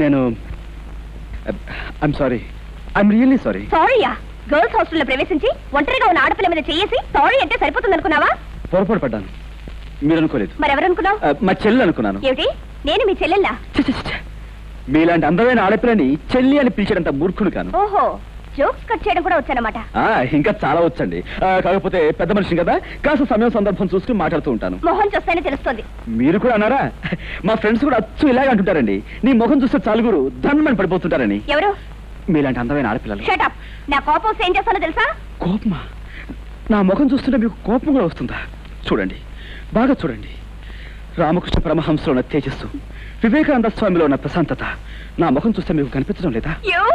నేను I'm sorry, I'm really sorry. సారీయా? Girls హాస్టల్లో ప్రవేశించి ఒంటరిగా ఉన్న ఆడపిల్ల మీద చేసి సారీ అంటే సరిపోతుంది అనుకున్నావా? పొరపాటు పడ్డాను, మీరు అనుకోలేదు. మరెవరు అనుకున్నావు? మా చెల్లి అనుకున్నాను. ఏమిటి, నేను మీ చెల్లెల్లా? మీలాంటి అందమైన ఆడపిల్లని చెల్లి అని పిలిచేటంత మూర్ఖుడు కాను. ఓహో, జోక్స్ కట్ చేయడం కూడా వచ్చానమాట. ఇంకా చాలా వచ్చండి, కాకపోతే పెద్ద మనిషిని కదా, కాస్త సమయం సందర్భం చూసుకుని మాట్లాడుతూ ఉంటాను. మొహం చూస్తేనే తెలుస్తుంది. మీరు కూడా అన్నారా? మా ఫ్రెండ్స్ కూడా అచ్చు ఇలాగే అంటుంటారండి, నీ ముఖం చూస్తే చాలుగురు ధన్మని పడిపోతుంటారని. ఎవరు? మీలాంటి అందమైన ఆడపిల్లలు. Shut up. నా కోపం ఏం చేస్తానో తెలుసా? కోపమా? నా ముఖం చూస్తుంటే మీకు కోపం కూడా వస్తుందా? చూడండి, బాగా చూడండి. రామకృష్ణ పరమహంసలో ఉన్న తేజస్సు, వివేకానంద స్వామిలో ఉన్న ప్రశాంతత నా ముఖం చూస్తే మీకు కనిపించడం లేదా?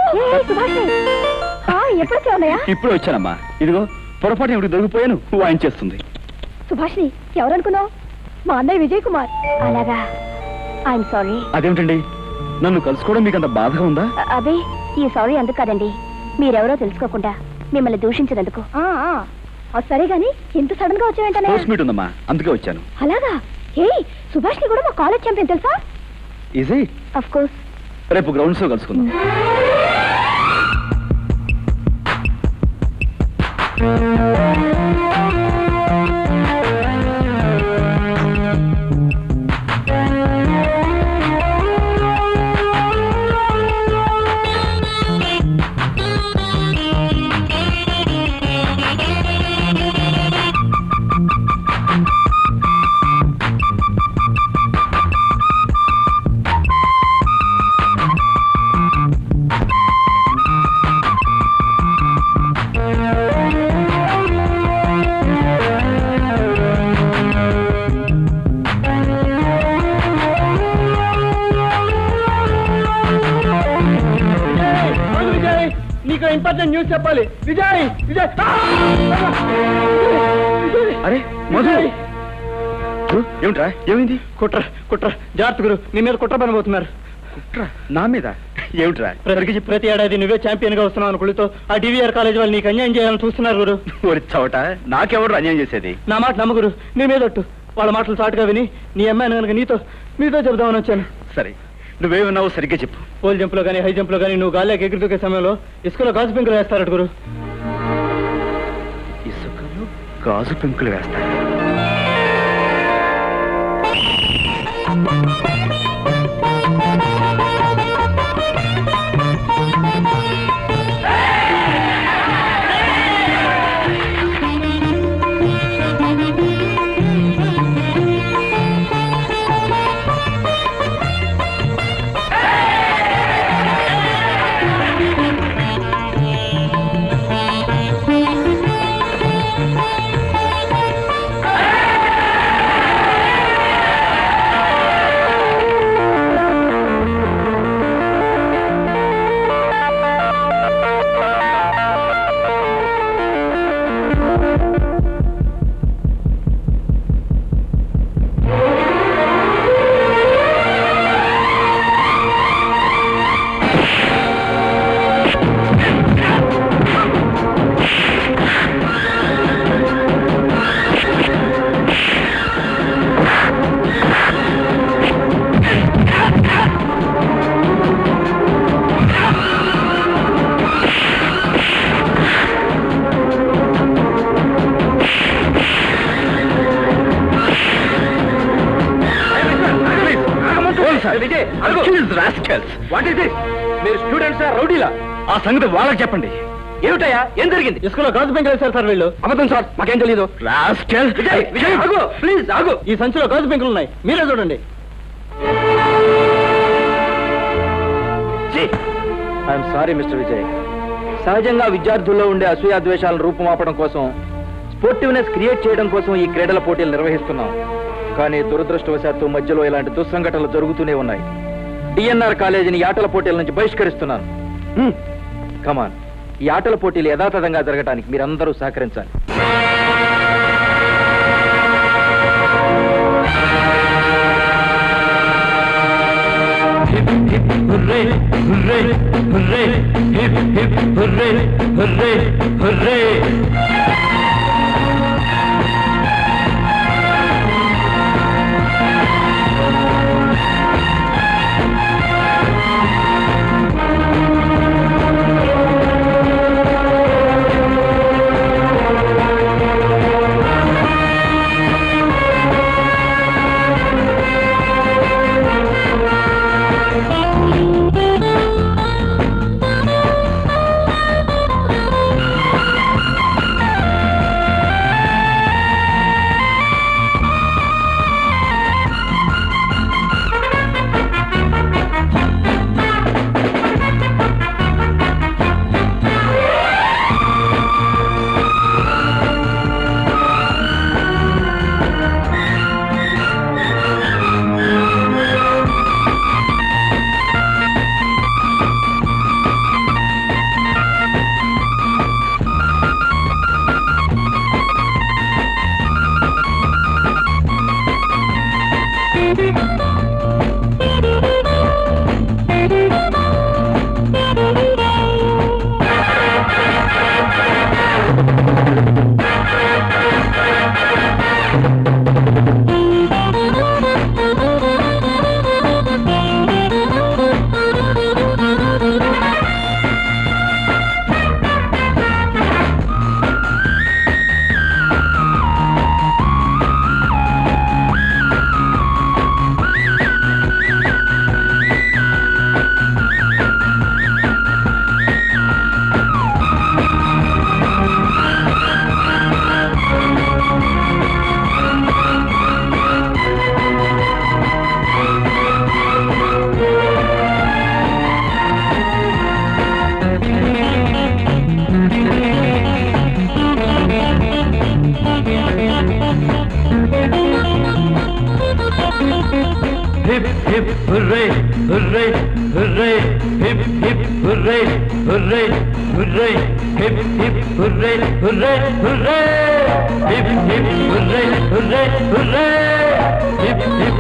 ఇప్పుడు వచ్చానమ్మా, ఇదిగో పొరపాటు ఎవరికి దొరికిపోయాను వాయించేస్తుంది. సుభాష్ని ఎవరనుకున్నావు? మా అన్నయ్య విజయ్ కుమార్. అలాగా, ఐఎమ్ సారీ. అదేమిటండి, నన్ను కలుసుకోవడం మీకు అంత బాధగా ఉందా? అదే, ఈ సారీ అందుకు కాదండి, మీరెవరో తెలుసుకోకుండా మిమ్మల్ని దూషించినందుకు. సరే గాని ఇంత సడన్ గా వచ్చావేంటనే? పోస్ట్ మీట్ ఉందమ్మా, అందుకే వచ్చాను. అలాగా? ఏ, సుభాష్ని కూడా మా కాలేజ్ ఛాంపియన్ తెలుసా? ఈజీ. Of course. రేపు గ్రౌండ్స్ లో కలుసుకుందాం. ఇంపార్టెంట్ న్యూస్ చెప్పాలి. విజయ్ విజయ్. అరే మధు, ఏమిట్రా? ఏమైంది? కుట్ర కుట్ర. జాగ్రత్త గురు, నీ మీద కుట్ర పనిపోతున్నారు. కుట్ర? నా మీద? ఏమిట్రా? ప్రతి ఏడాది నువ్వే ఛాంపియన్ గా వస్తున్నావు అనుకులతో ఆ డివిఆర్ కాలేజ్ వాళ్ళు నీకు అన్యాయం చేయాలని చూస్తున్నారు గురు. చవట, నాకెవరు అన్యాయం చేసేది? నా మాట నమ్మగురు, నీ మీద ఒట్టు. వాళ్ళ మాటలు చాటుగా విని నీ అమ్మాయిని కనుక నీతో చెబుదామని వచ్చాను. సరే, నువ్వేమన్నావు సరిగ్గా చెప్పు. పోల్ జంప్ లో గానీ హై జంప్ లో గానీ నువ్వు గాల్లోకి ఎగురు దూకే సమయంలో ఇసుకలో గాజు పెంకులు వేస్తారట గురు. ఇసుకలో గాజు పెంకులు వేస్తారు? మీరు స్టూడెంట్సా రౌడీలా? ఆ సంగతి వాళ్ళకి చెప్పండి. ఏమిటయ్యా, ఏం జరిగింది? ఇసుకలో గాజు పెంకులు వేశారు సార్ వీళ్ళు. అబద్ధం సార్, మాకేం తెలియదు. ప్లీజ్ ఆగు. ఈ సంచిలో గాజు పెంకులు ఉన్నాయి, మీరే చూడండి. I'm sorry mister Vijay. సహజంగా విద్యార్థుల్లో ఉండే అసూయ ద్వేషాలను రూపుమాపడం కోసం, స్పోర్టివ్నెస్ క్రియేట్ చేయడం కోసం ఈ క్రీడల పోటీలు నిర్వహిస్తున్నాం. కానీ దురదృష్టవశాత్తు మధ్యలో ఇలాంటి దుస్సంఘటనలు జరుగుతూనే ఉన్నాయి. డిఎన్ఆర్ కాలేజీని ఆటల పోటీల నుంచి బహిష్కరిస్తున్నాను. కమాన్, ఈ ఆటల పోటీలు యథాతథంగా జరగడానికి మీరందరూ సహకరించాలి. Hurray hurray hip hip hurray hurray hurray hip hip hurray hurray hurray hip hip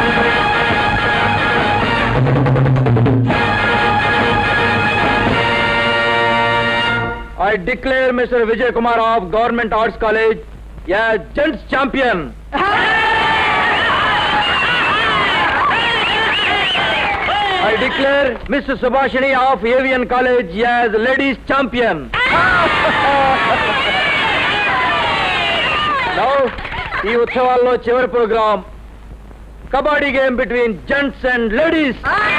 I declare Mr. Vijay Kumar of Government Arts College as Gents Champion. I declare Mr. Subhashini of Avian College as Ladies Champion. Now, ఈ ఉత్సవాల్లో చివరి program kabaddi game between gents and ladies.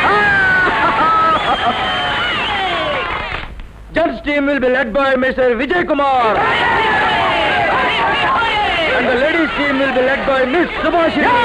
Gents team will be led by Mr. Vijay Kumar. And the ladies team will be led by Miss Subhashini.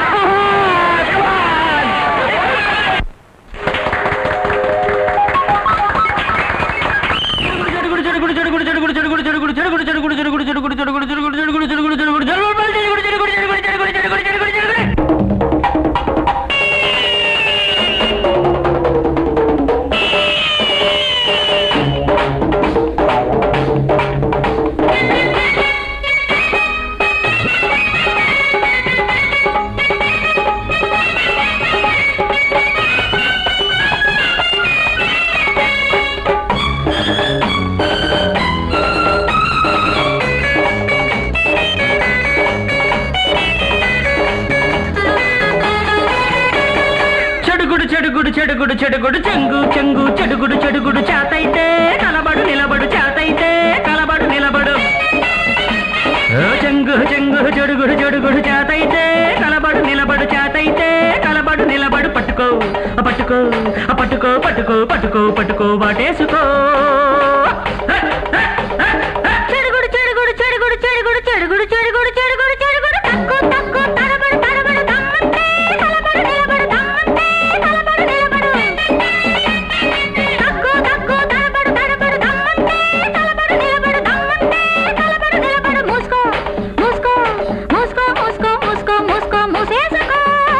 చెడుగుడు చెడుగుడు చెంగు చెంగు చెడుగుడు చెడుగుడు చాతైతే కలబడు నిలబడు చాతైతే కలబడు నిలబడు చెంగు చెంగు చెడుగుడు చెడుగుడు చాతైతే కలబడు నిలబడు చాతైతే కలబడు నిలబడు పట్టుకో పట్టుకో పట్టుకో పట్టుకో పట్టుకో పట్టుకో వాటేసుకో చెడుగుడు చెడుగుడు చెడుగుడు చెడుగుడు చెడుగుడు చెడుగుడు చెడుగుడు చెడుగుడు తక్కువ తక్కువ తడబడు తడబడు దమ్మంటే కలబడు నిలబడు దమ్మంటే కలబడు నిలబడు తక్కువ తక్కువ తడబడు తడబడు దమ్మంటే కలబడు నిలబడు దమ్మంటే కలబడు నిలబడు మూసుకో మూసుకో మూసుకో మూసుకో మూసుకో మూసుకో మూసేసుకో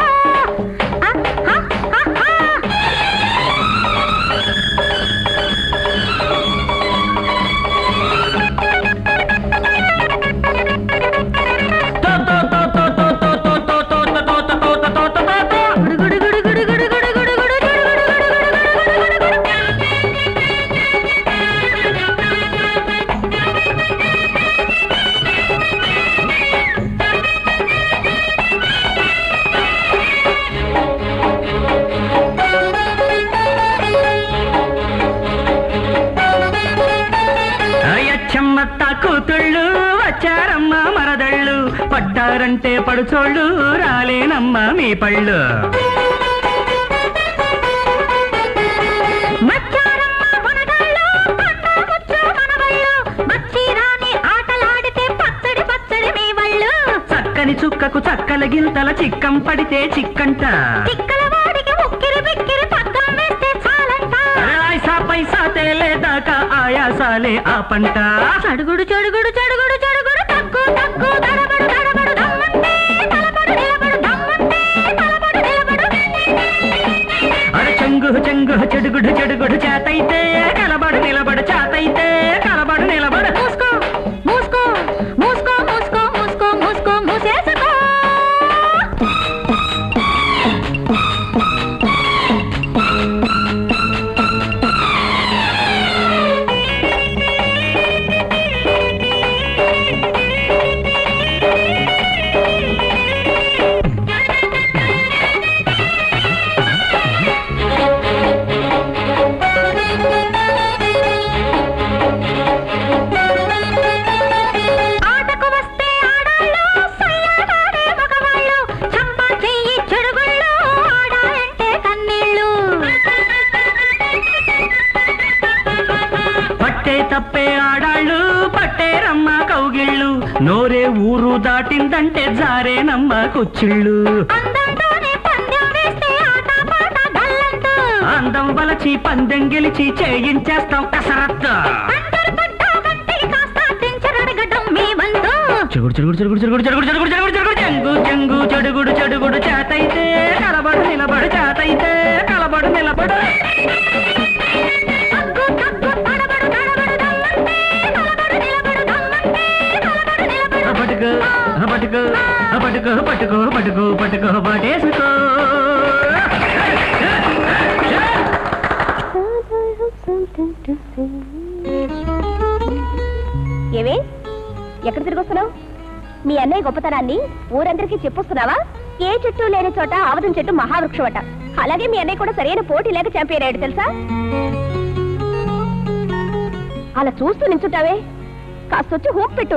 కూతుళ్ళు వచ్చారమ్మ మరదళ్ళు పట్టారంటే పడుచోళ్ళు రాలేనమ్మ మీ పళ్ళు చక్కని చుక్కకు చక్కల గింతల చిక్కం పడితే చిక్కంట పైసా తేలేదాకా ఆయాసాలే ఆ పంట చెడుగుడు చెడుగుడు చెడుగుడు చెడుగుడు తక్కువ తక్కువ తడబడు తడబడు దమ్మంటే కలబడు నిలబడు దమ్మంటే కలబడు నిలబడు అరే చెంగు చెంగు చెడుగుడు చెడుగుడు చేతైతే కలబడు నిలబడు చేతైతే కలబడు నిలబడు మూసుకో మూసుకో మూసుకో మూసుకో మూసుకో మూసుకో మూసేసుకో తప్పే ఆడాళ్ళు పట్టేరమ్మ కౌగిళ్ళు నోరే ఊరు దాటిందంటే జారేనమ్మ కుచ్చిళ్ళు అందం వలచి పందెం గెలిచి చేయించేస్తాం కసరత్తు చెగుడు చెగుడు చెగుడు చెగుడు చెగుడు చెగుడు చెగుడు చెగుడు చెంగు చెంగు చెడుగుడు చెడుగుడు చేతైతే కలబడు నిలబడు చేతైతే కలబడు నిలబడు పట్టుకో పట్టుకో పట్టుకో పట్టుకో పట్టుకో పట్టేసుకో. ఏవే ఎక్కడ తిరిగొస్తున్నావు? మీ అన్నయ్య గొప్పతనాన్ని ఊరందరికీ చెప్పొస్తున్నావా? ఏ చెట్టు లేని చోట ఆవదం చెట్టు మహావృక్షం అట. అలాగే మీ అన్నయ్య కూడా సరైన పోటీ లేక ఛాంపియన్ అయ్యాడు తెలుసా? అలా చూస్తూ నించుంటావే, కాస్త వచ్చి హూప్ పెట్టు.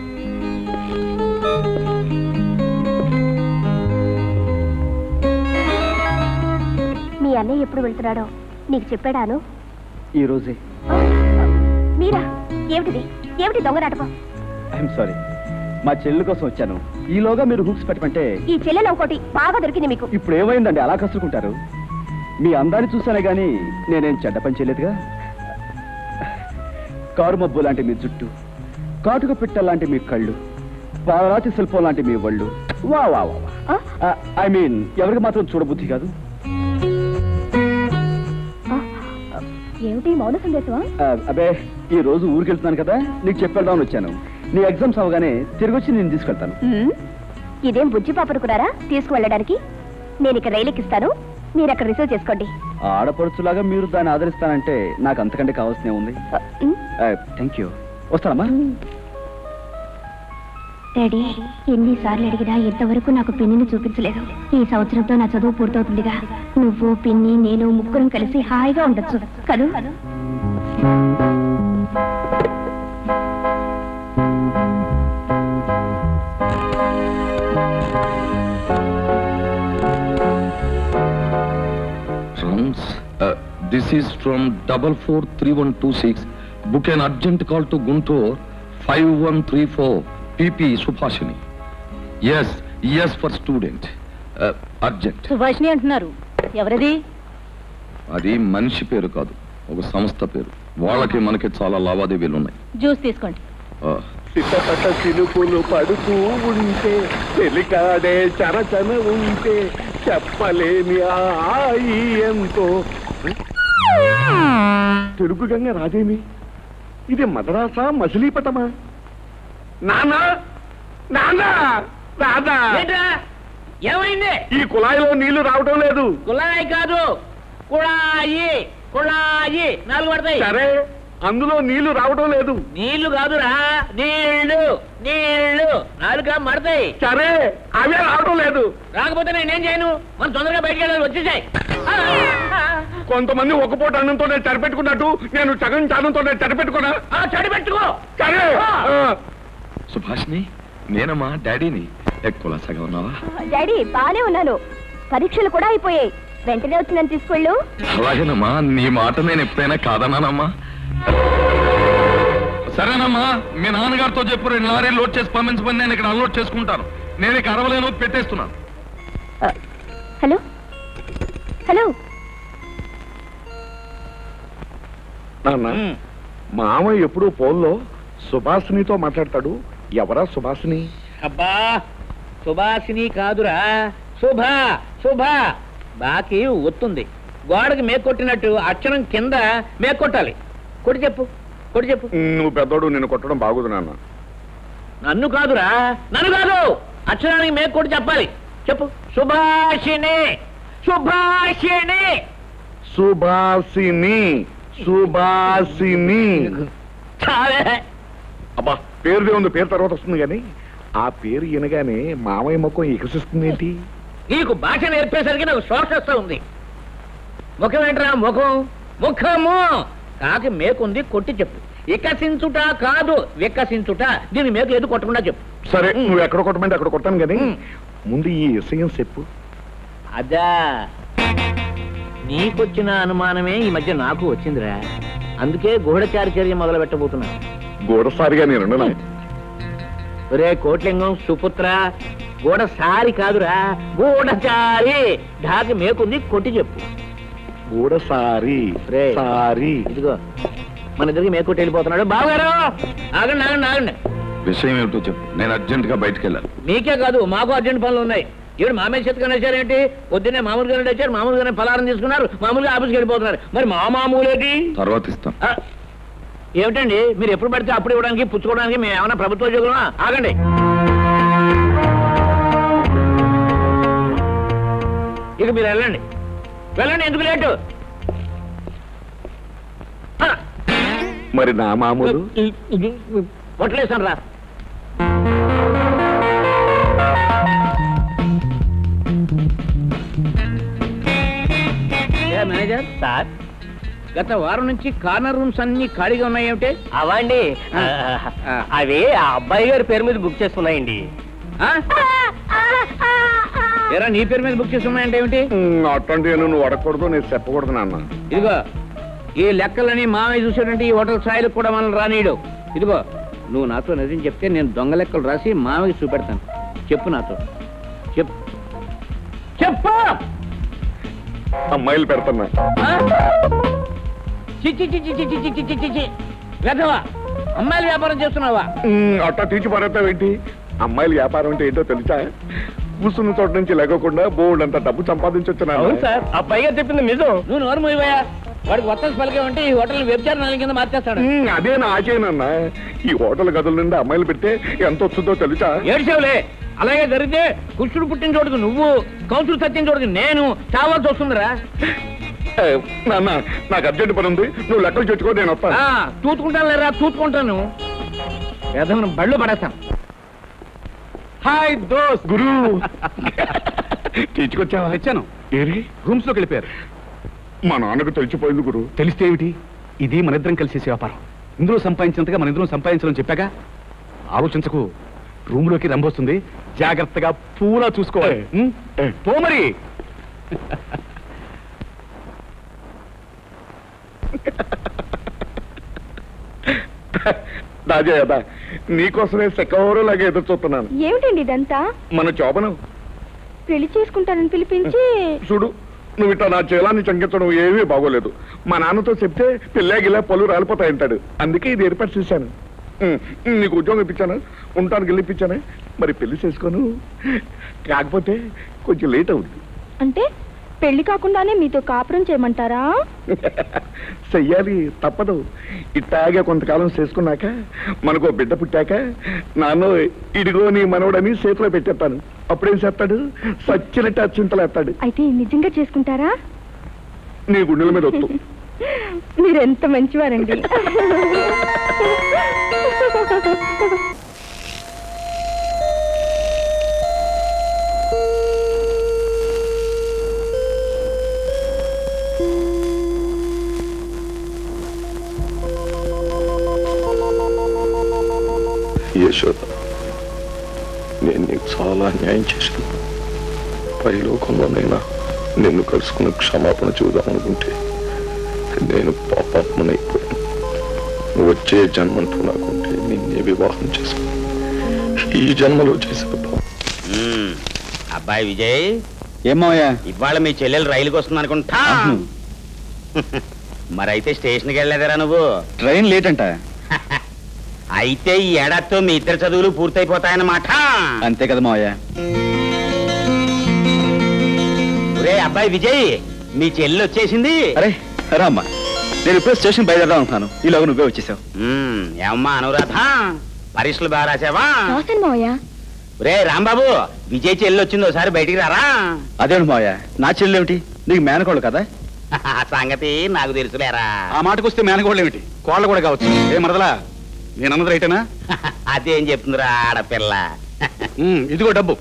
మీ అన్నయ్య ఎప్పుడు వెళ్తున్నాడో నీకు చెప్పాడాను? ఈ రోజే. మీరా? ఏమిటిది? ఏమిటి దొంగ నాటకం? ఐఎమ్ సారీ, మా చెల్లెల కోసం వచ్చాను. ఈలోగా మీరు హుక్స్ పెట్టమంటే. ఈ చెల్లెలు ఒకటి బాగా దొరికింది మీకు. ఇప్పుడు ఏమైందండి అలా కసురుకుంటారు? మీ అందాన్ని చూసానే గాని నేనేం చెడ్డ పని చేయలేదుగా. కారు మబ్బు లాంటి మీ జుట్టు, కాటుక పిట్ట లాంటి మీ కళ్ళు, పాలరాతి శిల్పం లాంటి మీ ఒళ్ళు. వా వా వా. ఐ మీన్ ఎవరికి మాత్రం చూడబుద్ధి కాదు. ఏమిటి మౌన సందేశమా? అబే, ఈ రోజు ఊరికి వెళ్తున్నాను కదా, నీకు చెప్పేద్దామని వచ్చాను. నీ ఎగ్జామ్స్ అవగానే తిరిగి వచ్చి నేను తీసుకెళ్తాను. ఇదేం బుజ్జి పాపనుకున్నారా తీసుకువెళ్ళడానికి? నేను ఇక్కడ రైలు ఎక్కిస్తాను, మీరు అక్కడ రిసీవ్ చేసుకోండి. ఆడపడుచులాగా మీరు దాన్ని ఆదరిస్తానంటే నాకు అంతకంటే కావాల్సిన ఉంది. Thank you. వస్తానమ్మా. డాడీ, ఎన్నిసార్లు అడిగినా ఇంతవరకు నాకు పిన్నిని చూపించలేదు. ఈ సంవత్సరంతో నా చదువు పూర్తవుతుందిగా. నువ్వు, పిన్ని, నేను ముగ్గురం కలిసి హాయిగా ఉండొచ్చు కదూ? This is from 443126. Book an urgent call to Guntur 5134 PP Subhashini. Yes for student. Urgent. Subhashini అంటున్నారు, ఎవరది? అది మనిషి పేరు కాదు, ఒక సంస్థ పేరు. వాళ్ళకి మనకి చాలా లావాదేవీలు ఉన్నాయి. జ్యూస్ తీసుకోండి. చిట్టపట చిలుపులు పడుతూ ఉంటే, చెలికాడే చరచన ఉంటే, చెప్పలేని ఆయి ఎంతో. తెలుగు గంగ రాదేమి? ఇది మద్రాసా మచిలీపట్నమా? నానా నానా రాదా? ఏమైంది? ఈ కుళాయిలో నీళ్లు రావటం లేదు. కుళాయి కాదు, కుళాయి. కుళాయి 4 పడతాయి. సరే, అందులో నీళ్లు రావటం లేదు. నీళ్లు కాదురా, నీళ్లు. నీళ్లు 4 మడతాయి. సరే, అవే రావటం లేదు. రాకపోతే నేనేం చేయను? మనం తొందరగా బయటికి వెళ్ళాలి, వచ్చేసాయి. కొంతమంది ఒక పూట అన్నంతోనే సరిపెట్టుకున్నట్టు నేను సగం చానంతోనే సరిపెట్టుకున్నా. చెడిపెట్టుకో. సరే. సుభాష్ని, నేనమ్మా డాడీని. ఎక్కువ సగా ఉన్నావా? డాడీ, బానే ఉన్నాను. పరీక్షలు కూడా అయిపోయాయి. వెంటనే వచ్చి నన్ను తీసుకెళ్ళు. అలాగేనమ్మా, నీ మాట నేను ఎప్పుడైనా కాదన్నానమ్మా. సరేనమ్మా, మీ నాన్నగారితో చెప్పు 2 లారీలు లోడ్ చేసి పంపించమని. నేను ఇక్కడ అన్లోడ్ చేసుకుంటాను. నేను ఇక అరవలేను, పెట్టేస్తున్నాను. Hello hello. నాన్న, మామయ్య ఎప్పుడు ఫోన్లో సుభాషినితో మాట్లాడతాడు. ఎవరా సుభాషిని? అబ్బా, సుభాషిని కాదురా, శుభ. శుభ బాకి ఒత్తుంది. గోడకి మేకొట్టినట్టు అక్షరం కింద మేకొట్టాలి. కొట్టి చెప్పు, కొట్టి చెప్పు. నువ్వు పెద్దోడు, నిన్ను కొట్టడం బాగుంది నాన్న. నన్ను కాదురా, నన్ను కాదు, అక్షరానికి మేకొట్టి చెప్పాలి. చెప్పు. సుభాషిని. సుభాషిని. సుభాషిని. సుభాషిని. అబ్బా, పేరుదే ఉంది, పేరు తర్వాత వస్తుంది కానీ ఆ పేరు వినగానే మామయ్య ముఖం వికసిస్తుంది ఏంటి? నీకు భాష నేర్పేసరికి నాకు శ్వాస ఉంది. ముఖం ఏంట్రా? ముఖం. ముఖము కాకి మేకుంది, కొట్టి చెప్పు. వికసించుట కాదు, వికసించుట. దీని మేకు ఎదు కొట్టకుండా చెప్పు. సరే, నువ్వు ఎక్కడ కొట్టమంటే అక్కడ కొట్టాను కానీ ముందు ఈ విషయం చెప్పు. అదా, నీకొచ్చిన అనుమానమే ఈ మధ్య నాకు వచ్చిందిరా. అందుకే గూఢచారి చర్య మొదలు పెట్టబోతున్నా. గూఢసారిగా నేను ఒరే కోట్లింగం, సుపుత్ర, గూఢసారి కాదురా, గూఢచారి. ఢాకి మేకుంది, కొట్టి చెప్పు. గూఢసారి. సారి. ఇదిగో మన ఇద్దరికి మేకొట్టి వెళ్ళిపోతున్నాడు. బావగారు, ఆగండి ఆగండి ఆగండి. విషయం ఏమిటో చెప్పు, నేను అర్జెంట్ గా బయటకు వెళ్ళాలి. మీకే కాదు, మాకు అర్జెంట్ పనులు ఉన్నాయి. ఇప్పుడు మామయ్య చేతికనే వచ్చారేంటి? పొద్దున్నే మామూలుగానే వచ్చారు, మామూలుగానే పలారం తీసుకున్నారు, మామూలుగా ఆఫీస్కి వెళ్ళిపోతున్నారు. మరి మా మామూలేటి? తర్వాత ఇస్తాం. ఏమిటండి మీరు ఎప్పుడు పడితే అప్పుడు ఇవ్వడానికి పుచ్చుకోవడానికి మేము ఏమైనా ప్రభుత్వ ఉద్యోగులమా? ఆగండి. ఇక మీరు వెళ్ళండి వెళ్ళండి, ఎందుకు లేటు? మరి నా మామూలు పొట్టలేసాను రా. మేనేజర్ సార్, గత వారం నుంచి కార్నర్ రూమ్స్ అన్ని ఖాళీగా ఉన్నాయేమిటే? అవండి అవి ఆ అబ్బాయి గారి పేరు మీద బుక్ చేసుకున్నాయండి. ఏరా నీ పేరు మీద బుక్ చేసుకున్నాయంటే ఏమిటి? అట్లాంటి నువ్వు అడగకూడదు, నేను చెప్పకూడదు నాన్న. ఇదిగో ఈ లెక్కలని మామయ్య చూసాడంటే ఈ హోటల్ స్థాయిలకు కూడా మనల్ని రానీయడు. ఇదిగో నువ్వు నాతో నిజం చెప్తే నేను దొంగ లెక్కలు రాసి మామయ్య చూపెడతాను. చెప్పు నాతో, చెప్పు చెప్పు. అమ్మాయిలు పెడుతున్నా. చిచ్చి చిచ్చి చిచ్చి చిచ్చి చిచ్చి చి వెధవా, అమ్మాయిలు వ్యాపారం చేస్తున్నావా? అట్లా తీర్చి పారేస్తావేంటి? అమ్మాయిల వ్యాపారం అంటే ఏంటో తెలుసా? కూర్చున్న చోట నుంచి లేకుండా బోర్డు అంత డబ్బు సంపాదించొచ్చున్నా. సార్ అబ్బాయి గారు చెప్పింది నిజం. నువ్వు నోరు మూయవయ్యా. వాడికి వత్తస్ పలికేమంటే ఈ హోటల్ వ్యభిచారం కింద మార్చేస్తాడు. అదే నా ఆశయనన్నా. ఈ హోటల్ గదుల నుండి అమ్మాయిలు పెడితే ఎంత వస్తుందో తెలుసా? ఏడ్చేవులే. అలాగే జరిగితే కుష్టుడు పుట్టిన చోటుకు నువ్వు, కౌన్సిల్ సత్యం చోటుకు నేను చావాల్సి వస్తుందిరా. నాన్న నాకు అర్జెంట్ పని ఉంది, నువ్వు లెక్కలు చెట్టుకో, నేను వస్తాను. తూతుకుంటాను లేరా, తూతుకుంటాను. ఏదైనా బళ్ళు పడేస్తాను. హాయ్ దోస్త్. గురు తీసుకొచ్చావా? వచ్చాను. ఏరి రూమ్స్ లోకి వెళ్ళిపోయారు. మా నాన్నకు తెలిసిపోయింది గురు. తెలిస్తే ఏమిటి, ఇది మన ఇద్దరం కలిసేసే వ్యాపారం. ఇందులో సంపాదించినంతగా మన ఇద్దరం సంపాదించాలని చెప్పాగా. ఆలోచించకు, రూమ్ లోకి రంబొస్తుంది, జాగ్రత్తగా పూలా చూసుకోవాలి. పో మరి. రాజే కదా నీకోసమే సెకవరులాగా ఎదురు చూస్తున్నాను. ఏమిటండి ఇదంతా? మన శోభను పెళ్లి చేసుకుంటానని పిలిపించి చూడు, నువ్వు ఇట్లా నా చేలాన్ని చంకించడం ఏమీ బాగోలేదు. మా నాన్నతో చెప్తే పిల్లాగిలా పళ్ళు రాలిపోతాయంటాడు. అందుకే ఇది ఏర్పాటు చేశాను. నీకు ఉద్యోగం ఇప్పించాను, ఉంటానికి వెళ్ళిపించాను. మరి పెళ్లి చేసుకోను, కాకపోతే కొంచెం లేట్ అవుతుంది. అంటే పెళ్లి కాకుండానే మీతో కాపురం చేయమంటారా? చెయ్యాలి, తప్పదు. ఇట్టాగా కొంతకాలం చేసుకున్నాక మనకు బిడ్డ పుట్టాక నాన్న ఇడిగో నీ మనవడని చేతిలో పెట్టేస్తాను. అప్పుడేం చేస్తాడు? సచ్చినట్టు అచ్చింతలేస్తాడు. అయితే నిజంగా చేసుకుంటారా? నీ గుండెల మీద వస్తు. మీరెంత మంచివారండి. యశోద, నేను నీకు చాలా న్యాయం చేశాను. పైలోకంలోనైనా నిన్ను కలుసుకుని క్షమాపణ చూద్దామనుకుంటే నేను పాపాత్మనైపోయాను. వచ్చే జన్మంటూ నాకుంటే నిన్నే వివాహం చేసుకుని ఈ జన్మలో చేసిన పాపం. అబ్బాయి విజయ్, ఏమోయా ఇవాళ మీ చెల్లెలు రైలుకి వస్తుంది అనుకుంటా. మరైతే స్టేషన్కి వెళ్ళలేదరా నువ్వు? ట్రైన్ లేట్ అంట. అయితే ఈ ఏడాదితో మీ ఇద్దరు చదువులు పూర్తయిపోతాయన్నమాట. అంతే కదా మావయ్య. ఒరే అబ్బాయి విజయ్, మీ చెల్లి వచ్చేసింది. అరే రామ్మా, నేను ఇప్పుడు స్టేషన్ బయలుదేరదాం అనుకున్నాను, ఈలోగా నువ్వే వచ్చేసావు. ఏమ్మా అనురాధ, పరీక్షలు బాగా రాసావా? ఒరే రాంబాబు, విజయ్ చెల్లి వచ్చింది, ఒకసారి బయటికి రారా. అదేంటి మావయ్య, నా చెల్లెలేమిటి, నీకు మేనకోళ్ళు కదా? సంగతి నాకు తెలుసులేరా. ఆ మాటకు వస్తే మేనకోళ్ళు ఏమిటి, కోళ్ళ కూడా కావచ్చు. ఏ మరదలా, నేనన్నది రైటేనా? అదేం చెప్తుందిరా ఆడపిల్ల. ఇదిగో డబ్బు.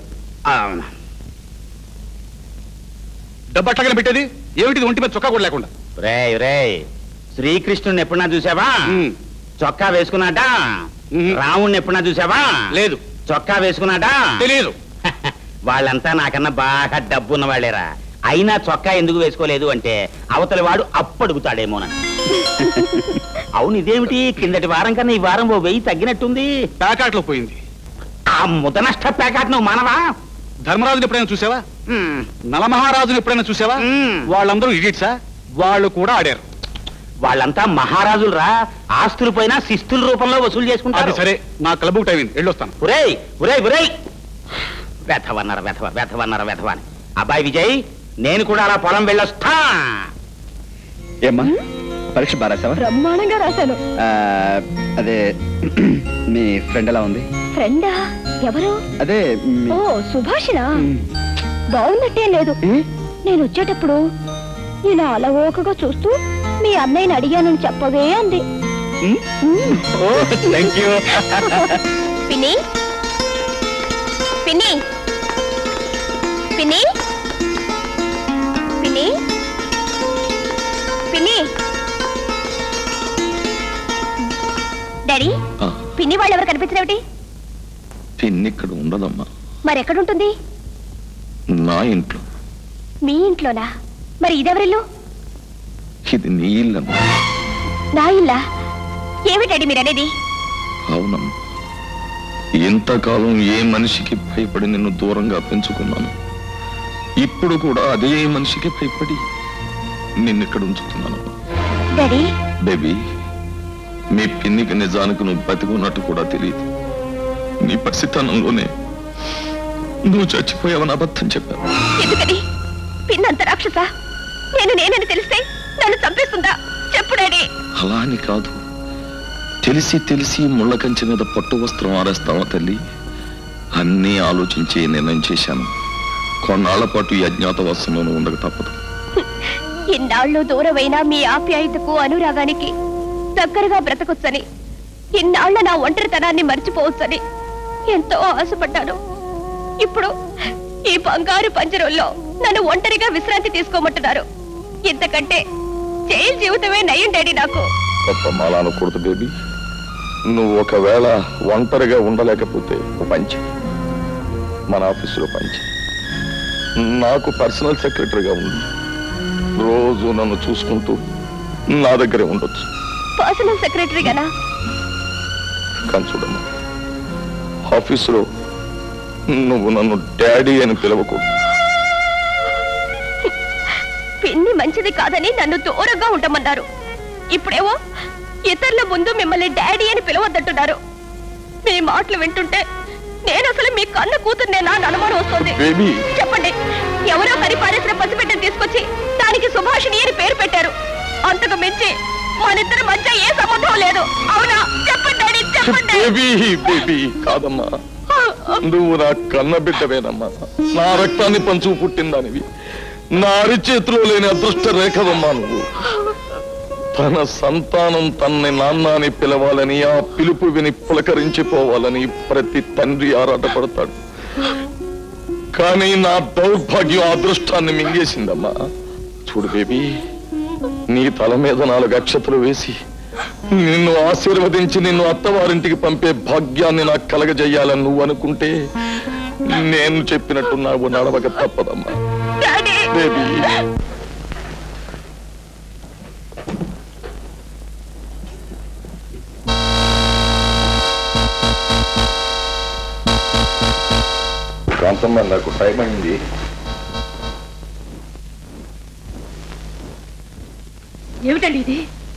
డబ్బు అట్లాగనే పెట్టేది ఏమిటి, ఒంటి మీద చొక్కా కూడా లేకుండా? రే రే, శ్రీకృష్ణుని ఎప్పుడన్నా చూసావా? చొక్కా వేసుకున్నాడా? రాముణ్ణి ఎప్పుడన్నా చూసావా? లేదు. చొక్కా వేసుకున్నాడా? తెలియదు. వాళ్ళంతా నాకన్నా బాగా డబ్బు ఉన్న వాళ్ళేరా. అయినా చొక్కా ఎందుకు వేసుకోలేదు అంటే అవతలి వాడు అప్పడుగుతాడేమోనని. అవును, ఇదేమిటి కిందటి వారం కన్నా ఈ వారం 1000 తగ్గినట్టుంది. ప్యాకాట్లో పోయింది. ఆ ముద నష్ట ప్యాకాట్ నువ్వు మానవా? ధర్మరాజుని ఎప్పుడైనా చూసావా? నలమహారాజుని ఎప్పుడైనా చూసావా? వాళ్ళందరూ ఇడియట్సా? వాళ్ళు కూడా ఆడారు. వాళ్ళంతా మహారాజులు రా. ఆస్తులు పోయినా శిస్తుల రూపంలో వసూలు చేసుకుంటారు. సరే, నా క్లబ్కు టైం అయింది, వెళ్ళొస్తాను. ఒరేయ్ ఒరేయ్ ఒరేయ్, వెధవన్నారు వెధవ, వెధవన్నారు వెధవ అని. అబ్బాయి విజయ్, నేను కూడా అలా పొలం వెళ్ళొస్తా. ఏమ్మా, పరీక్ష బాగా రాసావా? బ్రహ్మాండంగా రాశాను. అదే మీ ఫ్రెండ్ ఎలా ఉంది? ఫ్రెండా? ఎవరు? అదే ఓ సుభాషిణ. బాగున్నట్టే లేదు. నేను వచ్చేటప్పుడు ఇలా అలవోకగా చూస్తూ మీ అన్నయ్యని అడిగానని చెప్పవే అంది. పిన్ని పిన్ని పిన్ని పిన్ని పిన్ని డాడీ, పిన్ని వాళ్ళు ఎవరు కనిపించరేమిటి? పిన్ని ఇక్కడ ఉండదమ్మా. మరెక్కడుంటుంది? నా ఇంట్లో. మీ ఇంట్లోనా? మరి ఇదెవరిల్లు? ఇది నీ ఇల్లమ్మా. నా ఇల్లా? ఏమిటండి మీరనేది? అవునమ్మా, ఇంతకాలం ఏ మనిషికి భయపడి నిన్ను దూరంగా పెంచుకున్నాను, ఇప్పుడు కూడా అదే మనిషికి భయపడి నిన్నిక్కడ ఉంచుతున్నాను. డాడీ, బేబీ, మీ పిన్నికి నిజానికి నువ్వు బతికున్నట్టు కూడా తెలియదు. నీ పసితనంలోనే నువ్వు చచ్చిపోయావని అబద్ధం చెప్పావు. ఎందుకని? పిన్నంత రాక్షస? నేనని తెలిస్తే నన్ను చంపేస్తుందా? చెప్పు డాడీ. అలా అని కాదు, తెలిసి తెలిసి ముళ్ళ కంచె మీద పట్టు వస్త్రం ఆరేస్తావా తల్లి? అన్నీ ఆలోచించి నిర్ణయం చేశాను. కొన్నాళ్ల పాటు ఈ అజ్ఞాతవాసంలోనూ ఉండక తప్పదు. ఇన్నాళ్ళు దూరమైన మీ ఆప్యాయతకు అనురాగానికి దగ్గరగా బ్రతకొచ్చని, ఇన్నాళ్ల నా ఒంటరితనాన్ని మర్చిపోవచ్చని ఎంతో ఆశపడ్డాను. ఇప్పుడు ఈ బంగారు పంజరంలో నన్ను ఒంటరిగా విశ్రాంతి తీసుకోమంటున్నారు. ఇంతకంటే జైలు జీవితమే నయం డాడీ నాకు. మాలా అనకూడదు బేబీ. నువ్వు ఒకవేళ ఒంటరిగా ఉండలేకపోతే పంచి మన ఆఫీసులో పంచి నాకు పర్సనల్ సెక్రటరీగా ఉంది. రోజు నన్ను చూసుకుంటూ నా దగ్గరే ఉండొచ్చు. పర్సనల్ సెక్రటరీగానా? కానీ చూడమ్మా, ఆఫీసులో నువ్వు నన్ను డాడీ అని పిలవకూడదు. పిన్ని మంచిది కాదని నన్ను దూరంగా ఉండమన్నారు. ఇప్పుడేవో ఇతరుల ముందు మిమ్మల్ని డాడీ అని పిలవద్దంటున్నారు. మీ మాటలు వింటుంటే నేను అసలు మీ కన్న కూతుర్నేనా అని అనుమానం వస్తుంది. చెప్పండి, ఎవరో పరిపాలిసిన పసిబిడ్డను తీసుకొచ్చి దానికి సుభాషిణి అని పేరు పెట్టారు. అంతకు మించి మనిద్దరి మధ్య ఏ సంబంధం లేదు. అవునా? చెప్పండి డాడీ, చెప్పండి. కాదమ్మా, నువ్వు నా కన్న బిడ్డవేనమ్మా. నా రక్తాన్ని పంచు పుట్టిందానివి. నా అరిచేతిలో లేని అదృష్ట రేఖవమ్మా నువ్వు. తన సంతానం తన్ని నాన్న అని పిలవాలని, ఆ పిలుపు విని పులకరించిపోవాలని ప్రతి తండ్రి ఆరాటపడతాడు. కానీ నా దౌర్భాగ్యం అదృష్టాన్ని మింగేసిందమ్మా. చూడు బేబీ, నీ తల మీద 4 అక్షతలు వేసి నిన్ను ఆశీర్వదించి నిన్ను అత్తవారింటికి పంపే భాగ్యాన్ని నాకు కలగజేయాలని నువ్వు అనుకుంటే నేను చెప్పినట్టు నాకు నడవక తప్పదమ్మా. బేబీ, కాంతమ్మ, నాకు టైం అయింది. ఏమిటండి ఇది?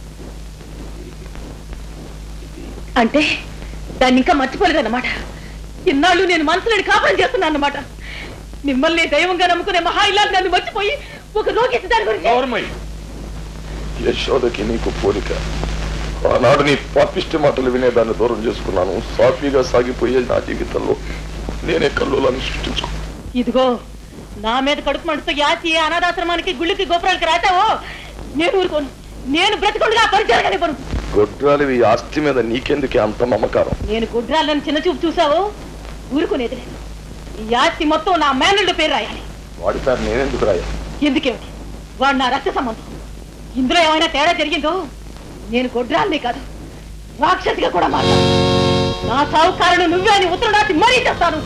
అంటే దాన్ని ఇంకా మర్చిపోలేదన్నమాట. ఇన్నాళ్ళు నేను మనసులేని కాపురం చేస్తున్నాను అన్నమాట. మిమ్మల్ని దైవంగా నమ్ముకునే మహా ఇల్లాలు నన్ను మర్చిపోయి ఒక రోగి దాని గురించి. యశోదకి నీకు పోలిక. ఆనాడు నీ పాపిష్టి మాటలు వినేదాన్ని దూరం చేసుకున్నాను. సాఫీగా సాగిపోయే నా జీవితంలో నేనే కల్లోలాన్ని సృష్టించుకో. ఇదిగో, నా మీద కడుపు మంటతో యాచి అనాథాశ్రమానికి గుళ్ళకి గోపురాలకి రాతావో నేను ఊరుకోను. నేను బ్రతకుండా పరిచయాలు పడు. గొడ్రాలి ఆస్తి మీద నీకెందుకే అంత మమకారం? నేను గొడ్రాలను చిన్న చూపు చూసావో ఊరుకునేది లేదు. ఈ ఆస్తి మొత్తం నా మేనల్డ్ పేరు రాయాలి. వాడి పేరు నేనెందుకు రాయాలి? ఎందుకేమిటి? వాడు నా రక్త సంబంధం. ఇందులో ఏమైనా తేడా జరిగిందో నేను గొడ్రాల్ని కాదు, రాక్షసిగా కూడా మాట్లాడు. నా సావు కారణం నువ్వే అని ఉత్తరం రాసి మరీ చేస్తాను.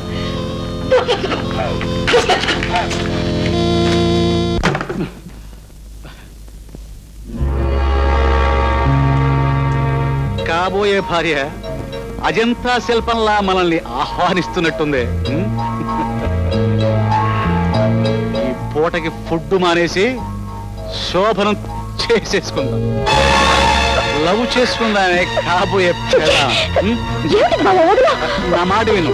కాబోయే భార్య అజంతా శిల్పంలా మనల్ని ఆహ్వానిస్తున్నట్టుంది. ఈ పూటకి ఫుడ్ మానేసి శోభనం చేసేసుకుందాం. లవ్ చేసుకుందానే కాబోయే నా మాట విను.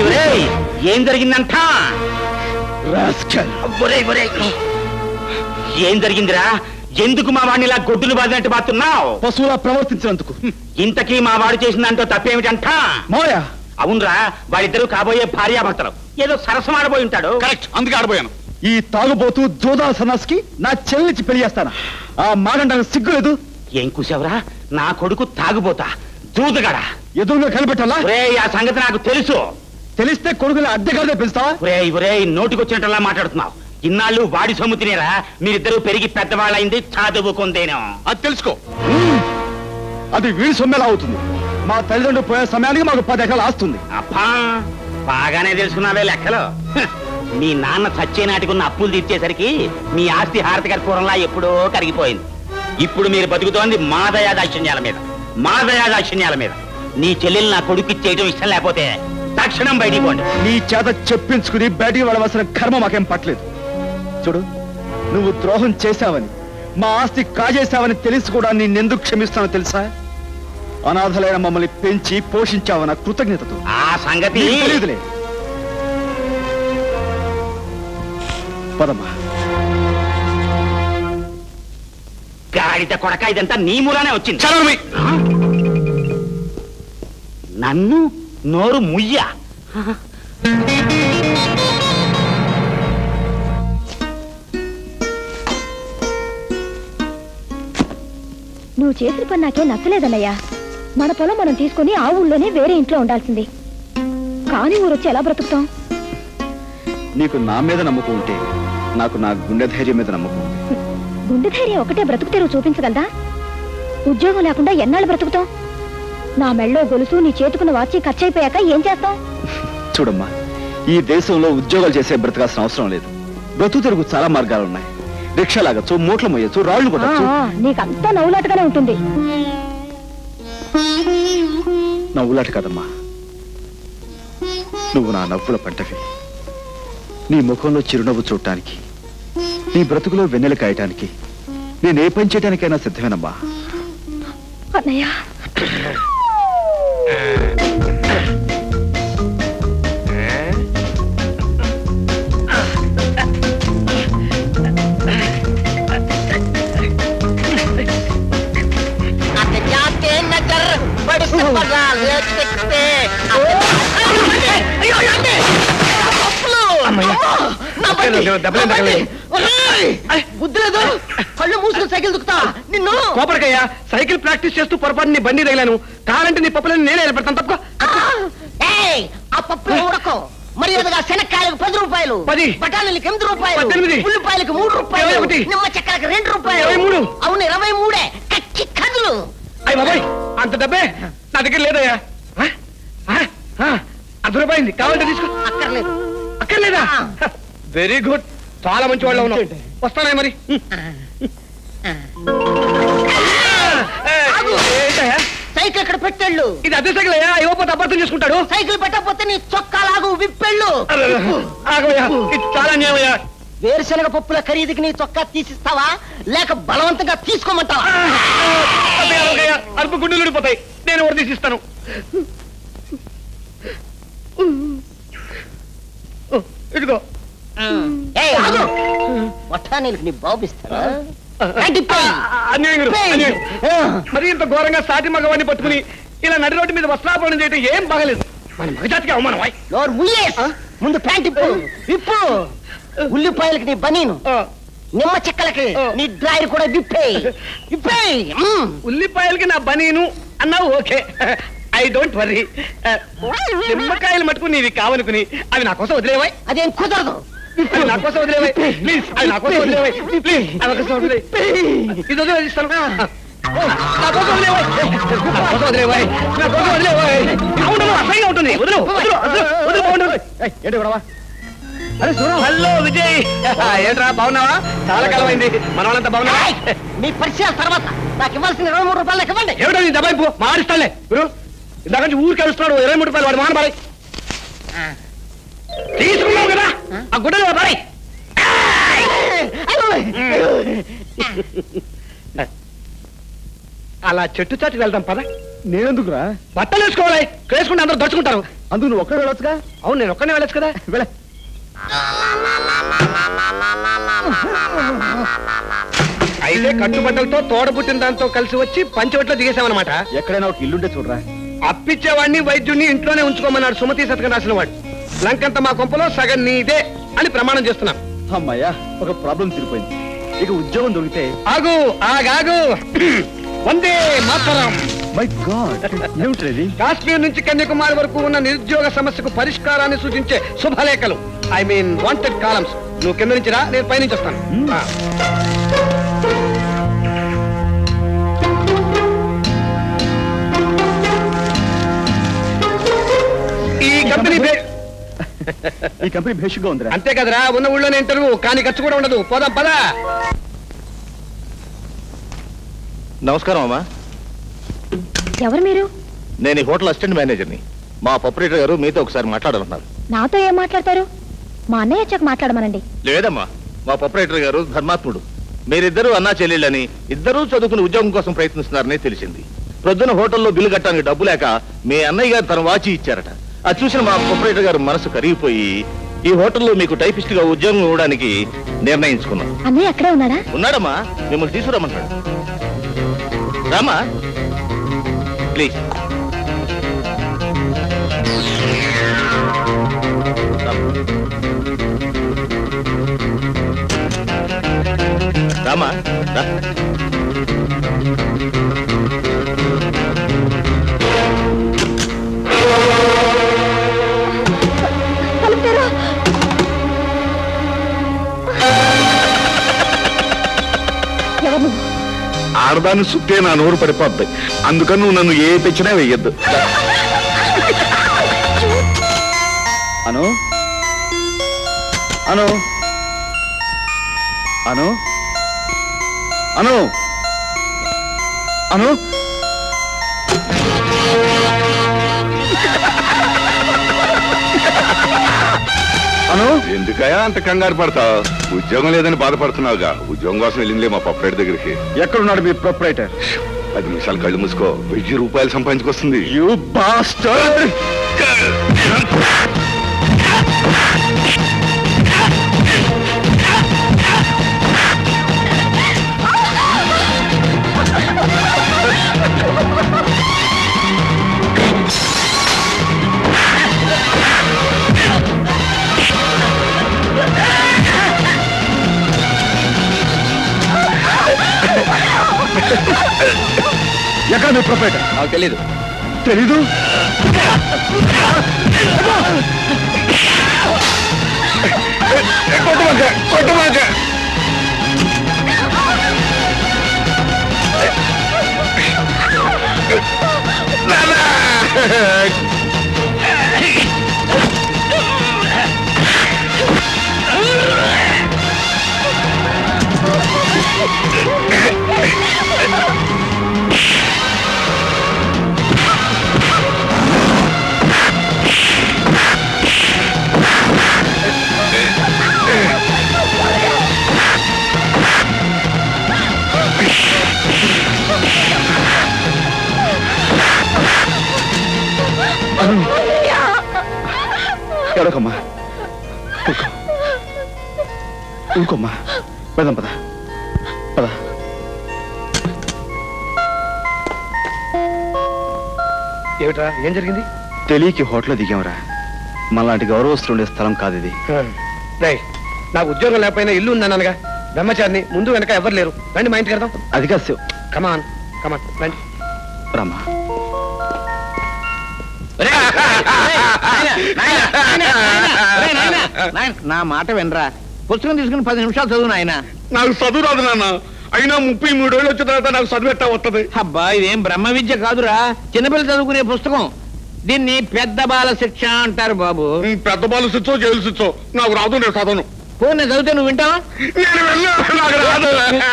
ఏం జరిగిందంట? ఏం జరిగిందిరా? ఎందుకు మా వాడిని ఇలా గొడ్డులు బాదినట్టు బాతున్నావు? పశువులా ప్రవర్తించినందుకు. ఇంతకీ మా వాడు చేసిన దాంట్లో తప్పేమిటంట? మావయ్య, అవునరా, వాడిద్దరు కాబోయే భార్యాభర్తలు. ఏదో సరసం ఆడబోయి ఉంటాడు. కరెక్ట్, అందుకే ఆడబోయాను. ఈ తాగుబోతూ జోదా సన్నాస్కి నా చెల్లిచ్చి పెళ్లి చేస్తానా? ఆ మాడంటానికి సిగ్గులేదు. ఏం కూసావురా? నా కొడుకు తాగుబోతా, దూదగాడా. ఎదురుగా కనిపెట్టాలా? ఆ సంగతి నాకు తెలుసు. తెలిస్తే కొడుకుని అద్దెగానే పెంచుతావా? నోటికొచ్చినట్టులా మాట్లాడుతున్నావు. ఇన్నాళ్ళు వాడి సొమ్ము తినేరా? మీరిద్దరూ పెరిగి పెద్దవాళ్ళైంది, చదువుకుందేనో. అది తెలుసుకో. అది వీడి సొమ్మెలా అవుతుంది? మా తల్లిదండ్రులు పోయే సమయానికి మాకు 10 ఎకరాలు ఆస్తుంది. అబ్బా, బాగానే తెలుసుకున్నావే లెక్కలు. మీ నాన్న చచ్చే నాటికున్న అప్పులు తీర్చేసరికి మీ ఆస్తి హారతికర కూరంలా ఎప్పుడో కరిగిపోయింది. ఇప్పుడు మీరు బతుకుతోంది మా దయాదాక్షిణ్యాల మీద, మా దయాదాక్షిణ్యాల మీద. నీ చెల్లెలు నా కొడుకు ఇచ్చేయటం ఇష్టం లేకపోతే తక్షణం బయటికి పోండి. నీ చేత చెప్పించుకుని బయటికి వెళ్ళవలసిన కర్మ మాకేం పట్టలేదు. చూడు, నువ్వు ద్రోహం చేశావని, మా ఆస్తి కాజేశావని తెలిసి కూడా నిన్నెందుకు క్షమిస్తానో తెలుసా? అనాథలైన మమ్మల్ని పెంచి పోషించావన్న కృతజ్ఞతతో. ఆ సంగతి తెలియదులే. పదమ్మా. గాడిద కొడక, ఇదంతా నీ మూలానే వచ్చింది. చలవి నన్ను నోరు ముయ్య. నువ్వు చేసిన పని నాకేం నచ్చలేదన్నయ్యా. మన పొలం మనం తీసుకుని ఆ ఊళ్ళోనే వేరే ఇంట్లో ఉండాల్సింది. కానీ ఊరొచ్చి ఎలా బ్రతుకుతాం? నీకు నా మీద నమ్మకం ఉంటే నాకు నా గుండె ధైర్యం మీద నమ్మకం. గుండె ధైర్యం ఒకటే బ్రతుకు తెరువు చూపించగలదా? ఉద్యోగం లేకుండా ఎన్నాళ్ళు బ్రతుకుతాం? నా మెళ్ళో గొలుసు, నీ చేతుకున్న వాచి ఖర్చు అయిపోయాక ఏం చేస్తాం? చూడమ్మా, ఈ దేశంలో ఉద్యోగాలు చేసే బ్రతకాల్సిన అవసరం లేదు. బ్రతుకు తెరుగు చాలా మార్గాలు ఉన్నాయి. రిక్షా లాగచ్చు, మూటలు మొయ్యచ్చు, రాళ్లు కొట్టచ్చు. నీకంతా నవ్వులాటగానే ఉంటుంది. నవ్వులాట కదమ్మా, నువ్వు నా నవ్వుల పంటవి. నీ ముఖంలో చిరునవ్వు చూడటానికి, నీ బ్రతుకులో వెన్నెల కాయటానికి నేను ఏ పని చేయడానికైనా సిద్ధమేనమ్మా. అన్నయ్య, బుద్ధిలేదు, కళ్ళు మూసుకుని సైకిల్ దుక్కుతా. నిన్ను కోపరికయ్యా, సైకిల్ ప్రాక్టీస్ చేస్తూ పొరపాటు నీ బండి తగిలాను. కావాలంటే నీ పప్పులను నేనే పెడతాను. తప్ప ఆ పప్పులు ఉడకం. మర్యాదగా శనక్కాయలకు 10 రూపాయలు, 10, బఠానీలకు 8 రూపాయలు, 18, ఉల్లిపాయలకు 3 రూపాయలు, 21, నిమ్మ చెక్కలకు 2 రూపాయలు. 23. అవును, 23. కచ్చి కదులు. అయ్య బాబాయ్, అంత డబ్బే నా దగ్గర లేదయ్యా. 10 రూపాయింది, కావాలంటే తీసుకో. అక్కర్లేదు. అక్కర్లేదా? వెరీ గుడ్, చాలా మంచి వాళ్ళు ఉన్నావు. వస్తానా మరి? సైకిల్ ఇక్కడ పెట్టెళ్ళు. ఇది అదే సైకిల్ అయ్యా, ఇవ్వకపోతే అబద్ధం చేసుకుంటాడు. సైకిల్ పెట్టకపోతే నీ చొక్కా లాగు విప్పెళ్ళు. ఆగయ్యా, ఇది చాలా అన్యాయమయ్యా. వేరుశనగ పప్పుల ఖరీదుకి నీ చొక్కా తీసిస్తావా, లేక బలవంతంగా తీసుకోమంటావా? అరుపు గుండెలు ఊడిపోతాయి. నేను ఎవరు తీసిస్తాను. ఇదిగో. బఠానీలకు నీ బాబిస్తారా? మరి ఇంత ఘోరంగా సాటి మగవాడిని పట్టుకుని ఇలా నడి రోడ్డు మీద వస్త్రాపరణం చేయడం ఏం బాగలేదు. మన మగజాతికి అవమానం. ముందు ప్యాంట్ ఇప్పు. ఇప్పు. ఉల్లిపాయలకి నీ బనీను, నిమ్మ చెక్కలకి నీ డ్రైర్ కూడా విప్పేయి. విప్పేయి. ఉల్లిపాయలకి నా బనీను అన్నావు, ఓకే, ఐ డోంట్ వరీ. నిమ్మకాయలు మట్టుకుని నీవి కావనుకుని అవి నా కోసం వదిలేవాయి. అదేం కుదరదు. నా కోసం వదిలేవాయి ప్లీజ్. అవి నా కోసం వదిలేవాయి ప్లీజ్. అవి కోసం వదిలే. ఇది వదిలేస్తాను. నా కోసం వదిలేవాయి. నా కోసం వదిలేవాయి. నా కోసం వదిలేవాయి. అసహ్యంగా ఉంటుంది. వదిలు వదిలు వదిలు బాగుంటుంది. ఏంటి గొడవ? హలో విజయ్, ఏంట్రా బాగున్నావా? చాలా కాలం అయింది. మన వాళ్ళంతా బాగున్నావా? మీ పరిచయాల తర్వాత నాకు ఇవ్వాల్సిన 23 రూపాయలు ఇవ్వండి. ఏమిటో నీ దబాయింపు? మాడిస్తానులే గురు. ఇందాక నుంచి ఊరికి కలుస్తున్నాడు. 23 రూపాయలు వాడు మానబాలి. తీసుకున్నావు కదా ఆ గుడ్డలు బాయ్. అలా చెట్టు చాటుకు వెళ్దాం పద. నేనెందుకురా? బట్టలు వేసుకోవాలి. వేసుకుంటే అందరూ దడుచుకుంటారు. అందుకు నువ్వు ఒక్కడే వెళ్ళొచ్చుగా. అవును, నేను ఒక్కనే వెళ్ళొచ్చు కదా. వెళ్ళ. అయితే కట్టుబట్టలతో తోడబుట్టిన దాంతో కలిసి వచ్చి పంచవట్లో దిగేశామన్నమాట. ఎక్కడైనా ఒక ఇల్లుంటే చూడరా. అప్పిచ్చేవాడిని వైద్యుడిని ఇంట్లోనే ఉంచుకోమన్నాడు సుమతి శతకం రాసిన వాడు. లంకంత మా కొంపలో సగం నీదే అని ప్రమాణం చేస్తున్నాం. అమ్మాయ్యా, ఒక ప్రాబ్లం తీరిపోయింది. ఇక ఉద్యోగం దొరికితే. ఆగు ఆగాగు. వందే మాతరం. మై గాడ్, ఏమిటి? కాశ్మీర్ నుంచి కన్యాకుమారి వరకు ఉన్న నిరుద్యోగ సమస్యకు పరిష్కారాన్ని సూచించే శుభలేఖలు, ఐ మీన్ వాంటెడ్ కాలమ్స్. నువ్వు కింద నుంచి రా, నేను పైనుంచి వస్తాను. ఈ కంపెనీ భేషుగా ఉందిరా. అంతే కదరా, ఉన్న ఊళ్ళోనే ఇంటర్వ్యూ, కానీ ఖర్చు కూడా ఉండదు. పోదాం పదా. నమస్కారం అమ్మా. ఎవరు మీరు? నేను ఈ హోటల్ అసిస్టెంట్ మేనేజర్ని. మా ప్రొపరేటర్ గారు మీతో ఒకసారి మాట్లాడాలన్నారు. నాతో ఏం మాట్లాడతారు? మా అన్నయ్య వచ్చాక మాట్లాడమనండి. లేదమ్మా, మా ప్రొపరేటర్ గారు ధర్మాత్ముడు. మీరిద్దరూ అన్నా చెల్లెళ్ళని, ఇద్దరూ చదువుకుని ఉద్యోగం కోసం ప్రయత్నిస్తున్నారని తెలిసింది. ప్రొద్దున హోటల్లో బిల్లు కట్టడానికి డబ్బు లేక మీ అన్నయ్య గారు తన వాచి ఇచ్చారట. అది చూసిన మా ప్రొపరేటర్ గారు మనసు కరిగిపోయి ఈ హోటల్లో మీకు టైపిస్ట్ గా ఉద్యోగం ఇవ్వడానికి నిర్ణయించుకున్నాం. అన్నయ్య అక్కడే ఉన్నాడా? ఉన్నాడమ్మా, మిమ్మల్ని తీసుకురమ్మంటాడు. రామా ప్లీజ్. రామా రా. ఆడదాన్ని సుత్తే నా నోరు పడిపోద్ది. అందుకని నువ్వు నన్ను ఏ తెచ్చినా వెయ్యొద్దు. అను అను అను అను అను అను ఎందుకయా అంత కంగారు పడతావు? ఉద్యోగం లేదని బాధపడుతున్నావుగా. ఉద్యోగం కోసం వెళ్ళిందిలే మా ప్రొపరేటర్ దగ్గరికి. ఎక్కడున్నాడు మీ ప్రొపరేటర్? 10 నిమిషాలు కళ్ళు మూసుకో, 1000 రూపాయలు సంపాదించుకొస్తుంది. You bastard. ఎక్కడ మీ ప్రొపరేటర్? నాకు తెలీదు. తెలీదు? కొట్టమాక. ఎడకమ్మా, ఊరుకోమ్మా. పదం పద పద. ఏమిట్రా, ఏం జరిగింది? తెలియకి హోటల్లో దిగాంరా. మళ్ళాంటి గౌరవస్తులుండే స్థలం కాదు ఇది. నాకు ఉద్యోగం లేకపోయినా ఇల్లు ఉందన్నానుగా. బ్రహ్మచారిని, ముందు వెనక ఎవరు లేరు. రండి మా ఇంటికి వెళ్దాం. అది కాదు. కమాన్ కమాన్ రండి. రమ్మా. నా మాట వినరా. పుస్తకం తీసుకుని 10 నిమిషాలు చదువు నాయన. నాకు చదువు రాదు నాన్న. అయినా 33 ఏళ్ళు వచ్చిన తర్వాత నాకు చదువు ఎట్టా వస్తుంది? అబ్బా, ఇదేం బ్రహ్మ విద్య కాదురా, చిన్నపిల్లలు చదువుకునే పుస్తకం. దీన్ని పెద్ద బాల శిక్ష అంటారు బాబు. పెద్ద బాలు శిక్షో జైలు శిక్షో నాకు రాదు. నేను చదవను. ఫోన్ నేను చదివితే నువ్వు వింటావా? నేను వెళ్ళు, నాకు రాదు.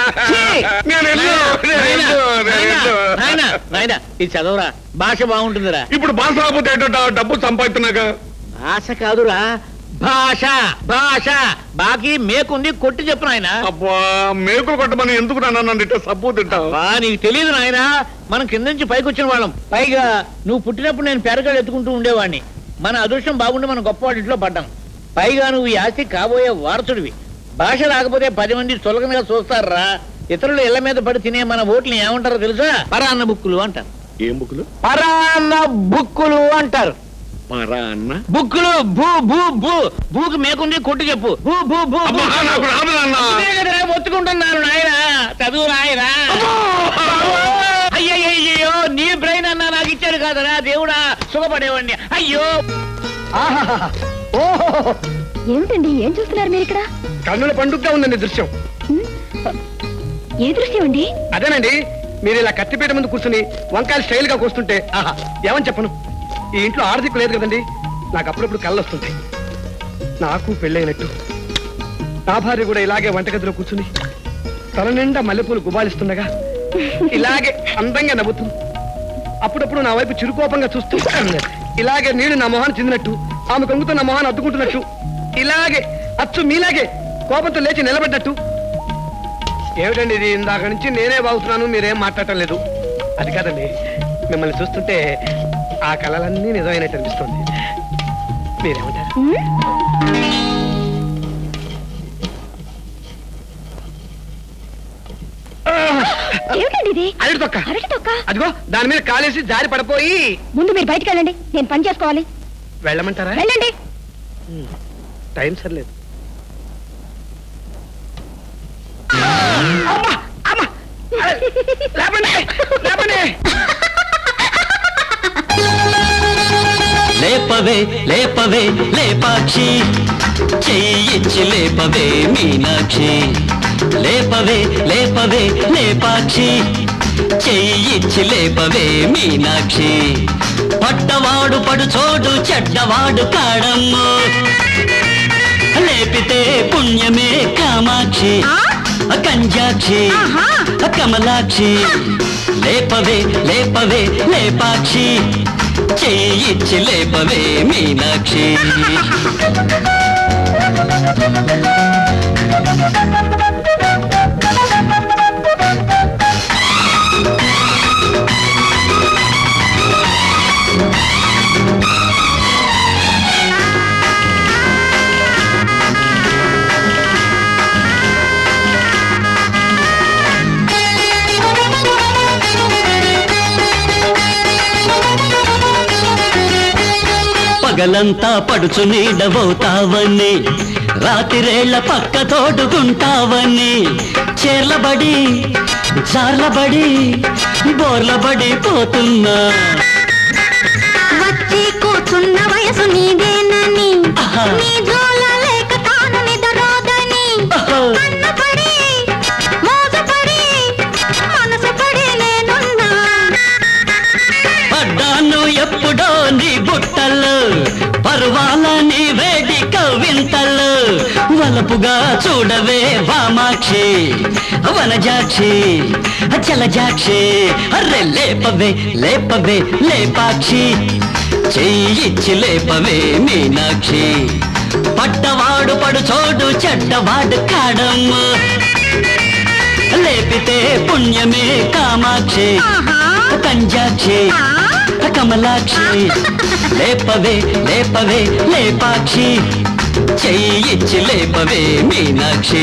నాయన ఇది చదవరా, భాష బాగుంటుందిరా. ఇప్పుడు భాష రాకపోతే ఏంటో డబ్బు సంపాదిస్తున్నాక. భాష కాదురా, భాష. భాష బాకీ మేకుంది, కొట్టి చెప్పు నాయన. అబ్బా, మేకులు కొట్టమని ఎందుకు నన్ను తింటే సబ్బు తింటావు? నీకు తెలియదు నాయన, మనం కింద నుంచి పైకి వచ్చిన వాళ్ళం. పైగా నువ్వు పుట్టినప్పుడు నేను పెరగలు ఎత్తుకుంటూ ఉండేవాడిని. మన అదృష్టం బాగుండి మనం గొప్పవాడి ఇంట్లో పడ్డాం. పైగా నువ్వు ఈ ఆస్తి కాబోయే వారసుడివి. భాష రాకపోతే 10 మంది చులకనగా చూస్తారా? ఇతరులు ఇళ్ల మీద పడి తినే మన ఓట్లని ఏమంటారో తెలుసా? పరాన్న బుక్కులు అంటారు. ఏం బుక్కులు? పరాన్న బుక్కులు అంటారు. పరాన్న బుక్కులు భూ భూ భూ భూకి మేకుంది కొట్టు చెప్పు. భూ భూ భూ ఒత్తుకుంటున్నాను నాయన, చదువు నాయన. అయ్యయ్యో, నీ బ్రెయిన్ అన్నా నాకు ఇచ్చాడు కాదరా దేవుడా, సుఖపడేవాడిని. అయ్యో ఏమిటండి, ఏం చూస్తున్నారు మీరు ఇక్కడ? కన్నుల పండుగగా ఉందండి దృశ్యం. ఏ దృశ్యం అండి? అదేనండి, మీరు ఇలా కత్తిపీట ముందు కూర్చుని వంకాయలు స్టైల్ గా కూస్తుంటే ఆహా ఏమని చెప్పను. ఈ ఇంట్లో ఆర్థిక లేదు కదండి, నాకు అప్పుడప్పుడు కళ్ళు వస్తుంటాయి. నాకు పెళ్ళైనట్టు నా భార్య కూడా ఇలాగే వంటగదిలో కూర్చుని తల నిండా మల్లెపూలు గుబాలిస్తుండగా ఇలాగే అందంగా నవ్వుతుంది. అప్పుడప్పుడు నా వైపు చిరుకోపంగా చూస్తూ ఇలాగే నీళ్లు నా మొహాన్ని చెందినట్టు, ఆమె కొంగుతో నా మొహాన్ని అద్దుకుంటున్నట్టు, ఇలాగే అచ్చు మీలాగే కోపంతో లేచి నిలబడ్డట్టు. ఏమిటండి ఇది, ఇందాక నుంచి నేనే బాగుతున్నాను, మీరేం మాట్లాడటం లేదు. అది కాదండి, మిమ్మల్ని చూస్తుంటే ఆ కళలన్నీ నిజమైనట్టు అనిపిస్తుంది. మీరేమంటారు? అరటి తొక్క. అదిగో దాని మీద కాలేసి జారి పడిపోయి. ముందు మీరు బయటికి వెళ్ళండి, నేను పని చేసుకోవాలి. వెళ్ళమంటారా? వెళ్ళండి. టైం సరిలేదు. లేపవే లేపవే లేపాక్షి, చెయ్యిచ్చి లేపవే మీనాక్షి. లేపవే లేపవే లేపాక్షి, చెయ్యిచ్చి లేపవే మీనాక్షి. పట్టవాడు పడు చోడు చెడ్డవాడు కాడమ్ము, లేపితే పుణ్యమే కామాక్షి కంజాక్షి కమలాక్షి. లేపవే లేపవే లేపాక్షి, చెయ్యిచ్చి లేపవే మీనాక్షి. పగలంతా పడుచు నీడబోతావని, రాతిరేళ్ల పక్క తోడుకుంటావని, చేర్లబడి జార్లబడి బోర్లబడి పోతున్నా. వచ్చి కూర్చున్న వయసు నీదేనని, నీ జోల లేక తాను నిదరోదని, కన్నపడి మోసపడి మనసు పడి నేనున్నా. పడ్డాను ఎప్పుడో నీ బుట్టలు, పరువాల నీ వేడి కవింతలు. వలపుగా చూడవే వామాక్షి, వనజాక్షి చలజాక్షి. అర్రె లేపవే లేపవే లేపాక్షి, చెయ్యిచ్చి లేపవే మీనాక్షి. పట్టవాడు పడు చోడు చెడ్డవాడు కాడమ్మ, లేపితే పుణ్యమే కామాక్షి కంజాక్షి కమలాక్షి. లేపవే లేపవే లేపాక్షి, చెయ్యిచ్చి లేపవే మీనాక్షి.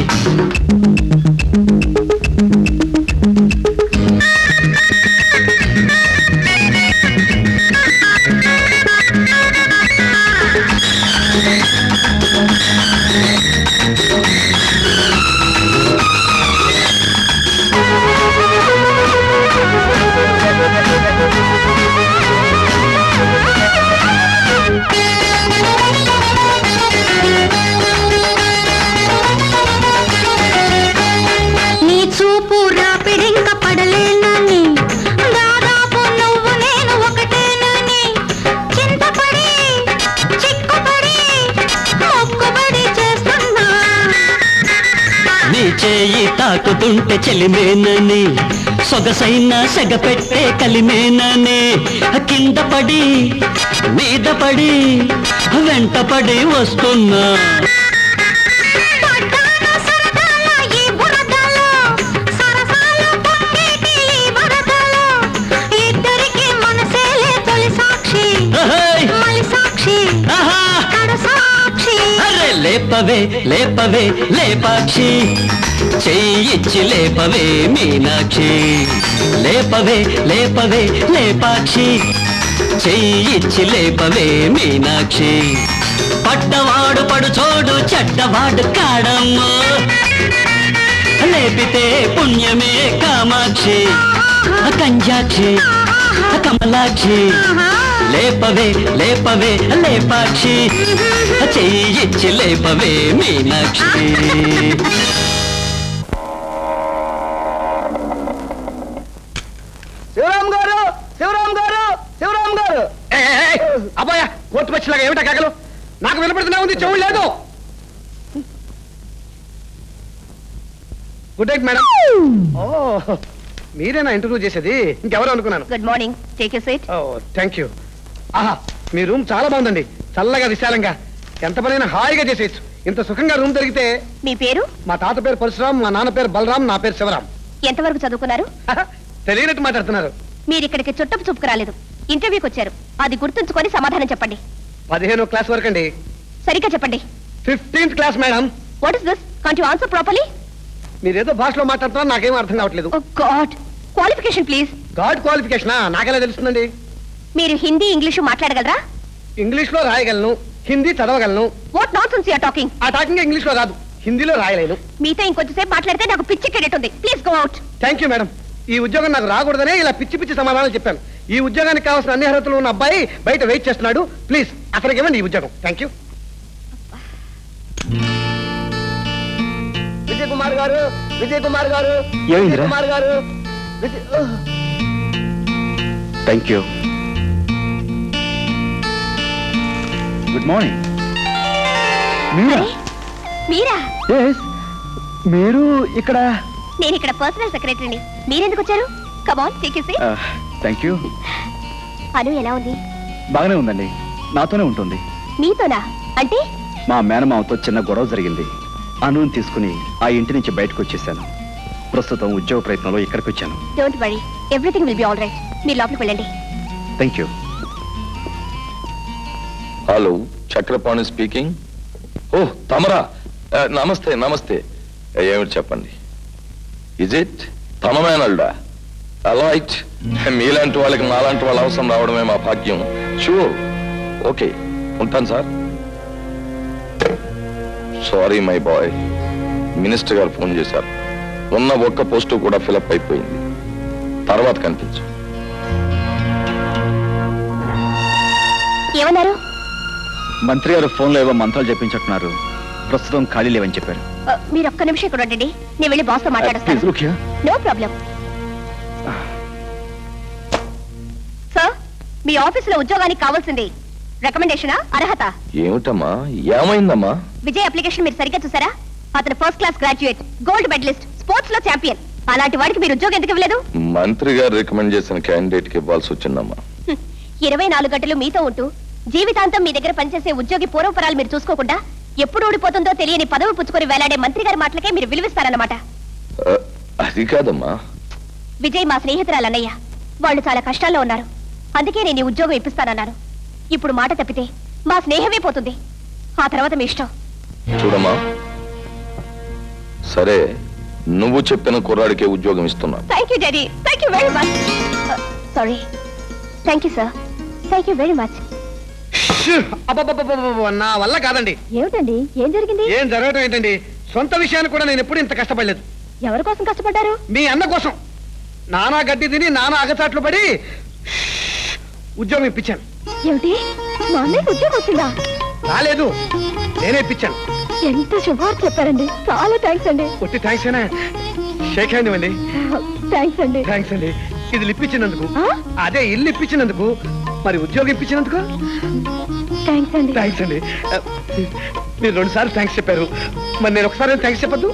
చేయి తాకుతుంటే చెలిమేనని, సొగసైన సెగపెట్టే కలిమేనని. కింద పడి మీద పడి వెంట పడి వస్తున్నా. లేపవే లేపవే లేపాక్షి చెయ్యిచ్చి లేపవే మీనాక్షి లేపవే లేపవే లేపాక్షి చెయ్యిచ్చి లేపవే మీనాక్షి పడ్డవాడు పడుచోడు చెడ్డవాడు కాడమ్మో లేపితే పుణ్యమే కామాక్షి కంజాక్షి కమలాక్షి లేపవే లేపవే లేపాక్షి చెయ్యిచ్చి లేపవే మీనాక్షి శివరామ్ గారు శివరామ్ గారు శివరామ్ గారు అబ్బాయా కోర్టు పక్షిలాగా ఏమిటా కాకలు నాకు వినపడుతున్నా ఉంది చెవులు లేదు గుడ్ నైట్ మేడం ఓ మీరేనా ఇంటర్వ్యూ చేసేది ఇంకెవరు అనుకున్నాను good morning take you seat oh thank you ఆహా మీ రూమ్ చాలా బాగుందండి చల్లగా విశాలంగా ఎంత పనైనా హాయిగా చేసేయచ్చు ఇంత సుఖంగా రూమ్ దొరికితే మీ పేరు మా తాత పేరు పరశురామ్ మా నాన్న పేరు బలరాం నా పేరు శివరాం ఎంతవరకు చదువుకున్నారు తెలియనట్టు మాట్లాడుతున్నారు మీరు ఇక్కడికి చుట్టపు చూపుకు రాలేదు ఇంటర్వ్యూకి వచ్చారు అది గుర్తుంచుకొని సమాధానం చెప్పండి 15వ క్లాస్ వరకు అండి సరిగ్గా చెప్పండి 15th class madam what is this can't you answer properly మీరేదో భాషలో మాట్లాడుతున్నారు నాకేం అర్థం కావట్లేదు గాడ్ క్వాలిఫికేషన్ ప్లీజ్ గాడ్ క్వాలిఫికేషనా నాకెలా తెలుస్తుందండి మీరు హిందీ ఇంగ్లీషు మాట్లాడగలరా ఇంగ్లీష్ లో రాయగలను హిందీ చదవగలను what nonsense you are talking ఆ టాకింగ్ ఇంగ్లీష్ లో కాదు హిందీలో రాయలేను మీతో ఇంకొంచెంసేపు మాట్లాడితే నాకు పిచ్చెక్కేటట్టుంది please go out thank you madam ఈ ఉద్యోగం నాకు రాకూడదనే ఇలా పిచ్చి పిచ్చి సమాధానాలు చెప్పాను ఈ ఉద్యోగానికి కావాల్సిన అన్ని అర్హతలు ఉన్న అబ్బాయి బయట వెయిట్ చేస్తున్నాడు ప్లీజ్ అతనికి ఇవ్వండి ఈ ఉద్యోగం థ్యాంక్ యూ విజయ్ కుమార్ గారు విజయ్ కుమార్ గారు విజయ్ కుమార్ గారు థ్యాంక్ యూ గుడ్ మార్నింగ్ మీరా మీరు ఇక్కడ నేను ఇక్కడ పర్సనల్ సెక్రటరీని మీరెందుకు వచ్చారు come on take you seat thank you Anu ఎలా ఉంది బాగానే ఉందండి నాతోనే ఉంటుంది మీతోనా అంటే మా మేనమామతో చిన్న గొడవ జరిగింది అనుని తీసుకుని ఆ ఇంటి నుంచి బయటకు వచ్చేసాను ప్రస్తుతం ఉద్యోగ ప్రయత్నంలో ఇక్కడికి వచ్చాను don't worry everything will be all right మీరు లోపలికి వెళ్ళండి thank you hello Chakrapani speaking oh తమరా నమస్తే నమస్తే ఏమిటి చెప్పండి ఇజ్ ఇట్ తమ మేనల్డా రైట్ మీలాంటి వాళ్ళకి మాలాంటి వాళ్ళ అవసరం రావడమే మా భాగ్యం షూర్ ఓకే ఉంటాను sir sorry my boy minister గారు ఫోన్ చేశారు ఉన్న ఒక్క పోస్టు కూడా ఫిలప్ అయిపోయింది తర్వాత కనిపించు ఏమన్నారు మంత్రి గారు ఫోన్లో ఏవో మంత్రాలు చెప్పించుంటున్నారు ప్రస్తుతం ఖాళీ లేవని చెప్పారు మీరు ఒక్క నిమిషం ఇక్కడ ఉండండి నేను వెళ్ళి బాస్ తో మాట్లాడొస్తాను నో ప్రాబ్లం సార్ మీ ఆఫీసులో ఉద్యోగానికి కావాల్సింది రికమెండేషనా అర్హత ఏమిటమ్మా ఏమైందమ్మా విజయ్ అప్లికేషన్ మీరు సరిగ్గా చూసారా అతను first class graduate gold medalist sports లో ఛాంపియన్ అలాంటి వాడికి మీరు ఉద్యోగం ఎందుకు ఇవ్వలేదు మంత్రి గారు రికమెండ్ చేసిన క్యాండిడేట్ కి ఇవ్వాల్సి వచ్చిందమ్మా 24 గంటలు మీతో ఉంటూ జీవితాంతం మీ దగ్గర పనిచేసే ఉద్యోగి పూర్వపరాలు మీరు చూసుకోకుండా ఎప్పుడు ఊడిపోతుందో తెలియని పదవి పుచ్చుకొని వేలాడే మంత్రి గారి మాటలకే మీరు విలువిస్తారన్నమాట అది కాదమ్మా విజయ్ మా స్నేహితురాలు అన్నయ్య వాళ్ళు చాలా కష్టాల్లో ఉన్నారు అందుకే నేను ఈ ఉద్యోగం ఇప్పిస్తానన్నాను ఇప్పుడు మాట తప్పితే మా స్నేహమే పోతుంది ఆ తర్వాత మీ ఇష్టం చూడమ్మా సరే నువ్వు చెప్పిన కుర్రాడికే ఉద్యోగం ఇస్తున్నా thank you daddy thank you very much sorry thank you sir thank you very much నా వల్ల కాదండి ఏమిటండి ఏం జరిగింది ఏం జరగటం ఏంటండి సొంత విషయాన్ని కూడా నేను ఎప్పుడు ఇంత కష్టపడలేదు ఎవరి కోసం కష్టపడ్డారు మీ అన్న కోసం నానా గడ్డి తిని నానా అగచాట్లు పడి ఉద్యోగం ఇప్పించాను ఏమిటి మా అన్నయ్యకి ఉద్యోగం వచ్చిందా రాలేదు నేనే ఇప్పించాను ఎంత శుభార్త చెప్పారండి చాలా థ్యాంక్స్ అండి ఒట్టి థ్యాంక్స్ అయినా షేక్ హ్యాండ్ ఇవ్వండి థ్యాంక్స్ అండి థ్యాంక్స్ అండి ఇది ఇప్పించినందుకు అదే ఇల్లు ఇప్పించినందుకు మరి ఉద్యోగం ఇప్పించినందుకు థ్యాంక్స్ అండి థ్యాంక్స్ అండి మీరు 2 సార్లు థ్యాంక్స్ చెప్పారు మరి నేను ఒకసారి థ్యాంక్స్ చెప్పద్దు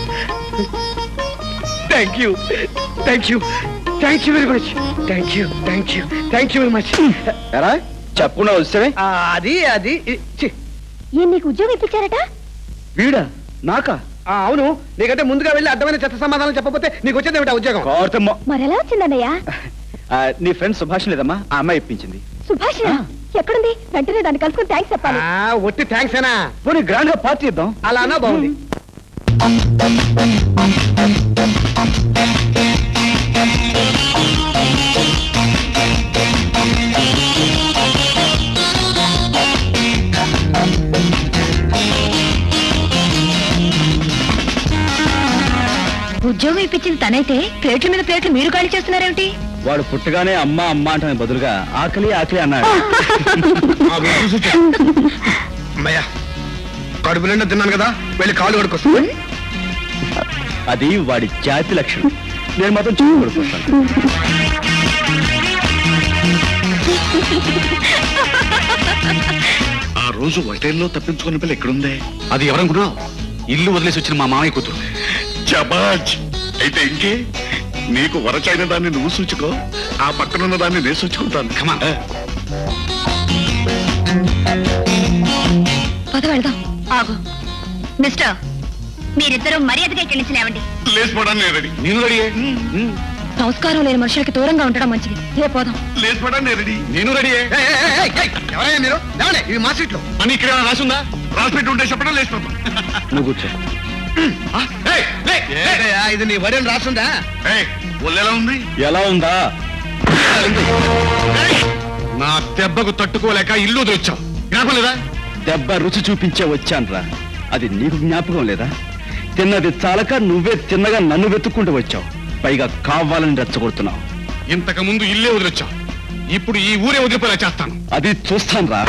thank you thank you thank you very much thank you thank you thank you very much ఎరా చెప్పకుండా వస్తే అది అది నీకు ఉద్యోగం ఇప్పించారట వీడా నాకా అవును నీకంటే ముందుగా వెళ్ళి అడ్డమైన చెత్త సమాధానం చెప్పకపోతే నీకు వచ్చేది ఏమిటా ఉద్యోగం మరెలా వచ్చిందన్నయ్యా నీ ఫ్రెండ్ సుభాష్ లేదమ్మా ఆ అమ్మాయి ఇప్పించింది సుభాష్ ఎక్కడుంది? వెంటనే దాన్ని కలుసుకుని థ్యాంక్స్ చెప్పాలి. ఒట్టి థ్యాంక్స్ ఏనా? పోనీ గ్రాండ్ గా పార్టీ ఇద్దాం. అలానా బాగుంది. ఉద్యోగం ఇప్పించింది తనైతే ప్లేట్ల మీద ప్లేట్లు మీరు ఖాళీ చేస్తున్నారేమిటి? వాడు పుట్టగానే అమ్మ అమ్మ అంటే బదులుగా ఆకలి ఆకలి అన్నాడు. అమ్మయ్యా, కడుపు నిండా తిన్నాను కదా, వెళ్ళి కాళ్ళు కడుకొస్తా. అది వాడి జాతి లక్షణం. నేను మాత్రం చూపు కొడుకొస్తాను. ఆ రోజు హోటల్లో తప్పించుకున్న పిల్ల ఎక్కడుందే? అది ఎవరనుకున్నావు? ఇల్లు వదిలేసి వచ్చిన మా మామయ్య కూతురు. చబాజ్! అయితే ఇంకే, నీకు వరచైన దాన్ని నువ్వు సూచుకో, ఆ పక్కనున్న దాన్ని నేను సూచుకుంటాను. కమా పద వెళ్దాం. ఆగు మిస్టర్, మీరిద్దరూ మర్యాదగా ఇక్కడి నుంచి లేవండి. లేచిపోవడానికి నేను రెడీ. నేను రెడీ. సంస్కారం లేని మనుషులకి దూరంగా ఉండడం మంచిది. ఏ పోదాం. లేచిపోవడానికి నేను రెడీ. నేను రెడీ. ఎవరైనా మీరు లేవండి, ఇవి మా సీట్లు. అని ఇక్కడ రాసుందా? రాసిపెట్టి ఉంటే చెప్పడం లేచిపోతాం. నువ్వు కూర్చో. ఇది నీ వడిని రాసుందా? ఒళ్ళెలా ఉంది? ఎలా ఉందా? నా దెబ్బకు తట్టుకోలేక ఇల్లు వదిలొచ్చావు. జ్ఞాపకం లేదా? దెబ్బ రుచి చూపించే వచ్చాన్రా. అది నీకు జ్ఞాపకం లేదా? తిన్నది చాలక నువ్వే తిన్నగా నన్ను వెతుక్కుంటూ వచ్చావు. పైగా కావాలని రెచ్చగొడుతున్నావు. ఇంతకు ముందు ఇల్లే వదిలొచ్చావు, ఇప్పుడు ఈ ఊరే వదిలిపోయేలా చేస్తాను. అది చూస్తాను రా.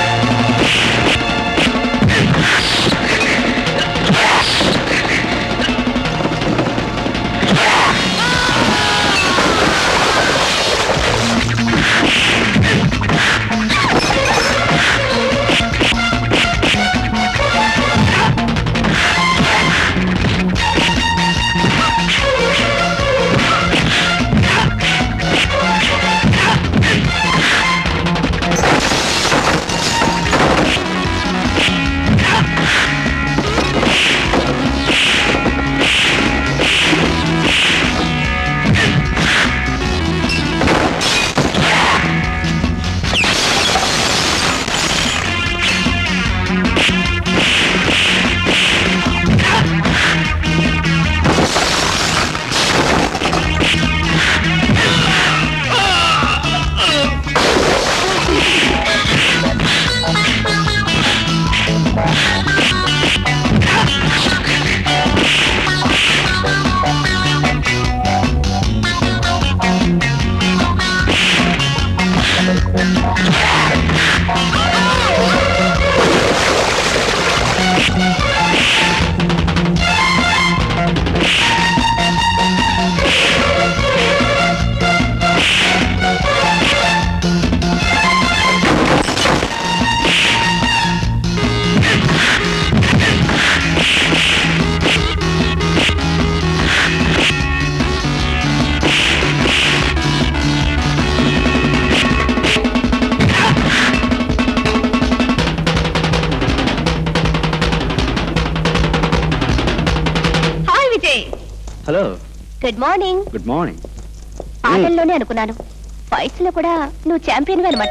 Hello, good morning. Good morning. ఆటల్లోనే అనుకున్నాను, ఫైట్స్ లో కూడా నువ్వు ఛాంపియన్ అనమాట.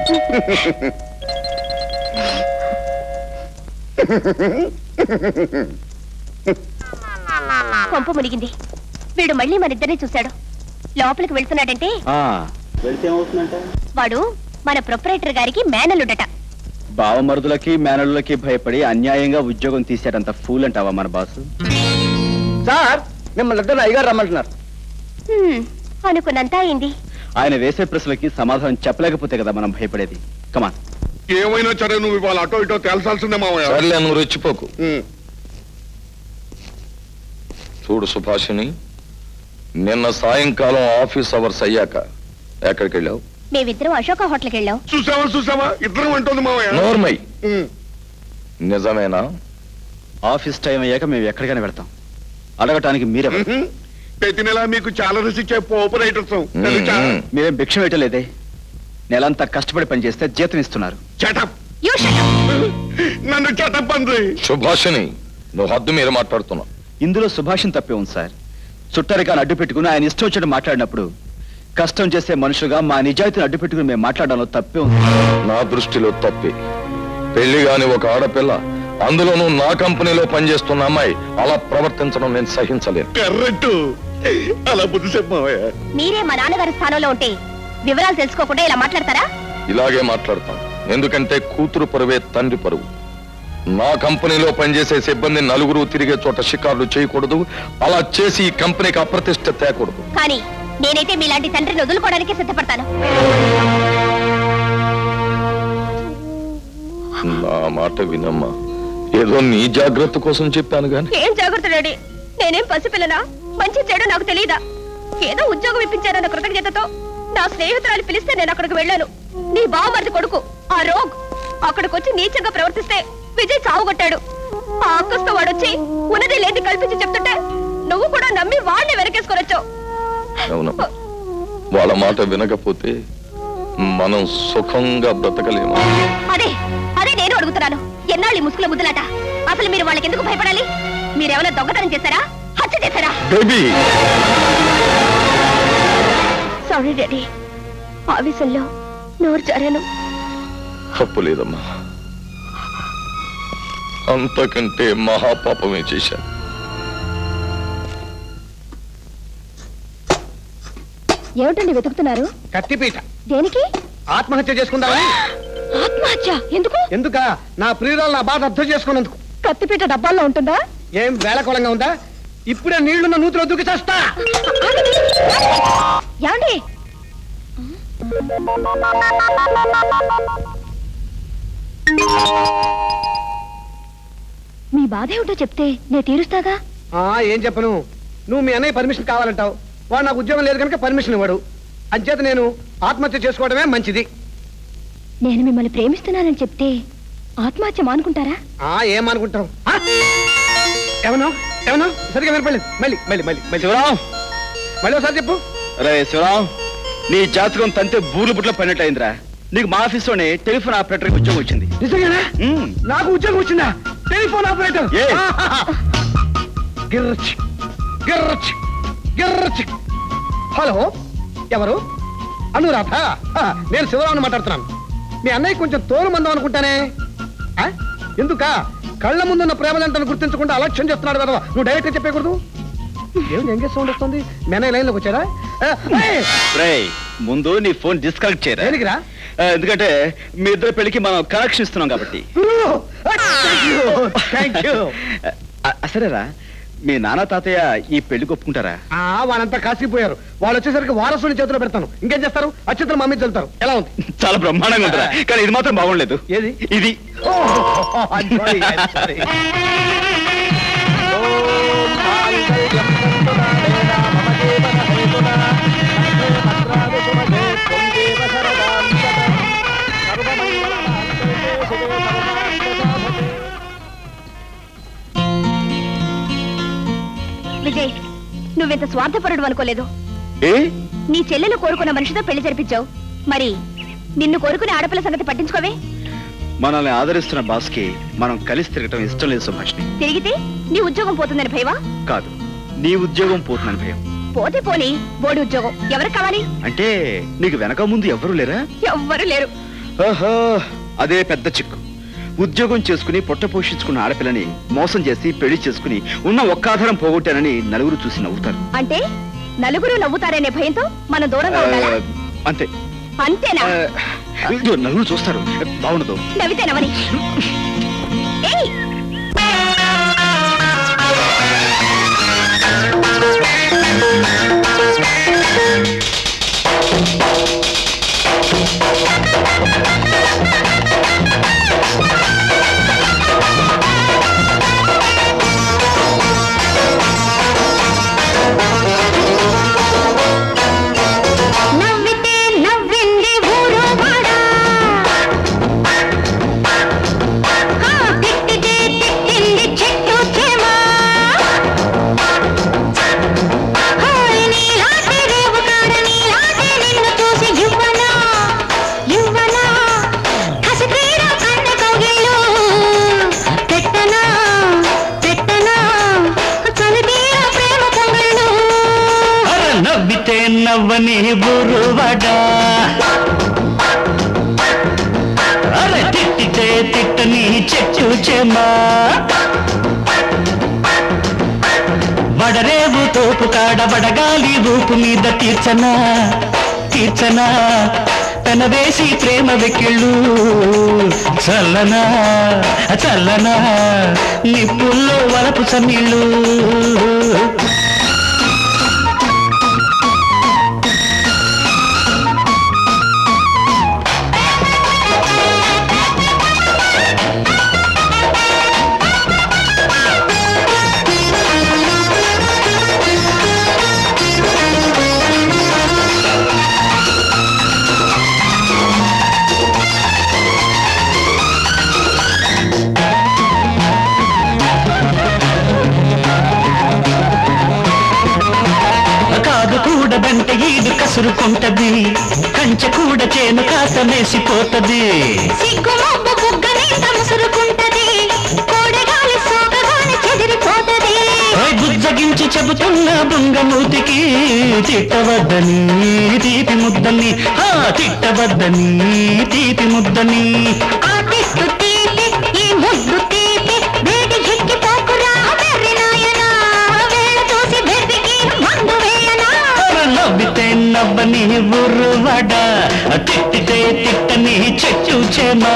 కొంప మునిగింది. వీడు మళ్ళీ మన ఇద్దరిని చూశాడు. లోపలికి వెళ్తున్నాడంటే వాడు మన ప్రొపరేటర్ గారికి మేనలుడట. బావమరుదులకి మేనలులకి భయపడి అన్యాయంగా ఉద్యోగం తీసేటంత ఫూల్ అంటావా మన బాసు? సార్, మిమ్మల్ని ఇద్దరు అయ్యగారు రమ్మంటున్నారు. అనుకున్నంత అయింది. ఆయన వేసే ప్రశ్నలకి సమాధానం చెప్పలేకపోతే కదా మనం భయపడేది. కమాన్. ఏమైనా సరే నువ్వు ఇవాళ అటో ఇటో తేల్చాల్సిందే మామయ్య. సర్లే, నువ్వు రెచ్చిపోకు. చూడు సుభాషిణి, నిన్న సాయంకాలం ఆఫీస్ అవర్స్ అయ్యాక ఎక్కడికి వెళ్ళావు? మేమిద్దరం అశోక హోటల్కి వెళ్ళాం. చూసావా ఇద్దరం అంటుంది మామయ్య. నోర్మై, నిజమేనా? ఆఫీస్ టైం అయ్యాక మేము ఎక్కడికైనా వెళ్తాం. అడగటానికి మీరే. ప్రతి నెల మీకు చాలా రిసిచ్చే ఆపరేటర్స్. మీరేం భిక్ష పెట్టలేదే. నెలంతా కష్టపడి పనిచేస్తే జీతం ఇస్తున్నారు. నన్ను చటప్ అంది. సుభాషిని, నువ్వు హద్దు మీరు మాట్లాడుతున్నావు. ఇందులో సుభాషిని తప్పే ఉంది సార్. చుట్టరికాన్ని అడ్డు పెట్టుకుని ఆయన ఇష్టం వచ్చేట్టు మాట్లాడినప్పుడు కష్టం చేసే మనుషులుగా మా నిజాయితీని అడ్డుపెట్టుకుని మేము మాట్లాడడంలో తప్పే ఉంది. నా దృష్టిలో తప్పే. పెళ్లి గాని ఒక ఆడపిల్ల, అందులోనూ నా కంపెనీలో పనిచేస్తున్న అమ్మాయి అలా ప్రవర్తించడం నేను సహించలేను. కరెక్ట్. అలా బుద్ధి చెప్పావయ్యా. మీరే మా నాన్నగారి స్థానంలో ఉంటే వివరాలు తెలుసుకోకుండా ఇలా మాట్లాడతారా? ఇలాగే మాట్లాడతాను. ఎందుకంటే కూతురు పరువే తండ్రి పరువు. నా కంపెనీలో పనిచేసే సిబ్బంది నలుగురు తిరిగే చోట షికార్లు చేయకూడదు. అలా చేసి ఈ కంపెనీకి అప్రతిష్ట తేకూడదు. కానీ నేనైతే మీలాంటి తండ్రిని వదులుకోవడానికి సిద్ధపడతాను. నా మాట వినమ్మా. ఏదో నీ జాగ్రత్త కోసం చెప్పాను గాని. ఏం జాగ్రత్త డాడీ? నేనేం పసిపిల్లనా? మంచి చెడు నాకు తెలియదా? ఏదో ఉద్యోగం ఇప్పించారన్న కృతజ్ఞతతో నా స్నేహితురాలు పిలిస్తే నేను అక్కడికి వెళ్ళాను. నీ బావమరిది కొడుకు ఆ రోగ్ అక్కడికొచ్చి నీచంగా ప్రవర్తిస్తే విజయ్ చావుగొట్టాడు. ఆ అక్కస్తో వాడొచ్చి ఉన్నది లేని కల్పించి చెప్తుంటే నువ్వు కూడా నమ్మి వాడిని వెనకేసుకొని వచ్చావు. అవునమ్మా, వాళ్ళ మాట వినకపోతే మనం సుఖంగా బ్రతకలేము. అదే అదే నేను అడుగుతున్నాను. ఎన్నాళ్ళు ముసుగుల ముద్దులాట? అసలు మీరు వాళ్ళకి ఎందుకు భయపడాలి? మీరేమైనా దొంగతనం చేశారా? హత్య చేశారా? సారీ డాడీ, ఆవేశంలో నోరు జారాను. తప్పు లేదమ్మా, అంతకంటే మహాపాపమే చేశాను. ఏమిటండి వెతుకుతున్నారు? కత్తిపీట. దేనికి? ఆత్మహత్య చేసుకుందామని. ఆత్మహత్య ఎందుకు? ఎందుక? నా ప్రియురాలు నా బాధ అర్థం చేసుకున్నందుకు. కత్తిపీట డబ్బాల్లో ఉంటుందా? ఏం వేళకోళంగా ఉందా? ఇప్పుడే నీళ్లున్న నూతిలో దూకి చేస్తా. ఏమండి? మీ బాధ ఏమిటో చెప్తే నేను తీరుస్తాగా. ఏం చెప్పను? నువ్వు మీ అన్నయ్య పర్మిషన్ కావాలంటావు. వాడు నాకు ఉద్యోగం లేదు కనుక పర్మిషన్ ఇవ్వడు. అంచేత నేను ఆత్మహత్య చేసుకోవడమే మంచిది. నేను మిమ్మల్ని ప్రేమిస్తున్నానని చెప్తే ఆత్మహత్య మానుకుంటారా? ఏమనుకుంటావు? ఏమన్నా ఏమన్నా సరిగా వినపడలేదు. మళ్ళీ మళ్ళీ మళ్ళీ మళ్ళీ శివరాం, మళ్ళీ ఒకసారి చెప్పు. రే శివరాం, నీ జాతకం తంతే బూర్లు బుట్ల పడినట్టయిందిరా. నీకు మా ఆఫీస్లోనే టెలిఫోన్ ఆపరేటర్ ఉద్యోగం వచ్చింది. నిజంగానా? నాకు ఉద్యోగం వచ్చిందా? Telephone operator. గిర్రచ్ గిర్రచ్ గిర్రచ్. హలో, ఎవరు? అనురాధ. నేను శివరావుని మాట్లాడుతున్నాను. మీ అన్నయ్య కొంచెం తోలు మందం అనుకుంటానే. ఎందుక? కళ్ళ ముందున్న ప్రేమలంటను గుర్తించకుండా అలక్ష్యం చేస్తున్నాడు కదా. నువ్వు డైరెక్ట్ గా చెప్పకూడదు. ఏమి ఎంగేజ్ సౌండ్ వస్తుంది? మీ అన్నయ్య లైన్ లోకి వచ్చాడా? ముందు నీ ఫోన్ డిస్కనెక్ట్ చేయరా. దేనికిరా? ఎందుకంటే మీ ఇద్దరు పెళ్లికి మనం కనెక్షన్ ఇస్తున్నాం కాబట్టి. సరేరా, మీ నాన్న తాతయ్య ఈ పెళ్లి ఒప్పుకుంటారా? వాళ్ళంతా కాసిపోయారు. వాళ్ళు వచ్చేసరికి వారసుని చేతిలో పెడతాను. ఇంకేం చేస్తారు? అచ్యుతులు మమ్మీ చల్లుతారు. ఎలా ఉంది? చాలా బ్రహ్మాండంగా ఉంటుందా? కానీ ఇది మాత్రం బాగుండలేదు. ఏది? ఇది. విజయ్, నువ్వెంత స్వార్థపరుడు అనుకోలేదు. నీ చెల్లెలు కోరుకున్న మనిషితో పెళ్లి జరిపించావు. మరి నిన్ను కోరుకునే ఆడపిల్ల సంగతి పట్టించుకోవే. మనల్ని ఆదరిస్తున్న బాస్ కి మనం కలిసి తిరగటం ఇష్టం లేదు సుభాష్ని. తిరిగితే నీ ఉద్యోగం పోతుందని భయమా? కాదు, నీ ఉద్యోగం పోతుందని భయం. పోతే పోనీ, బోర్డు ఉద్యోగం ఎవరికి కావాలి? అంటే నీకు వెనక ముందు ఎవ్వరూ లేరా? ఎవ్వరు లేరు. అదే పెద్ద చిక్కు. ఉద్యోగం చేసుకుని పొట్ట పోషించుకున్న ఆడపిల్లని మోసం చేసి పెళ్లి చేసుకుని ఉన్న ఒక్క ఆధారం పోగొట్టానని నలుగురు చూసి నవ్వుతారు. అంటే నలుగురు నవ్వుతారనే భయంతో మనం దూరంగా ఉండాలా? అంతే. అంతేనా? నలుగురు చూస్తారు, బాగుండదు. నవ్వితే నవ్వని. నవ్వితే నవ్వింది ఊరు వాడా. నవ్వని బురువడా అరే తిట్టితే తిట్టని చెచ్చుచెమా వడరేవు తోపు కాడ వడగాలి ఊపు మీద తీర్చనా పెనవేసి ప్రేమ వెక్కిళ్ళు చల్లనా నిప్పుల్లో వలపు సమీళ్ళు కూడదంటే ఈడు కసురుకుంటది కంచె కూడా చేను కాస్త మేసిపోతది సిగ్గుమబ్బు బుగ్గనింత ముసురుకుంటది కోడగాలి సోకగాని చెదిరిపోతది బుజ్జగించి చెబుతున్న బృంగమూతికి తిట్టవద్దని తీపి ముద్దని తిట్టవద్దని తీపి ముద్దని ఆ తిట్టు తీపి ఈ ముద్దు తీపి వేడి ఎక్కిపోకురా వెర్రి నాయనా వేళ చూసి బెర్రికి మందు వేయనా నవ్వితే నవ్వని బుర్రువడ తిట్టితే తిట్టని చెచ్చుచెమా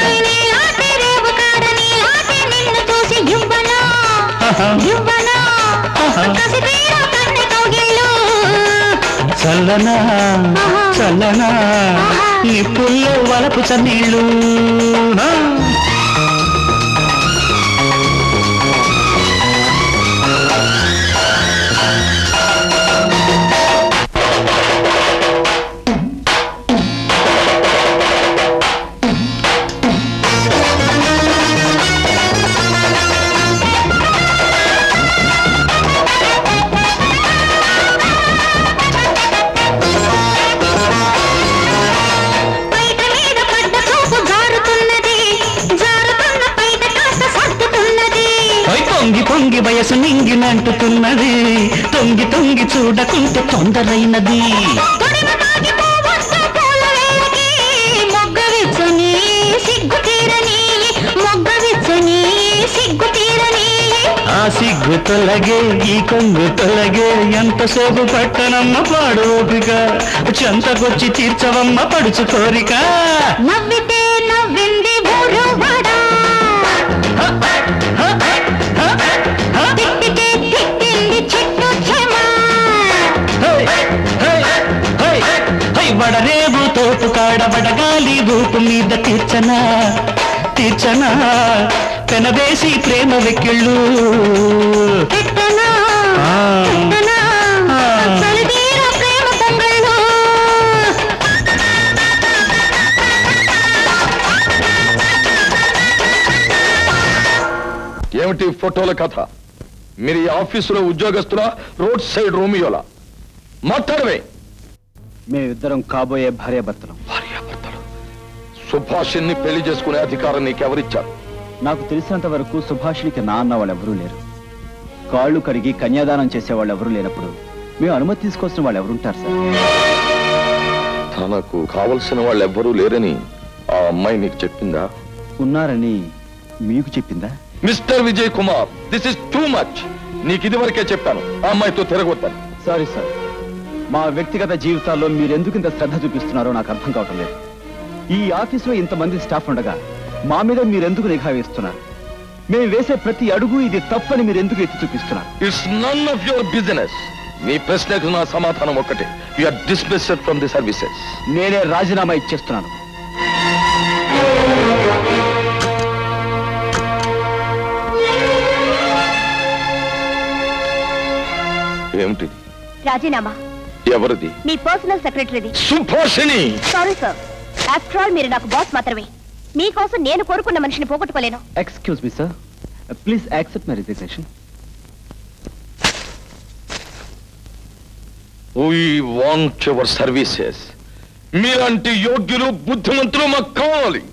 నిన్ను చూసి యువ్వనా చల్లనా నిప్పుల్లో వలపు చన్నీళ్ళు పొంగి వయసు నింగినంటుతున్నది తొంగి చూడకుంటే తొందరైనది ఆ సిగ్గు తొలగే ఈ కొంగు తొలగే ఎంతసేపు పట్టనమ్మ పాడు ఓపిక చెంతకొచ్చి తీర్చవమ్మ పడుచు కోరిక నవ్వితే నవ్వింది ఊరువాడా వడరేవు తోపు కాడ వడగాలి ఊపు మీద తీర్చనా పెనవేసి ప్రేమ వెక్కిళ్ళు ఏమిటి ఫోటోల కథ? మీరు ఈ ఆఫీసులో ఉద్యోగస్తులా, రోడ్ సైడ్ రోమియోలా? మాట్లాడవే. మేమిద్దరం కాబోయే భార్యాభర్తలు. సుభాషిణ్ణి పెళ్లి చేసుకునే అధికారం నీకెవరిచ్చారు? నాకు తెలిసినంత వరకు సుభాషిణికి నా అన్న వాళ్ళెవరూ లేరు. కాళ్ళు కడిగి కన్యాదానం చేసే వాళ్ళు ఎవరూ లేనప్పుడు మేము అనుమతి తీసుకోవాల్సిన వాళ్ళు ఎవరుంటారు సార్? తనకు కావలసిన వాళ్ళు ఎవ్వరూ లేరని ఆ అమ్మాయి నీకు చెప్పిందా? ఉన్నారని మీకు చెప్పిందా? Mister Vijay Kumar, this is too much. నీకు ఇది వరకే చెప్పాను, ఆ అమ్మాయితో తిరగొద్దాను. సారీ సార్, మా వ్యక్తిగత జీవితాల్లో మీరెందుకు ఇంత శ్రద్ధ చూపిస్తున్నారో నాకు అర్థం కావటం లేదు. ఈ ఆఫీసులో ఇంతమంది స్టాఫ్ ఉండగా మా మీద మీరెందుకు నిఘా వేస్తున్నారు? మేము వేసే ప్రతి అడుగు ఇది తప్పని మీరెందుకు ఎత్తి చూపిస్తున్నారు? It's none of your business. మీ ప్రశ్నకు నా సమాధానం ఒక్కటే, you are dismissed from the services. నేనే రాజీనామా ఇచ్చేస్తున్నాను. ఏమిటి రాజీనామా? ఎవరిది? మీ పర్సనల్ సెక్రటరీది. Subhashini. Sorry sir, after all మీరు నాకు బాస్ మాత్రమే. మీకోసం నేను కోరుకున్న మనిషిని పోగొట్టుకోలేను. Excuse me sir, please accept my resignation. We want your services. మీలాంటి యోగ్యులు, బుద్ధిమంతులు మాకు కావాలి.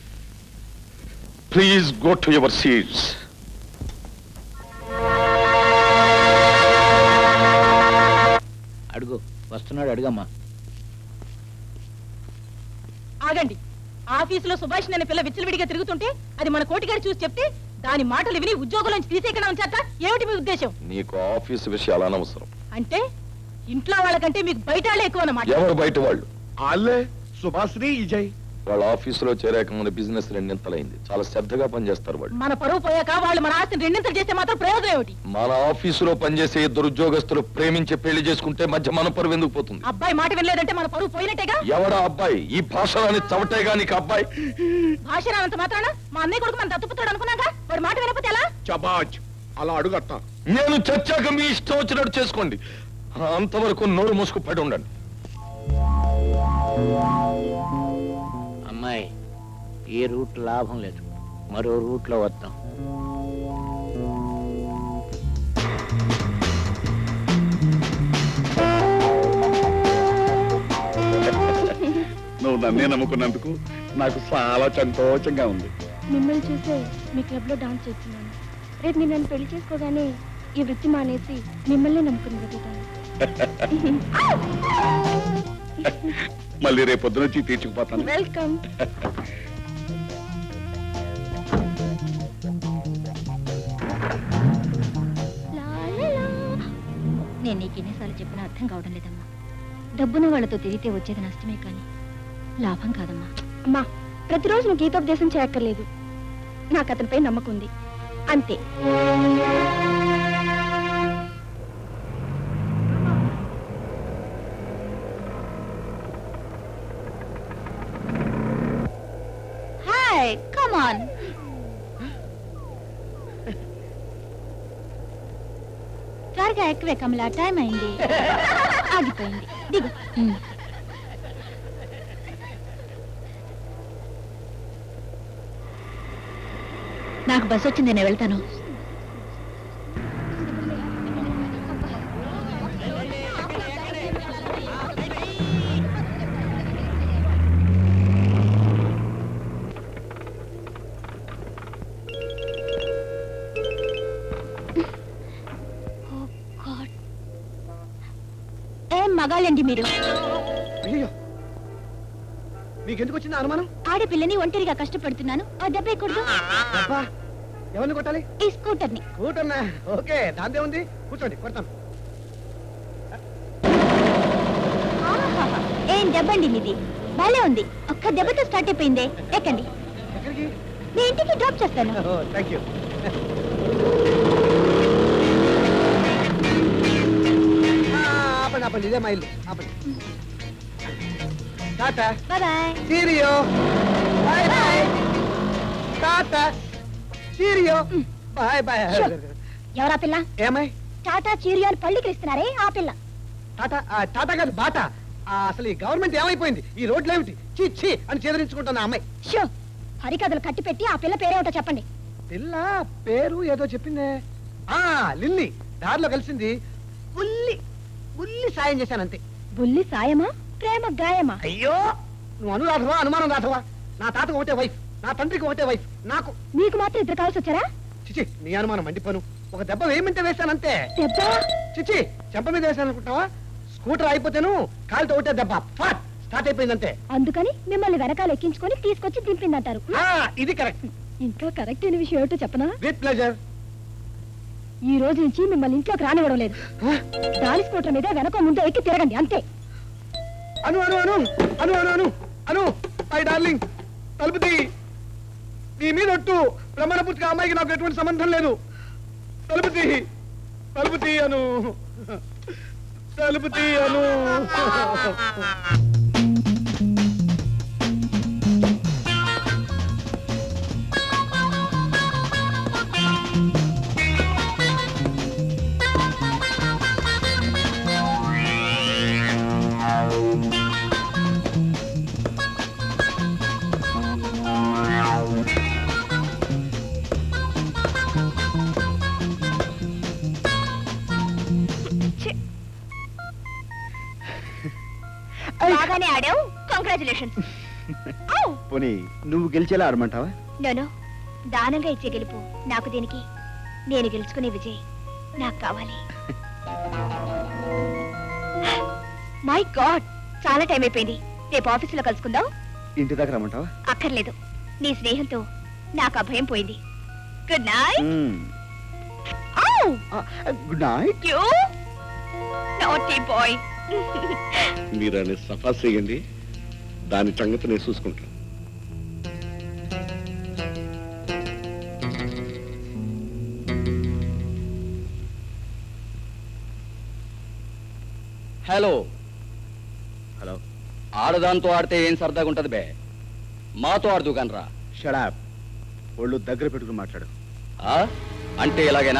Please go to your seats. అడుగు వస్తున్నాడు, అడుగమ్మా. ఆగండి. ఆఫీసులో సుభాష్ అనే పిల్ల విచ్చలవిడిగా తిరుగుతుంటే అది మన కోటిగారు చూసి చెప్తే దాని మాటలు విని ఉద్యోగంలోంచి తీసేయకుండా ఉంచాక ఏమిటి మీ ఉద్దేశం? నీకు ఆఫీసు విషయాలు అనవసరం. అంటే ఇంట్లో వాళ్ళకంటే మీకు బయట వాళ్ళే ఎక్కువ అన్నమాట. ఎవరు బయట వాళ్ళు? వాళ్ళే సుభాశ్రీ విజయ్. వాళ్ళ ఆఫీసులో చేరాక మన బిజినెస్ రెండింతలైంది. చాలా శ్రద్ధగా పనిచేస్తారు వాళ్ళు. మన పరువు పోయాక వాళ్ళు మన ఆస్తిని రెండింతలు చేస్తే మాత్రం ప్రయోజనం ఏమిటి? మన ఆఫీసులో పనిచేసే ఇద్దరు ఉద్యోగస్తులు ప్రేమించి పెళ్లి చేసుకుంటే మధ్య మన పరువు ఎందుకు పోతుంది? అబ్బాయి మాట వినలేదంటే మన పరువు పోయినట్టేగా. ఎవడా అబ్బాయి? ఈ భాషలోని చవటేగా నీకు అబ్బాయి. భాష రానంత మాత్రాన మా అన్నయ్య కొడుకు మన దత్తుపుత్రుడు అనుకున్నాగా వాడు మాట వినకపోతే ఎలా? చబాజ్ అలా అడుగట్టా. నేను చచ్చాక మీ ఇష్టం వచ్చినట్టు చేసుకోండి. అంతవరకు నోరు మూసుకు పడి ఉండండి. అమ్మాయి, ఈ రూట్ లాభం లేదు, మరో రూట్ లో వద్దాం. నువ్వు నన్నే నమ్ముకున్నందుకు నాకు చాలా సంతోషంగా ఉంది. మిమ్మల్ని చూసే మీ క్లబ్ లో డాన్స్ చేస్తున్నాను. రేపు నేను నన్ను పెళ్లి చేసుకోగానే ఈ వృత్తి మానేసి మిమ్మల్ని నమ్ముకుని వెళ్తాను. మళ్ళీ రేపొద్దు నుంచి తీర్చుకుపోతాను. వెల్కమ్. నేను నీకు ఎన్నిసార్లు చెప్పినా అర్థం కావడం లేదమ్మా. డబ్బున వాళ్ళతో తిరిగితే వచ్చేది నష్టమే కానీ లాభం కాదమ్మా. అమ్మా, ప్రతిరోజు నువ్వు గీతోపదేశం చేయక్కర్లేదు. నాకు అతనిపై నమ్మకం ఉంది, అంతే. Hi, come on. త్వరగా ఎక్కువే కమలా, టైం అయింది. ఆగిపోయింది, దిగు. నాకు బస్ వచ్చింది, నేను వెళ్తాను. ఏం మగాళ్ళండి మీరు? అయ్యో, నీకెందుకు వచ్చింది అనుమానం? ఆడపిల్లని ఒంటరిగా కష్టపడుతున్నాను, ఆ దెబ్బేకూడదు. ఎవరిని కొట్టాలి? ఈ స్కూటర్ని. కూటన్నా? ఓకే, దాందే ఉంది, కూర్చోండి, కొడతాను. ఆహాహా, ఏం దెబ్బండి మీది, బాలే ఉంది. ఒక్క దెబ్బతో స్టార్ట్ అయిపోయిందే. ఎక్కండి. ఎక్కడికి? మీ ఇంటికి డ్రాప్ చేస్తాను. Thank you. ఆపండి ఆపండి, ఇదే మా ఇల్లు. ఆపండి. Tata. Bye. Cheerio. Bye bye. Tata. Cheerio. Bye bye. ఎవరా పిల్ల? ఏమై? టాటా చీరియాలు పళ్ళికి ఇస్తున్నారే ఆ పిల్ల. టాటా టాటా కాదు, బాటా. అసలు ఈ గవర్నమెంట్ ఏమైపోయింది? ఈ రోడ్లు ఏమిటి? చీ అని చేదరించుకుంటున్నా అమ్మాయి. షో, హరికథలు కట్టి పెట్టి ఆ పిల్ల పేరేమిటో చెప్పండి. పిల్ల పేరు ఏదో చెప్పిందే. లిల్లీ. దారిలో కలిసింది. బుల్లి సాయం చేశానంతే. బుల్లి సాయమా, ప్రేమ గాయమా? అయ్యో, నువ్వు అనురాధవా అనుమానం రాధవా? నా తాతకు ఒకటే వైఫ్, నా తండ్రికి ఒకటే వైఫ్, నాకు. నీకు మాత్రం ఇద్దరు కావాల్సి వచ్చారా? చిచి, నీ అనుమానం మండిపోను. ఒక దెబ్బ వేయమంటే వేశానంతే. దెబ్బ? చిచి, చెంప మీద వేశాను అనుకుంటావా? స్కూటర్ అయిపోతేను కాలుతో ఒకటే దెబ్బ, ఫాట్ స్టార్ట్ అయిపోయిందంతే. అందుకని మిమ్మల్ని వెనకాల ఎక్కించుకొని తీసుకొచ్చి దింపిందంటారు. ఇది కరెక్ట్. ఇంకా కరెక్ట్ అయిన విషయం ఏమిటో చెప్పనా? With pleasure. ఈ రోజు నుంచి మిమ్మల్ని ఇంట్లోకి రానివ్వడం లేదు. దాని స్కూటర్ మీద వెనక ముందు ఎక్కి తిరగండి, అంతే. అను అను అను అను అను అను అను మై డార్లింగ్, తలుపు తీ. నీ మీద ఒట్టు, ప్రమాణ పూర్తిగా అమ్మాయికి నాకు ఎటువంటి సంబంధం లేదు. తలుపు తీ, తలుపు తీ అను, తలుపు తీ అను. బాగానే ఆడావు, కంగ్రాచులేషన్స్. పోనీ నువ్వు గెలిచేలా ఆడమంటావా? నోనో, దానంగా ఇచ్చే గెలుపు నాకు దేనికి? నేను గెలుచుకునే విజయ్ నాకు కావాలి. మై గాడ్, చాలా టైం అయిపోయింది. రేపు ఆఫీసులో కలుసుకుందాం. ఇంటి దగ్గర రమ్మంటావా? అక్కర్లేదు, నీ స్నేహంతో నాకు అభయం పోయింది. Good night. Good night. You naughty boy. మీరు అని సఫా చేయండి, దాని సంగతి నేను చూసుకుంటాను. హలో హలో, ఆడదాంతో ఆడితే ఏం సరదాగా ఉంటది బే, మాతో ఆడుతూ కనరా. షడాప్, ఒళ్ళు దగ్గర పెట్టుకుని మాట్లాడు. అంటే ఎలాగైనా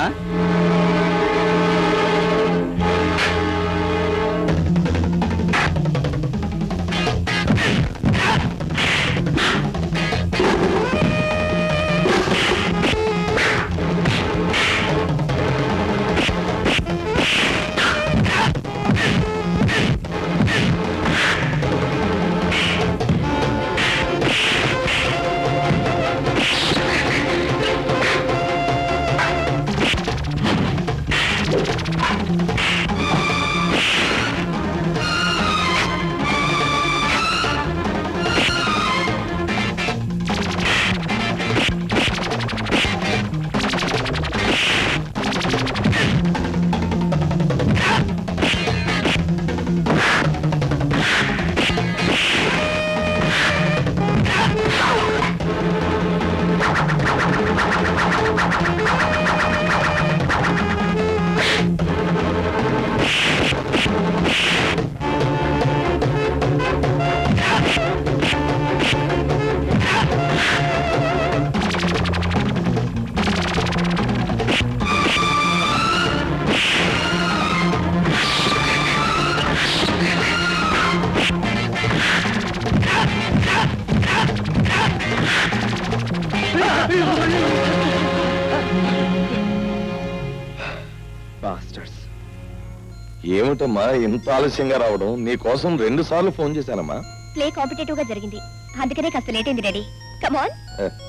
ఏమిటమ్మా ఇంత ఆలస్యంగా రావడం? నీ కోసం 2 సార్లు ఫోన్ చేశానమ్మా. ప్లే కాంపిటేటివ్ గా జరిగింది, అందుకనే కాస్త లేట్ అయింది డాడీ. Come on.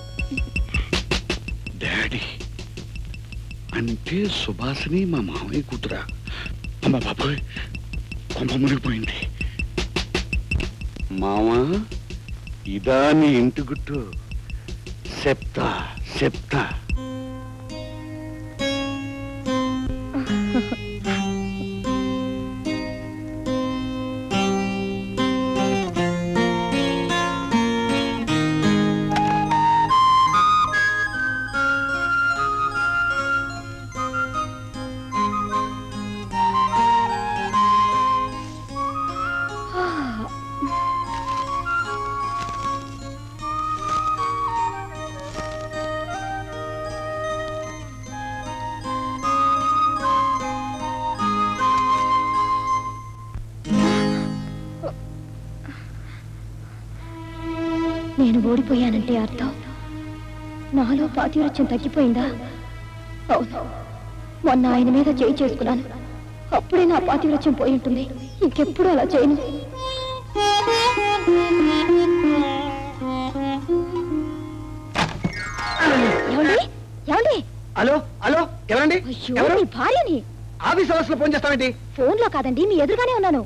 డాడీ అంటే సుభాషిని మా మామయ్య కూతురా? అమ్మ బాబాయ్, కొంప మునిగిపోయింది. మావా, ఇదా నీ ఇంటి గుట్టు? చెప్తా చెప్తా. నేను ఓడిపోయానంటే అర్థం నాలో పాతివృత్యం తగ్గిపోయిందా? అవును, మొన్న ఆయన మీద చేయి చేసుకున్నాను, అప్పుడే నా పాతివృత్యం పోయి ఉంటుంది. ఇంకెప్పుడు అలా చేయను. ఏమండి? ఏమండి? హలో హలో, ఎవరండి? అయ్యో, మీ భార్యని. ఆఫీస్ అవర్స్ లో ఫోన్ చేస్తావేంటి? ఫోన్ లో కాదండి, మీ ఎదురుగానే ఉన్నాను.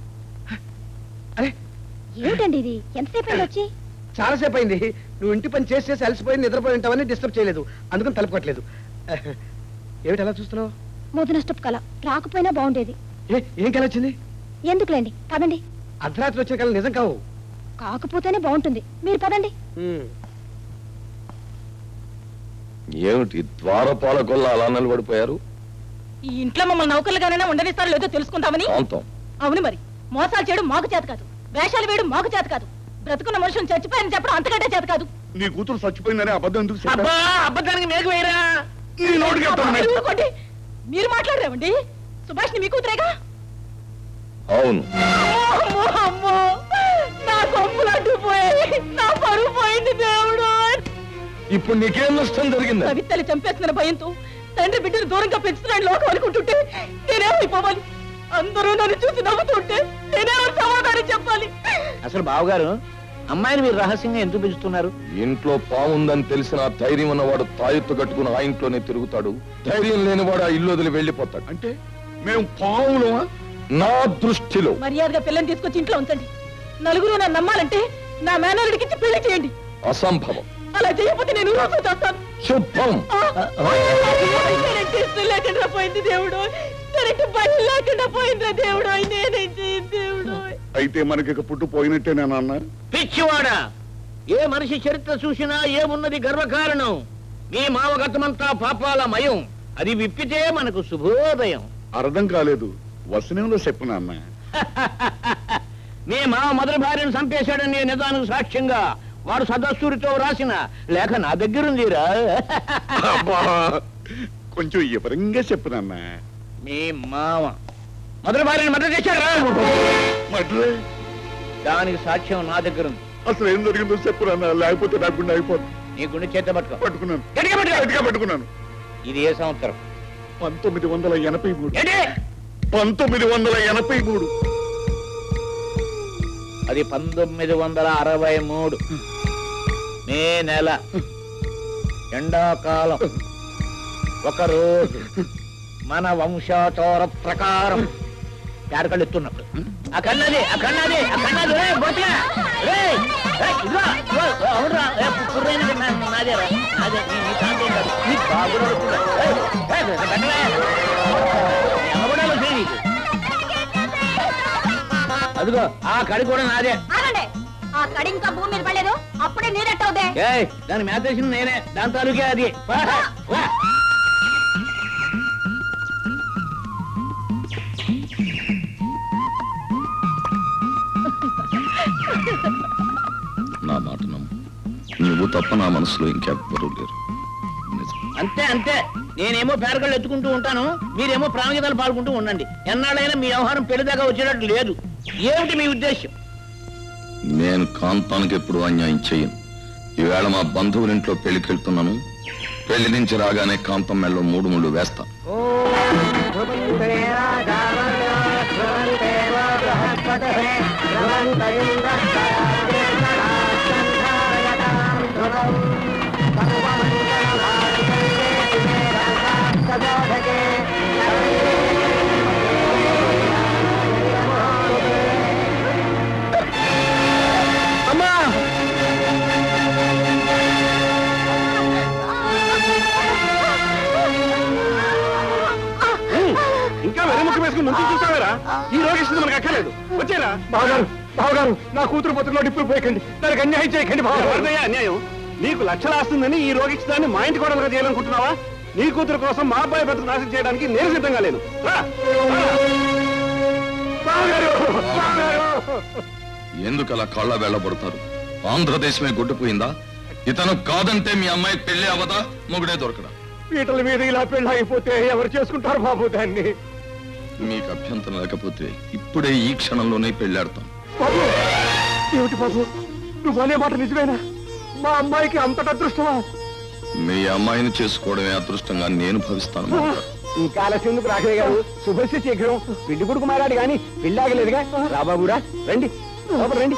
ఏమిటండి ఇది? ఎంతసేపు అయింది వచ్చి? చాలాసేపు అయింది. నువ్వు ఇంటి పని చేసి చేసి అలసిపోయి నిద్రపోయి ఉంటావని డిస్టర్బ్ చేయలేదు, అందుకని తలుపుకోవట్లేదు. ఏమిటి అలా చూస్తున్నావు? మొదటి నష్టపు కళ రాకపోయినా బాగుండేది. ఏం కళ వచ్చింది? ఎందుకులేండి, పదండి. అర్ధరాత్రి వచ్చిన కళ నిజం కావు. కాకపోతేనే బాగుంటుంది, మీరు పదండి. ఏమిటి ద్వారపాలకొల్ల అలా నిలబడిపోయారు? ఈ ఇంట్లో మమ్మల్ని నౌకర్లుగానైనా ఉండనిస్తారో లేదో తెలుసుకుంటామని. అవును మరి, మోసాలు చేయడం మాకు చేత కాదు, వేషాలు వేయడం మాకు చేత కాదు, బ్రతుకున్న మనుషులను చచ్చిపోయారని చెప్పడం అంతకంటే చేత కాదు. నీ కూతురు చచ్చిపోయిందని అబద్ధం ఎందుకు? అబద్ధానికి మేకు వేయరా? మీరు మాట్లాడరేమండి? సుభాష్ ని మీ కూతురేగా? అవును. నా కొమ్ములు అడ్డుపోయాయి, నా పరువు పోయింది దేవుడు. ఇప్పుడు నీకేం నష్టం జరిగింది? కవితలు చంపేస్తున్న భయంతో తండ్రి బిడ్డను దూరంగా పెంచుతున్నాడు లోకం అనుకుంటుంటే నేనేమైపోవాలి? అందరూ నన్ను చూసి నవ్వుతుంటే నేనేమో సమాధానం చెప్పాలి? అసలు బావగారు, అమ్మాయిని మీరు రహస్యంగా ఎందుకు పెంచుతున్నారు? ఇంట్లో పావుందని తెలిసిన ధైర్యం ఉన్నవాడు తాయెత్తు కట్టుకుని ఆ ఇంట్లోనే తిరుగుతాడు, ధైర్యం లేనివాడు ఆ ఇల్లు వదిలి వెళ్ళిపోతాడు. అంటే మేము పావులమా? నా దృష్టిలో మర్యాదగా పిల్లని తీసుకొచ్చి ఇంట్లో ఉంచండి. నలుగురు నన్ను నమ్మాలంటే నా మేనల్లుడికి ఇచ్చి పెళ్లి చేయండి. అసంభవం. అలా చేయకపోతే నేను రోజు చేస్తాను. శుభం. లేకుండా పోయింది దేవుడు, బలి లేకుండా పోయిందిరా దేవుడు. నేనేం చేయను దేవుడు. అయితే మనకి పుట్టు పోయినట్టేనా నాన్న? పిచ్చివాడా, ఏ మనిషి చరిత్ర చూసినా ఏమున్నది గర్వకారణం. మీ మావగతమంతా పాపాల మయం, అది విప్పితే మనకు శుభోదయం. అర్థం కాలేదు. వసనంలో చెప్పు నాన్న. మీ మావ మొదటి భార్యను చంపేశాడని నిజానికి సాక్ష్యంగా వాడు సదస్సురితో రాసిన లేఖ నా దగ్గరుందిరా. కొంచెం వివరంగా చెప్పు నాన్న. మీ మావ మొదటి భార్యను మర్డర్ చేశారా? దానికి సాక్ష్యం నా దగ్గరుంది. అసలు ఏం జరిగిందో చెప్పు నాన్న, లేకపోతే నా గుండె అయిపోతుంది. నీ గుండె చేత పట్టుకున్నాను. గట్టిగా పట్టుకున్నాను. ఇది ఏ సంవత్సరం? 1983. 1983. అది 1963 మే నెల, ఎండాకాలం. ఒకరోజు మన వంశాచార ప్రకారం పేరకళ్ళు ఎత్తున్నప్పుడు ఆ కన్నది అదిగో ఆ కడి కూడా నాదే. ఆ కడి ఇంకా భూమి మీద పడలేదు, అప్పుడే నీరెట్టవుదే. దాన్ని మేతేసింది నేనే, దాని తాలూకే అది. నా మాట నమ్ము, నువ్వు తప్ప నా మనసులో ఇంకెవ్వరూ లేరు. అంతే అంతే. నేనేమో పేరకళ్ళు ఎత్తుకుంటూ ఉంటాను, మీరేమో ప్రాణగీతాలు పాడుకుంటూ ఉండండి. ఎన్నాళ్ళైనా మీ వ్యవహారం పెళ్లిదాకా వచ్చేటట్టు లేదు. ఏమిటి మీ ఉద్దేశం? నేను కాంతానికి ఎప్పుడు అన్యాయం చెయ్యను. ఈవేళ మా బంధువులింట్లో పెళ్లికెళ్తున్నాను. పెళ్లి నుంచి రాగానే కాంతం మెల్లో 3 ముళ్ళు వేస్తా. ఇంకా వెనముక్క వేసుకుని ముందు చూస్తావేరా? ఈ రోగిస్తుంది మనకు అక్కర్లేదు. వచ్చేరా. బావగారు, నా కూతురు పొత్తులో డిప్పులు పోయకండి, దానికి అన్యాయం చేయకండి. ఎవరిదయ్యా అన్యాయం? నీకు లక్షలు ఆస్తుందని ఈ రోగిస్తాన్ని మా ఇంటి కోడలుగా చేయాలనుకుంటున్నావా? నీ కూతురు కోసం మా అబ్బాయి బతుకు నాశనం చేయడానికి నేను సిద్ధంగా లేను. ఎందుకు అలా కాళ్ళ వెళ్ళబడతారు? ఆంధ్రదేశమే గొడ్డుపోయిందా? ఇతను కాదంటే మీ అమ్మాయి పెళ్లి అవదా, మొగుడే దొరకడా? పీటల మీద ఇలా పెళ్లి అయిపోతే ఎవరు చేసుకుంటారు బాబు దాన్ని? మీకు అభ్యంతరం లేకపోతే ఇప్పుడే ఈ క్షణంలోనే పెళ్ళాడతాం. బాబు, ఏమిటి బాబు నువ్వు అనే మాట నిజమేనా? మా అమ్మాయికి అంతటి అదృష్టమా? మీ అమ్మాయిని చేసుకోవడమే అదృష్టంగా నేను భావిస్తాను. ఇంకా ఆలస్యం ఎందుకు రాఘవయ్య గారు? శుభస్య శీఘ్రం. పెళ్లి కొడుకు మారాడు గాని పెళ్ళాగలేదుగా. రాబాబురా రండి, రండి.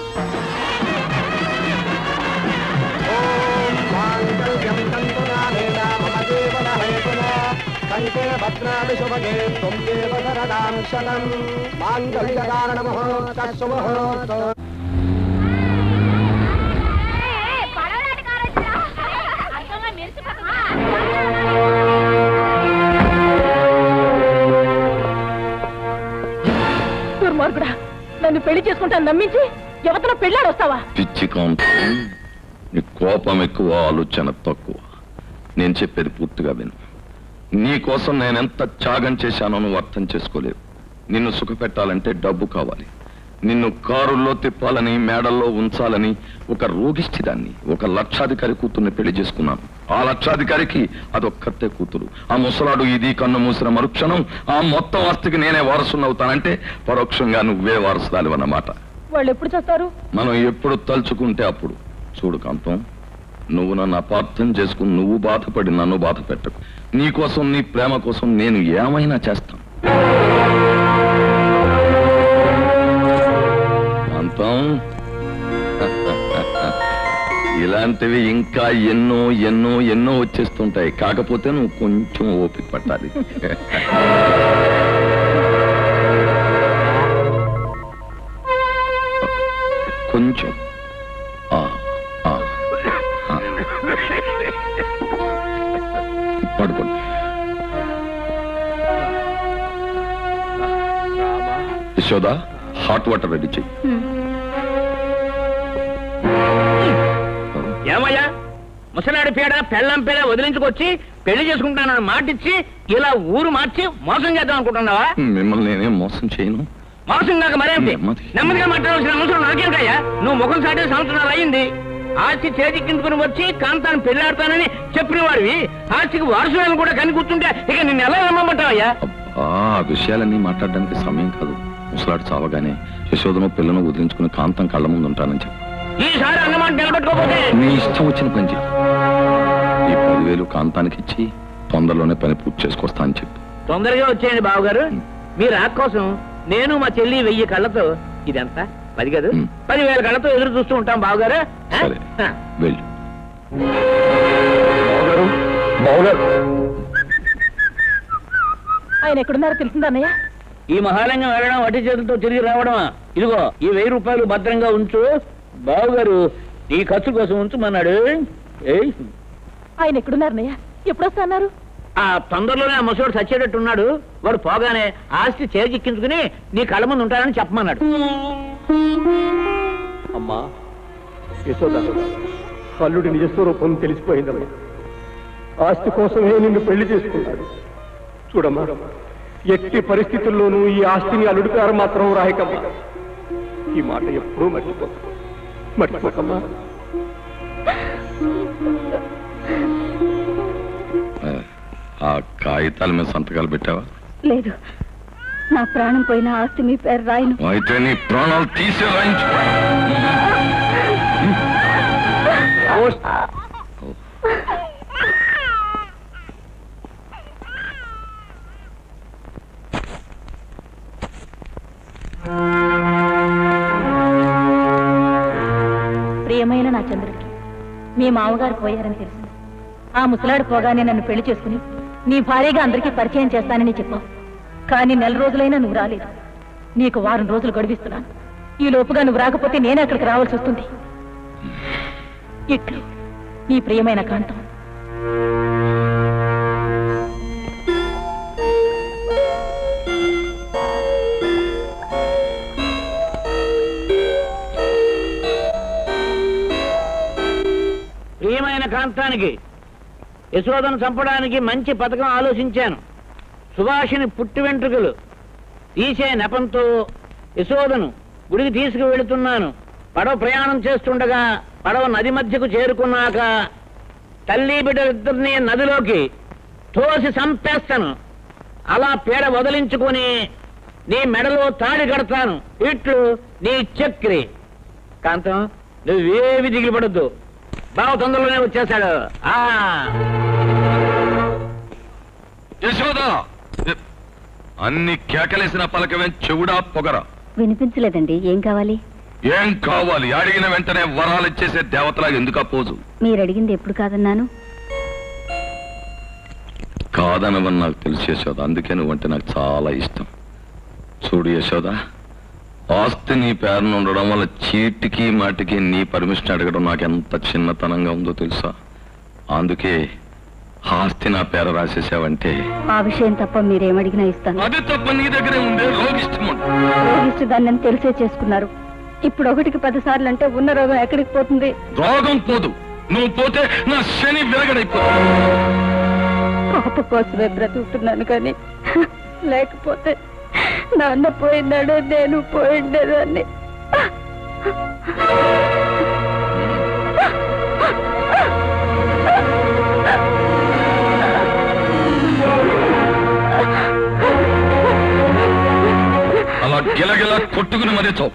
దుర్మార్గుడా, నన్ను పెళ్లి చేసుకుంటాను నమ్మించి యువతలో పెళ్ళాడు వస్తావా? పిచ్చి కాంతం, నీ కోపం ఎక్కువ, ఆలోచన తక్కువ. నేను చెప్పేది పూర్తిగా విను. నీ కోసం నేనెంత త్యాగం చేశానో నువ్వు అర్థం చేసుకోలేవు. నిన్ను సుఖపెట్టాలంటే డబ్బు కావాలి. నిన్ను కారుల్లో తిప్పాలని, మేడల్లో ఉంచాలని ఒక రోగిష్టిదాన్ని, ఒక లక్షాధికారి కూతుర్ని పెళ్లి చేసుకున్నాను. ఆ లక్షాధికారికి అదొక్కతే కూతురు. ఆ ముసలాడు ఇది కన్ను మూసిన మరుక్షణం ఆ మొత్తం ఆస్తికి నేనే వారసునవుతానంటే పరోక్షంగా నువ్వే వారసుదాలివన్నమాట. వాళ్ళు ఎప్పుడు చేస్తారు? మనం ఎప్పుడు తలుచుకుంటే అప్పుడు. చూడు కాంతం, నువ్వు నన్ను అపార్థం చేసుకుని నువ్వు బాధపడి నన్ను బాధ పెట్టకు. నీ కోసం, నీ ప్రేమ కోసం నేను ఏమైనా చేస్తాను. కాంతం, ఇలాంటివి ఇంకా ఎన్నో ఎన్నో ఎన్నో వచ్చేస్తుంటాయి. కాకపోతే నువ్వు కొంచెం ఓపిక పట్టాలి. కొంచెం పడుకోండి. యశోదా, హాట్ వాటర్ రెడీ చెయ్యి. ఏమయ్యా, ముసలాడి పేడ పెళ్ళం పేడ వదిలించుకొచ్చి పెళ్లి చేసుకుంటానని మాటిచ్చి ఇలా ఊరు మార్చి మోసం చేద్దాం అనుకుంటున్నావా? మిమ్మల్ని నేనేం మోసం చేయను. మోసం కాక మరేంటి? నెమ్మదిగా మాట్లాడాల్సిన అవసరం నాకేంటయ్యా? నువ్వు ముఖం సాటే సంవత్సరాలు అయింది. ఆస్తి చేజిక్కించుకుని వచ్చి కాంతాన్ని పెళ్లాడతానని చెప్పిన వాడివి ఆస్తికి వారసులను కూడా కని కూర్చుంటే ఇక నిన్ను ఎలా నమ్మమంటావయ్యా? ఆ విషయాలన్నీ మాట్లాడడానికి సమయం కాదు. ముసలాడు చావగానే యశోదను పిల్లను వదిలించుకుని కాంతం కళ్ళ ముందు ఉంటానని చెప్పు. ఈసారి అన్నమాట నిలబెట్టుకోకపోతే నీ ఇష్టం వచ్చిన పని చెయ్యి. ఈ 10,000 కాంతానికి ఇచ్చి తొందరలోనే పని పూర్తి చేసుకొస్తా అని చెప్పు. తొందరగా వచ్చేయండి బావగారు. మీరు ఆ కోసం నేను మా చెల్లి 1000 కళ్ళతో ఇదంతా 10 కాదు 10,000 కళ్ళతో ఎదురు చూస్తూ ఉంటాం బావగారు. వెళ్ళు. ఆయన ఎక్కడున్నారో తెలిసిందా అన్నయ్య? ఈ మహాలింగం వెళ్ళడం వట్టి చేతులతో తిరిగి రావడమా? ఇదిగో ఈ 1000 రూపాయలు భద్రంగా ఉంచు. బావగారు ఈ ఖర్చు కోసం ఉంచుమన్నాడు. ఆయన ఎక్కడున్నారన్నయ్య? ఎప్పుడు వస్తా అన్నారు? ఆ తొందరలోనే ఆ ముసలోడు చచ్చేటట్టున్నాడు. వాడు పోగానే ఆస్తి చేజిక్కించుకుని నీ కళ్ళ ముందు ఉంటానని చెప్పమన్నాడు. అమ్మా యశోద, అల్లుడి నిజస్వరూపం తెలిసిపోయిందమ్మా. ఆస్తి కోసమే నిన్ను పెళ్లి చేసుకున్నాడు. చూడమ్మా, ఎట్టి పరిస్థితుల్లోనూ ఈ ఆస్తిని అల్లుడి పేరు మాత్రం రాయకమ్మా. ఈ మాట ఎప్పుడూ మర్చిపోకమ్మా. ఆ కాగితాల మీద సంతకాలు పెట్టావా? లేదు, నా ప్రాణం పోయిన ఆస్తి మీ పేరు రాయను. అయితే నీ ప్రాణాలు తీసే రాయించు. ప్రియమైన నా చంద్రుడికి మీ మామగారు పోయారని తెలుసు. ఆ ముసలాడు పోగానే నన్ను పెళ్లి చేసుకుని నీ భార్యగా అందరికీ పరిచయం చేస్తానని చెప్పావు. కానీ 4 రోజులైనా నువ్వు రాలేదు. నీకు 1 వారం రోజులు గడిపిస్తున్నాను. ఈ లోపుగా నువ్వు రాకపోతే నేనే అక్కడికి రావాల్సి వస్తుంది. ఇట్లు నీ ప్రియమైన కాంతం. ప్రియమైన కాంతానికి యశోదను చంపడానికి మంచి పథకం ఆలోచించాను. సుభాషిని పుట్టి వెంట్రుకలు తీసే నెపంతో యశోదను గుడికి తీసుకువెళుతున్నాను. పడవ ప్రయాణం చేస్తుండగా పడవ నది మధ్యకు చేరుకున్నాక తల్లి బిడ్డలిద్దరినీ నదిలోకి తోసి చంపేస్తాను. అలా పీడ వదిలించుకొని నీ మెడలో తాడి కడతాను. ఇట్లు నీ చక్రి. కాంతం, నువ్వేవి దిగులు పడద్దు. బావ తొందరలోనే వచ్చేశాడు. యశోద, అన్ని కేకలేసిన పలకవేం చెవుడా పొగరా? వినిపించలేదండి. ఏం కావాలి? ఏం కావాలి? అడిగిన వెంటనే వరాలు ఇచ్చేసే దేవతలాగా ఎందుకు పోజు? మీరు అడిగింది ఎప్పుడు కాదన్నాను? కాదనవని నాకు తెలుసు యశోద. అందుకే నువ్వంటే నాకు చాలా ఇష్టం. చూడు యశోద, ఆస్తి నీ పేరున ఉండడం వల్ల చీటికి మాటికి నీ పర్మిషన్ అడగడం నాకు ఎంత చిన్నతనంగా ఉందో తెలుసా? అందుకే ఆస్తి నా పేర రాసేసావంటే ఆ విషయం తప్ప మీరేమడిగినా ఇస్తాను. అది తప్ప నీ దగ్గరే ఉండే రోగిష్టి దాన్ని తెలిసే చేసుకున్నారు. ఇప్పుడు 1కి 10 సార్లు అంటే ఉన్న రోగం ఎక్కడికి పోతుంది? రోగం పోదు, నువ్వు పోతే నా శని విరగడైపోతుంది. పాప కోసమే బ్రతుకుతున్నాను కానీ లేకపోతే నాన్న పోయినాడు, నేను పోయిండేదాన్ని. అలా గిలగిల కొట్టుకుని మరీ చూ.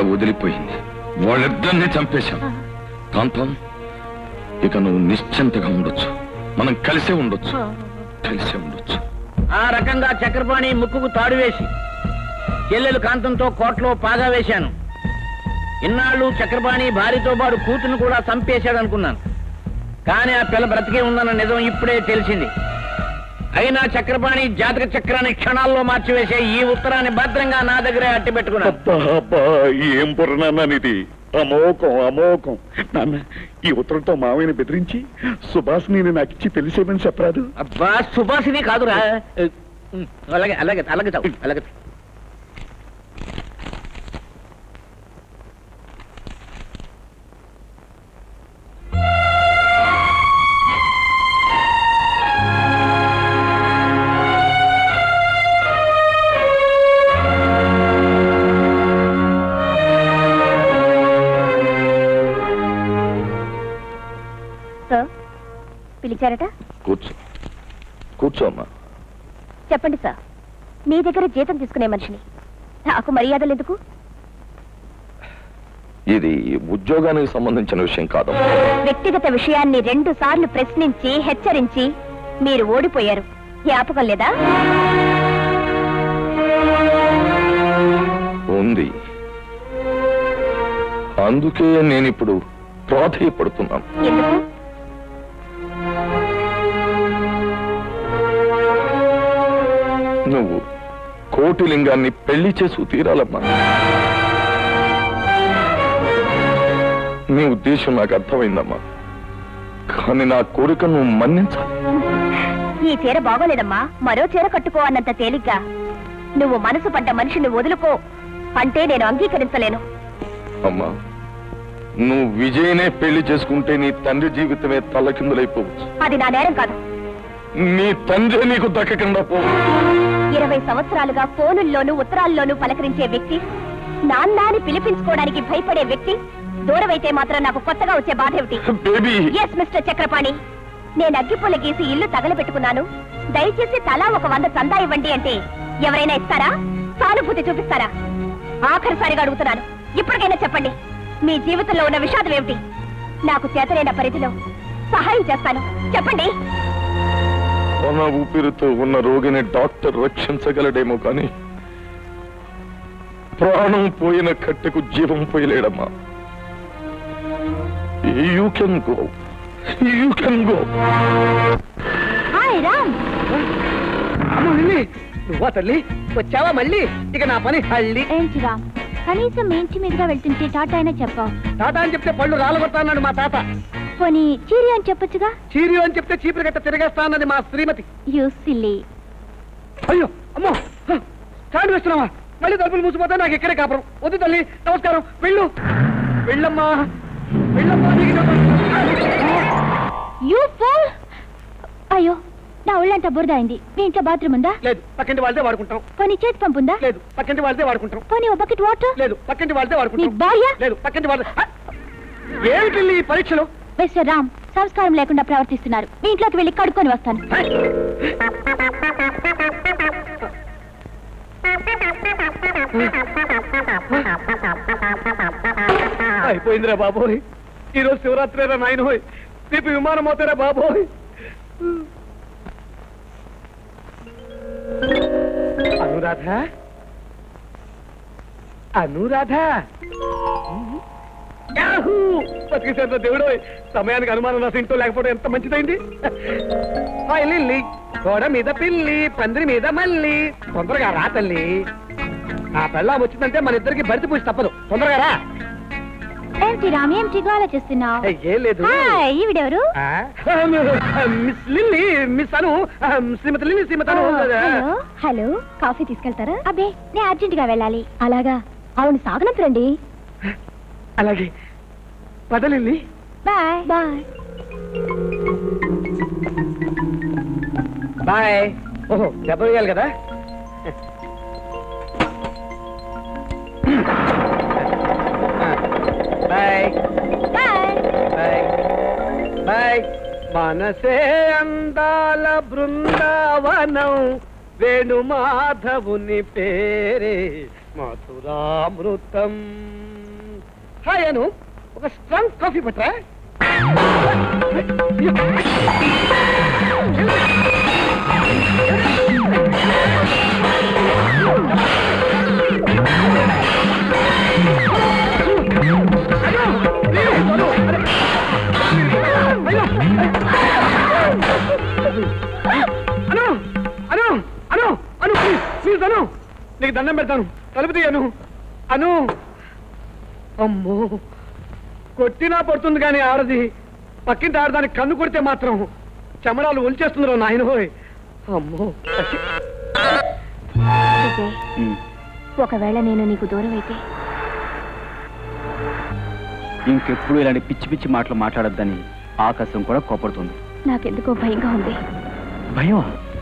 వదిలిపోయింది. వాళ్ళిద్దరిని చంపేశాం. కాంతం, ఇక నువ్వు నిశ్చింతగా ఉండొచ్చు. మనం కలిసే ఉండొచ్చు. ఆ రకంగా చక్రపాణి ముక్కుకు తాడు వేసి చెల్లెలు కాంతంతో కోట్లో పాగా వేశాను. ఇన్నాళ్ళు చక్రపాణి భార్యతో పాటు కూతురు కూడా చంపేశాడనుకున్నాను. కానీ ఆ పిల్ల బ్రతికే ఉందన్న నిజం ఇప్పుడే తెలిసింది. అయినా చక్రపాణి జాతక చక్రాన్ని క్షణాల్లో మార్చివేసే ఈ ఉత్తరాన్ని భద్రంగా నా దగ్గరే అట్టి పెట్టుకున్నాను. ఏం పురాణానిది? అమోఘం. నాన్న, ఈ ఉత్తరంతో మావయ్యని బెదిరించి సుభాషిని నాకిచ్చి పెళ్లి చేయమని చెప్పరాదు? అబ్బా, సుభాషిని కాదురా. అలాగే అలాగే అలాగే అలాగే. పిలిచారట? కూర్చో అమ్మా. చెప్పండి సార్. మీ దగ్గర జీతం తీసుకునే మనిషిని, నాకు మర్యాదలు ఎందుకు? ఇది ఉద్యోగానికి సంబంధించిన విషయం కాదు. వ్యక్తిగత విషయాన్ని 2 సార్లు ప్రశ్నించి హెచ్చరించి మీరు ఓడిపోయారు. జ్ఞాపకం లేదా? ఉంది. అందుకే నేనిప్పుడు ప్రాధేయపడుతున్నాను. ఎందుకు? నువ్వు కోటిలింగాన్ని పెళ్లి చేసి తీరాలమ్మా. నీ ఉద్దేశం నాకు అర్థమైందమ్మా. కానీ నా కోరిక నువ్వు మన్నించాలి. ఈ చీర బాగోలేదమ్మా, మరో చీర కట్టుకో అన్నంత తేలిగ్గా నువ్వు మనసు పడ్డ మనిషిని వదులుకో అంటే నేను అంగీకరించలేను. అమ్మా, నువ్వు విజయనే పెళ్లి చేసుకుంటే నీ తండ్రి జీవితమే తల్లకిందులైపోవచ్చు. అది నా నేరం కాదు. నీ తండ్రి నీకు దక్కకుండా పోవచ్చు. 20 సంవత్సరాలుగా ఫోనుల్లోనూ ఉత్తరాల్లోనూ పలకరించే వ్యక్తి, నాన్న అని పిలిపించుకోవడానికి భయపడే వ్యక్తి దూరమైతే మాత్రం నాకు కొత్తగా వచ్చే బాధ ఏమిటి? ఎస్ మిస్టర్ చక్రపాణి, నేను అగ్గిపుల్ల గీసి ఇల్లు తగలబెట్టుకున్నాను. దయచేసి తలా ఒక 100 చందా ఇవ్వండి అంటే ఎవరైనా ఇస్తారా? సానుభూతి చూపిస్తారా? ఆఖరిసారిగా అడుగుతున్నాను, ఇప్పటికైనా చెప్పండి, మీ జీవితంలో ఉన్న విషాదం ఏమిటి? నాకు చేతనైన పరిధిలో సహాయం చేస్తాను, చెప్పండి. మన ఊపిరితో ఉన్న రోగిని డాక్టర్ రక్షించగలడేమో కానీ ప్రాణం పోయిన కట్టెకు జీవం పోయలేడమ్మా. You can go. Hi Ram. నువ్వా తల్లి? వచ్చావా మళ్ళీ? ఇక నా పని హళ్ళి. ఏంటి రామ్, కనీసం ఇంటి మీదుగా వెళ్తుంటే టాటా అయినా చెప్పావు. తాత అని చెప్తే పళ్ళు రాలగొడతాన్నాడు మా తాత. పోనీ చీరి అని చెప్పొచ్చుగా. చీరి అని చెప్తే చీపురు గట్ట తిరగేస్తా అన్నది మా శ్రీమతి. You silly. అయ్యో అమ్మో, స్టాండ్ వేస్తున్నావా? మళ్ళీ తలుపులు మూసిపోతా. నాకు ఇక్కడే కాపురం. వద్దు తల్లి, నమస్కారం. వెళ్ళు వెళ్ళమ్మా, వెళ్ళమ్మా. You fool. అయ్యో, నా ఒళ్ళంతా బురద అయింది. మీ ఇంట్లో బాత్రూమ్ ఉందా? లేదు, పక్కింటి వాళ్ళదే వాడుకుంటాం. పోనీ చేతి పంపు ఉందా? లేదు, పక్కింటి వాళ్ళదే వాడుకుంటాం. పోనీ ఒక బకెట్ వాటర్? లేదు, పక్కింటి వాళ్ళదే వాడుకుంటాం. మీ భార్య? లేదు, పక్కింటి వాళ్ళ. ఏమిటి ఈ పరీక్షలు? మిస్టర్ రామ్, సంస్కారం లేకుండా ప్రవర్తిస్తున్నారు. మీ ఇంట్లోకి వెళ్ళి కడుక్కొని వస్తాను. అయిపోయిందిరా బాబోయ్. ఈరోజు శివరాత్రిరా నాయనోయ్. రేపు విమానం అవుతారా బాబోయ్. అనురాధ, అనురాధ. బతికేశారు దేవుడు. సమయానికి అనుమానం రాసి ఇంట్లో లేకపోవడం ఎంత మంచిదైంది. లిల్లీ, గోడ మీద పిల్లి, పందిరి మీద మల్లి. తొందరగా రా తల్లి. ఆ పెళ్ళాం వచ్చిందంటే మన ఇద్దరికి బరితి పూసి తప్పదు. తొందరగా రా. ఏంటి రామ్, ఏం చిగాలో చేస్తున్నావు? ఏం లేదు. ఈవిడెవరు? Miss Lily, miss Anu, Shrimati Lily, Shrimati Anu. Hello, coffee తీసుకెళ్తారా? అబ్బే, నేను అర్జెంట్ గా వెళ్ళాలి. అలాగా? అవును, సాగనంతరండి. అలాగే, పద లిల్లీ. Bye bye bye. ఓహో, దెబ్బ వేయాలి కదా. Bye bye bye bye. మనసే అందాల బృందావనం, వేణుమాధవుని పేరే మధురామృతం. హాయ్ అను, ఒక స్ట్రాంగ్ కాఫీ పట్టరా? అను అను అను అను ప్లీజ్ అను, నీకు దండం పెడతాను, తలుపు తీయను. అను, అమ్మో కొట్టినా పడుతుంది కానీ ఆడది, పక్కింటి ఆడదానికి కన్ను కొడితే మాత్రం చెమడాలు ఒలిచేస్తుందిరో నాయనోయ్. అమ్మో. ఒకవేళ నేను నీకు దూరం అయితే ఇంకెప్పుడు ఇలాంటి పిచ్చి పిచ్చి మాటలు మాట్లాడొద్దని ఆకాశం కూడా కోపడుతుంది. నాకెందుకో భయంగా ఉంది. భయం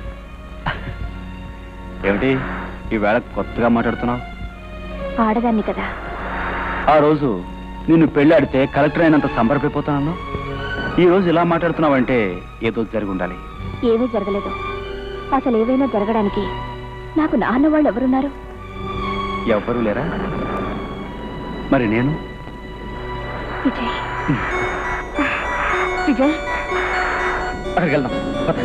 ఏమిటి ఈవేళ కొత్తగా మాట్లాడుతున్నావు? ఆడదాన్ని కదా. ఆ రోజు నిన్ను పెళ్ళాడితే కలెక్టర్ అయినంత సంబరపడిపోతాను. ఈ రోజు ఇలా మాట్లాడుతున్నావంటే ఏదో జరిగి ఉండాలి. ఏమీ జరగలేదు. అసలు ఏవైనా జరగడానికి నాకు నాన్న వాళ్ళు ఎవరున్నారు? ఎవ్వరూ లేరా? మరి నేను? విజయ్ విజయ్ అక్కడికి వెళ్దాం.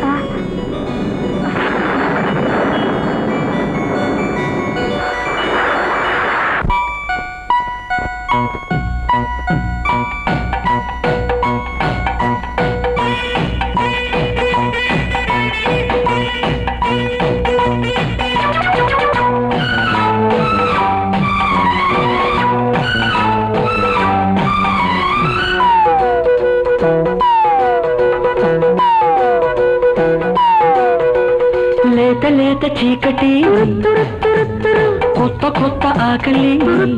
లేత లేత చీకటి, కొత్త కొత్త ఆకలి.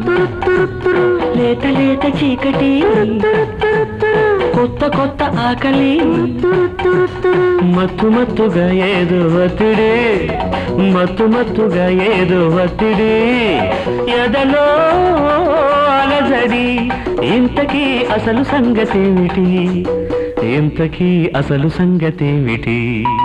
లేత లేత చీకటి, కొత్త కొత్త ఆకలి. మత్తు మత్తుగా ఏదో ఒత్తిడి, మత్తు మత్తుగా ఏదో ఒత్తిడి. ఎదలో అలజడి, ఇంతకీ అసలు సంగతేమిటి? ఇంతకీ అసలు సంగతేమిటి?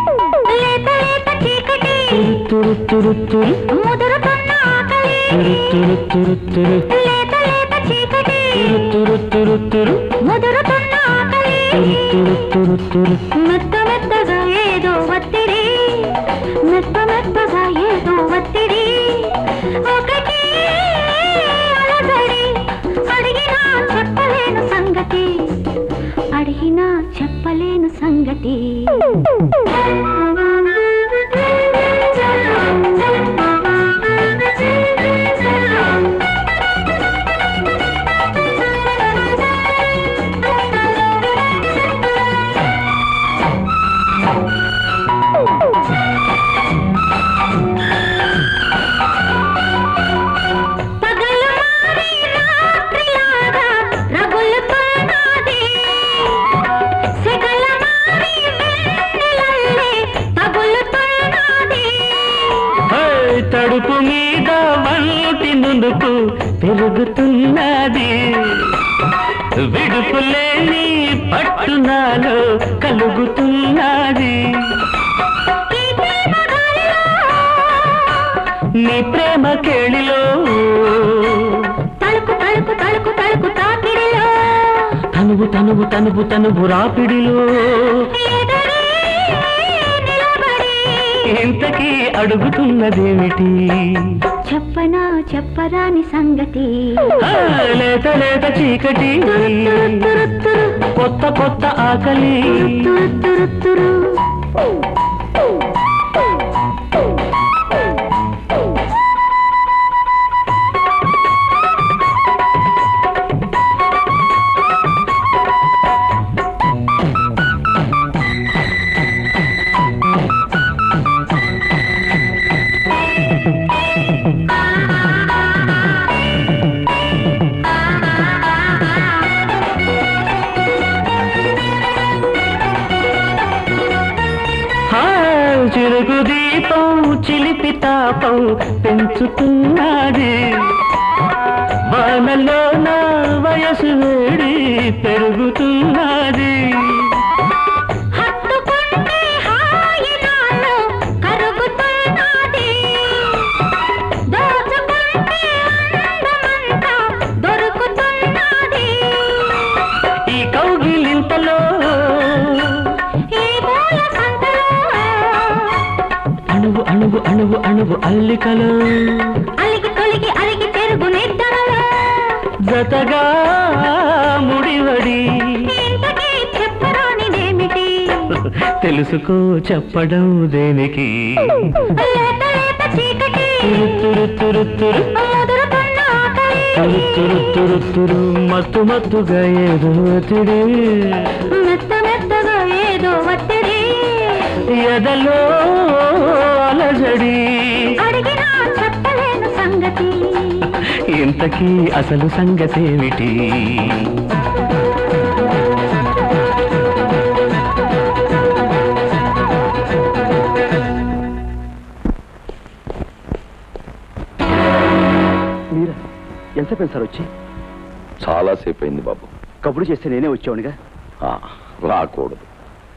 తురు తురు తురు ముదురుతున్న ఆకలి. తురు తురు తురు తురు తురు తురు తురు ముదురుతున్న ఆకలి. తురు తురు తురు మెత్త మెత్తగా ఏదో ఒత్తిడి, మెత్త మెత్తగా ఏదో ఒత్తిడి. ఒకటి అలజడి, అడిగినా చెప్పలేను సంగతి, అడిగినా చెప్పలేను సంగతి. తడుపు మీద వంటి నునుపు పెరుగుతున్నది, విడుపులేని పట్టునాలో కలుగుతున్నది. నీ ప్రేమ కేళిలో తలుపు తలుపు తలుపు తలుపు తాకిడిలో, తనువు తనువు తనువు తనువు రాపిడిలో. ఇంతకీ అడుగుతున్నదేమిటి? చెప్పనా చెప్పరాని సంగతి. లేత లేత చీకటి, కొత్త కొత్త ఆకలి. చిరుగు దీపం చిలిపి తాపం పెంచుతున్నది, వానలో నా వయసు వేడి పెరుగుతున్నది. దొరుకుతున్నది అణువు అణువు అణువు అల్లికలు అలిగి తొలిగి అలిగి పెరుగు నిద్రలో జతగా ముడివడి ఇంతకీ చెప్పరానిదేమిటి తెలుసుకో చెప్పడం దేనికి లేత లేత చీకటి తురుతురు ముదురుతున్న ఆకలి తురుతురు మత్తు మత్తుగా ఏదో ఒత్తిడి మెత్త మెత్తగా ఏదో ఒత్తిడి ఎదలో అలజడి అడిగినా చెప్పలేను సంగతి ఇంతకీ అసలు సంగతేమిటి మీరా ఎంతసేపు సార్ వచ్చి? చాలాసేపు అయింది బాబు. కబురు చేస్తే నేనే వచ్చావునిగా. రాకూడదు.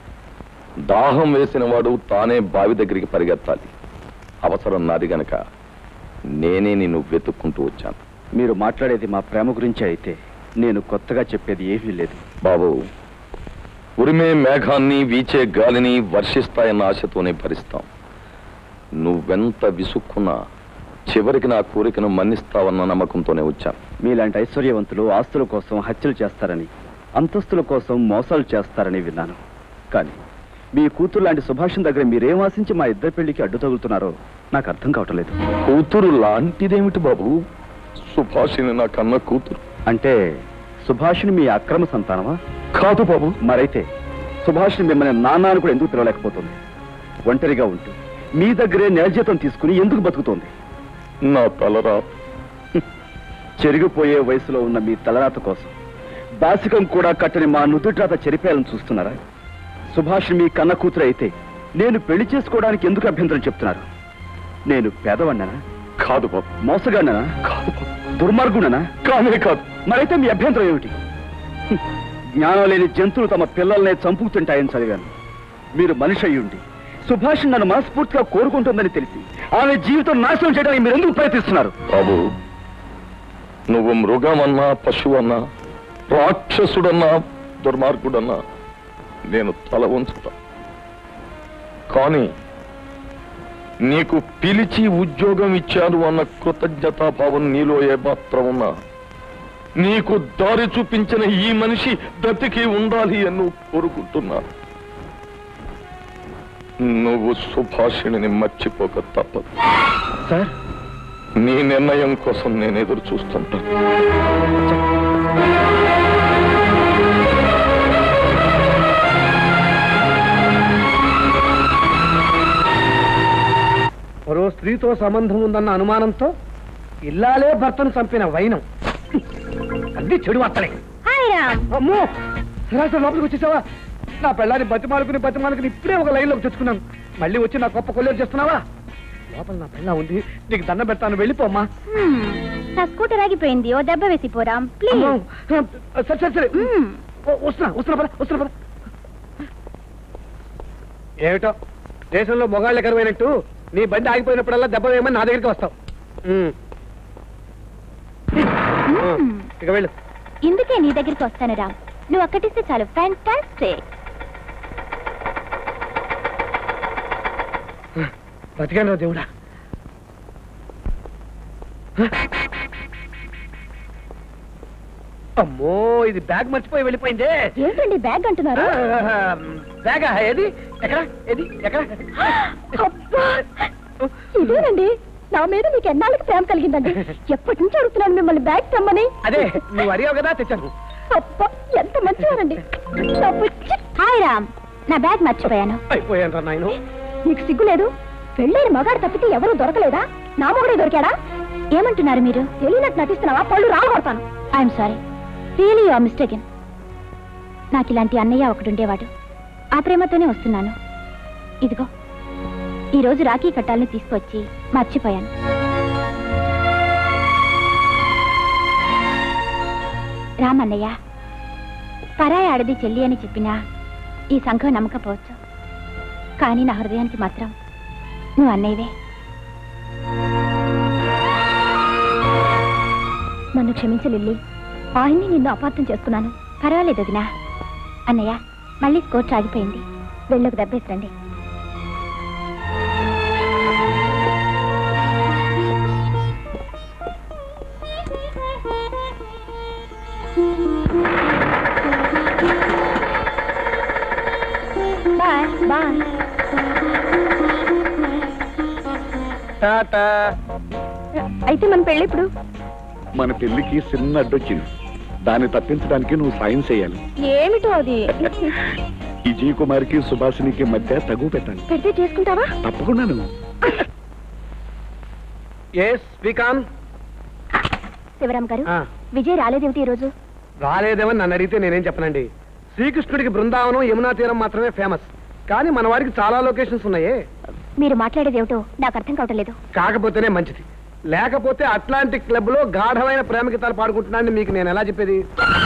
దాహం వేసిన వాడు తానే బావి దగ్గరికి పరిగెత్తాలి. అవసరం నాది గనక నేనే నిన్ను వెతుక్కుంటూ వచ్చాను. మీరు మాట్లాడేది మా ప్రేమ గురించి అయితే నేను కొత్తగా చెప్పేది ఏమీ లేదు బాబు. ఉరిమే మేఘాన్ని వీచే గాలిని వర్షిస్తాయన్న ఆశతోనే భరిస్తాం. నువ్వెంత విసుక్కున్నా చివరికి నా కోరికను మన్నిస్తావన్న నమ్మకంతోనే వచ్చాను. మీలాంటి ఐశ్వర్యవంతులు ఆస్తుల కోసం హత్యలు చేస్తారని, అంతస్తుల కోసం మోసాలు చేస్తారని విన్నాను. కానీ మీ కూతురు లాంటి సుభాషం దగ్గర మీరేం ఆశించి మా ఇద్దరి పెళ్లికి అడ్డు తగులుతున్నారో నాకు అర్థం కావటం లేదు. కూతురు లాంటిదేమిటి బాబు? సుభాషిని నా కన్న కూతురు. అంటే సుభాషిని మీ అక్రమ సంతానమా? కాదు బాబు. మరైతే సుభాషిని మిమ్మల్ని నాన్నను కూడా ఎందుకు పిలవలేకపోతుంది? ఒంటరిగా ఉంటూ మీ దగ్గరే నెలజీతం తీసుకుని ఎందుకు బతుకుతోంది? నా తలరా చెరిగిపోయే వయసులో ఉన్న మీ తలరాత కోసం బాసికం కూడా కట్టని మా నుదుటిరాత చెరిపేయాలని చూస్తున్నారా? సుభాష్ మీ కన్న కూతురు అయితే నేను పెళ్లి చేసుకోవడానికి ఎందుకు అభ్యంతరం చెప్తున్నారు? నేను పేదవాడినా? కాదు బాబు. మోసగాడినా? కాదు బాబు. దుర్మార్గుడనా? కానే కాదు. మరైతే మీ అభ్యంతరం ఏమిటి? జ్ఞానం లేని జంతువులు తమ పిల్లల్నే చంపుతుంటాయని చదివాను. మీరు మనిషి అయ్యుండి సుభాష్ నన్ను మనస్ఫూర్తిగా కోరుకుంటుందని తెలిసి ఆమె జీవితం నాశనం చేయడానికి మీరు ఎందుకు ప్రయత్నిస్తున్నారు? బాబు, నువ్వు మృగమన్నా, పశువన్నా, రాక్షసుడన్నా, దుర్మార్గుడన్నా నేను తల వంచుతా. కానీ నీకు పిలిచి ఉద్యోగం ఇచ్చాను అన్న కృతజ్ఞతాభావం నీలో ఏమాత్రం ఉన్నా నీకు దారి చూపించిన ఈ మనిషి బ్రతికి ఉండాలి అని నువ్వు కోరుకుంటున్నా. నువ్వు సుభాషిణిని మర్చిపోక తప్పదు. సార్, నీ నిర్ణయం కోసం నేను ఎదురు చూస్తుంటాను. మరో స్త్రీతో సంబంధం ఉందన్న అనుమానంతో ఇల్లాలే భర్తను చంపిన వైనం అది చెడు వార్తలే. అమ్మో, సరాసరి లోపలికి వచ్చేసావా? నా పెళ్ళాన్ని బతిమాలుకుని ఇప్పుడే ఒక లైన్లోకి తెచ్చుకున్నాను. మళ్ళీ వచ్చి నా గొప్ప కొల్లేరు చేస్తున్నావా? లోపల నా పెళ్ళ ఉంది, నీకు దండం పెడతాను, వెళ్ళిపోమ్మా. నా స్కూటర్ ఆగిపోయింది, ఓ దెబ్బ వేసి పోరాం ప్లీజ్. సరే సరే వస్తున్నా. ఏమిటో దేశంలో మొగాళ్ళ కరువైనట్టు నీ బండి ఆగిపోయినప్పుడల్లా దెబ్బ వేయమని నా దగ్గరికి వస్తావు. ఇక వెళ్ళు. ఇందుకే నీ దగ్గరికి వస్తాను రామ్, నువ్వు అక్కడిస్తే చాలు. ఫ్యాంటాస్టిక్. బతికాను దేవుడా. అమ్మో, ఇది బ్యాగ్ మర్చిపోయి వెళ్ళిపోయిందే. ఏంటండి బ్యాగ్ అంటున్నారు? బ్యాగా? ఏది? ఎక్కడ? ఏది? ఎక్కడ? ఇదేనండి, నా మీద మీకు ఎన్నాళ్ళకి ప్రేమ కలిగిందండి. ఎప్పటి నుంచి అడుగుతున్నాను మిమ్మల్ని బ్యాగ్ తెమ్మని. అదే నువ్వు అడిగావు కదా, తెచ్చాను. అబ్బా, ఎంత మంచివారండి. హాయ్ రామ్, నా బ్యాగ్ మర్చిపోయాను. అయిపోయాను నాయను. నీకు సిగ్గు లేదు? పెళ్ళైన మగాడు తప్పితే ఎవరూ దొరకలేదా? నా మొగడే దొరికాడా? ఏమంటున్నారు మీరు? తెలియనట్టు నటిస్తున్నావా? పళ్ళు రాలగొడతాను. I'm sorry, really you are mistaken. నాకు ఇలాంటి అన్నయ్య ఒకటి ఉండేవాడు, ఆ ప్రేమతోనే వస్తున్నాను. ఇదిగో ఈ రోజు రాఖీ కట్టాలని తీసుకొచ్చి మర్చిపోయాను. రామన్నయ్య, పరాయి ఆడది చెల్లి అని చెప్పినా ఈ సంఘం నమ్మకపోవచ్చు, కానీ నా హృదయానికి మాత్రం నువ్వు అన్నయ్యవే. నన్ను క్షమించు లిల్లీ, ఆయన్ని నిన్ను అపార్థం చేసుకున్నాను. పర్వాలేదు వదినా. అన్నయ్య, మళ్ళీ స్కోర్ ఆగిపోయింది, వెళ్ళకు దెబ్బేసరండి. Bye bye. టాటా. అయితే మన పెళ్ళి ఇప్పుడు? మన పెళ్లికి చిన్న అడ్డొచ్చింది, దాన్ని తప్పించడానికి నువ్వు సాయం చేయాలి. ఏమిటో అది? విజయ్ కుమార్కి సుభాషినికి మధ్య తగు పెట్టాలి. పెడితే చేసుకుంటావా? తప్పకుండా నువ్వు. శివరాం గారు, విజయ్ రాలేదేమిటి ఈ రోజు? రాలేదేమని నన్ను అడిగితే నేనేం చెప్పనండి. శ్రీకృష్ణుడికి బృందావనం, యమునా తీరం మాత్రమే ఫేమస్, కానీ మన వారికి చాలా లొకేషన్స్ ఉన్నాయే. మీరు మాట్లాడేది ఏమిటో నాకు అర్థం కావటం లేదు. కాకపోతేనే మంచిది, లేకపోతే అట్లాంటిక్ క్లబ్ లో గాఢమైన ప్రేమగీతాలు పాడుకుంటున్నానని మీకు నేను ఎలా చెప్పేది?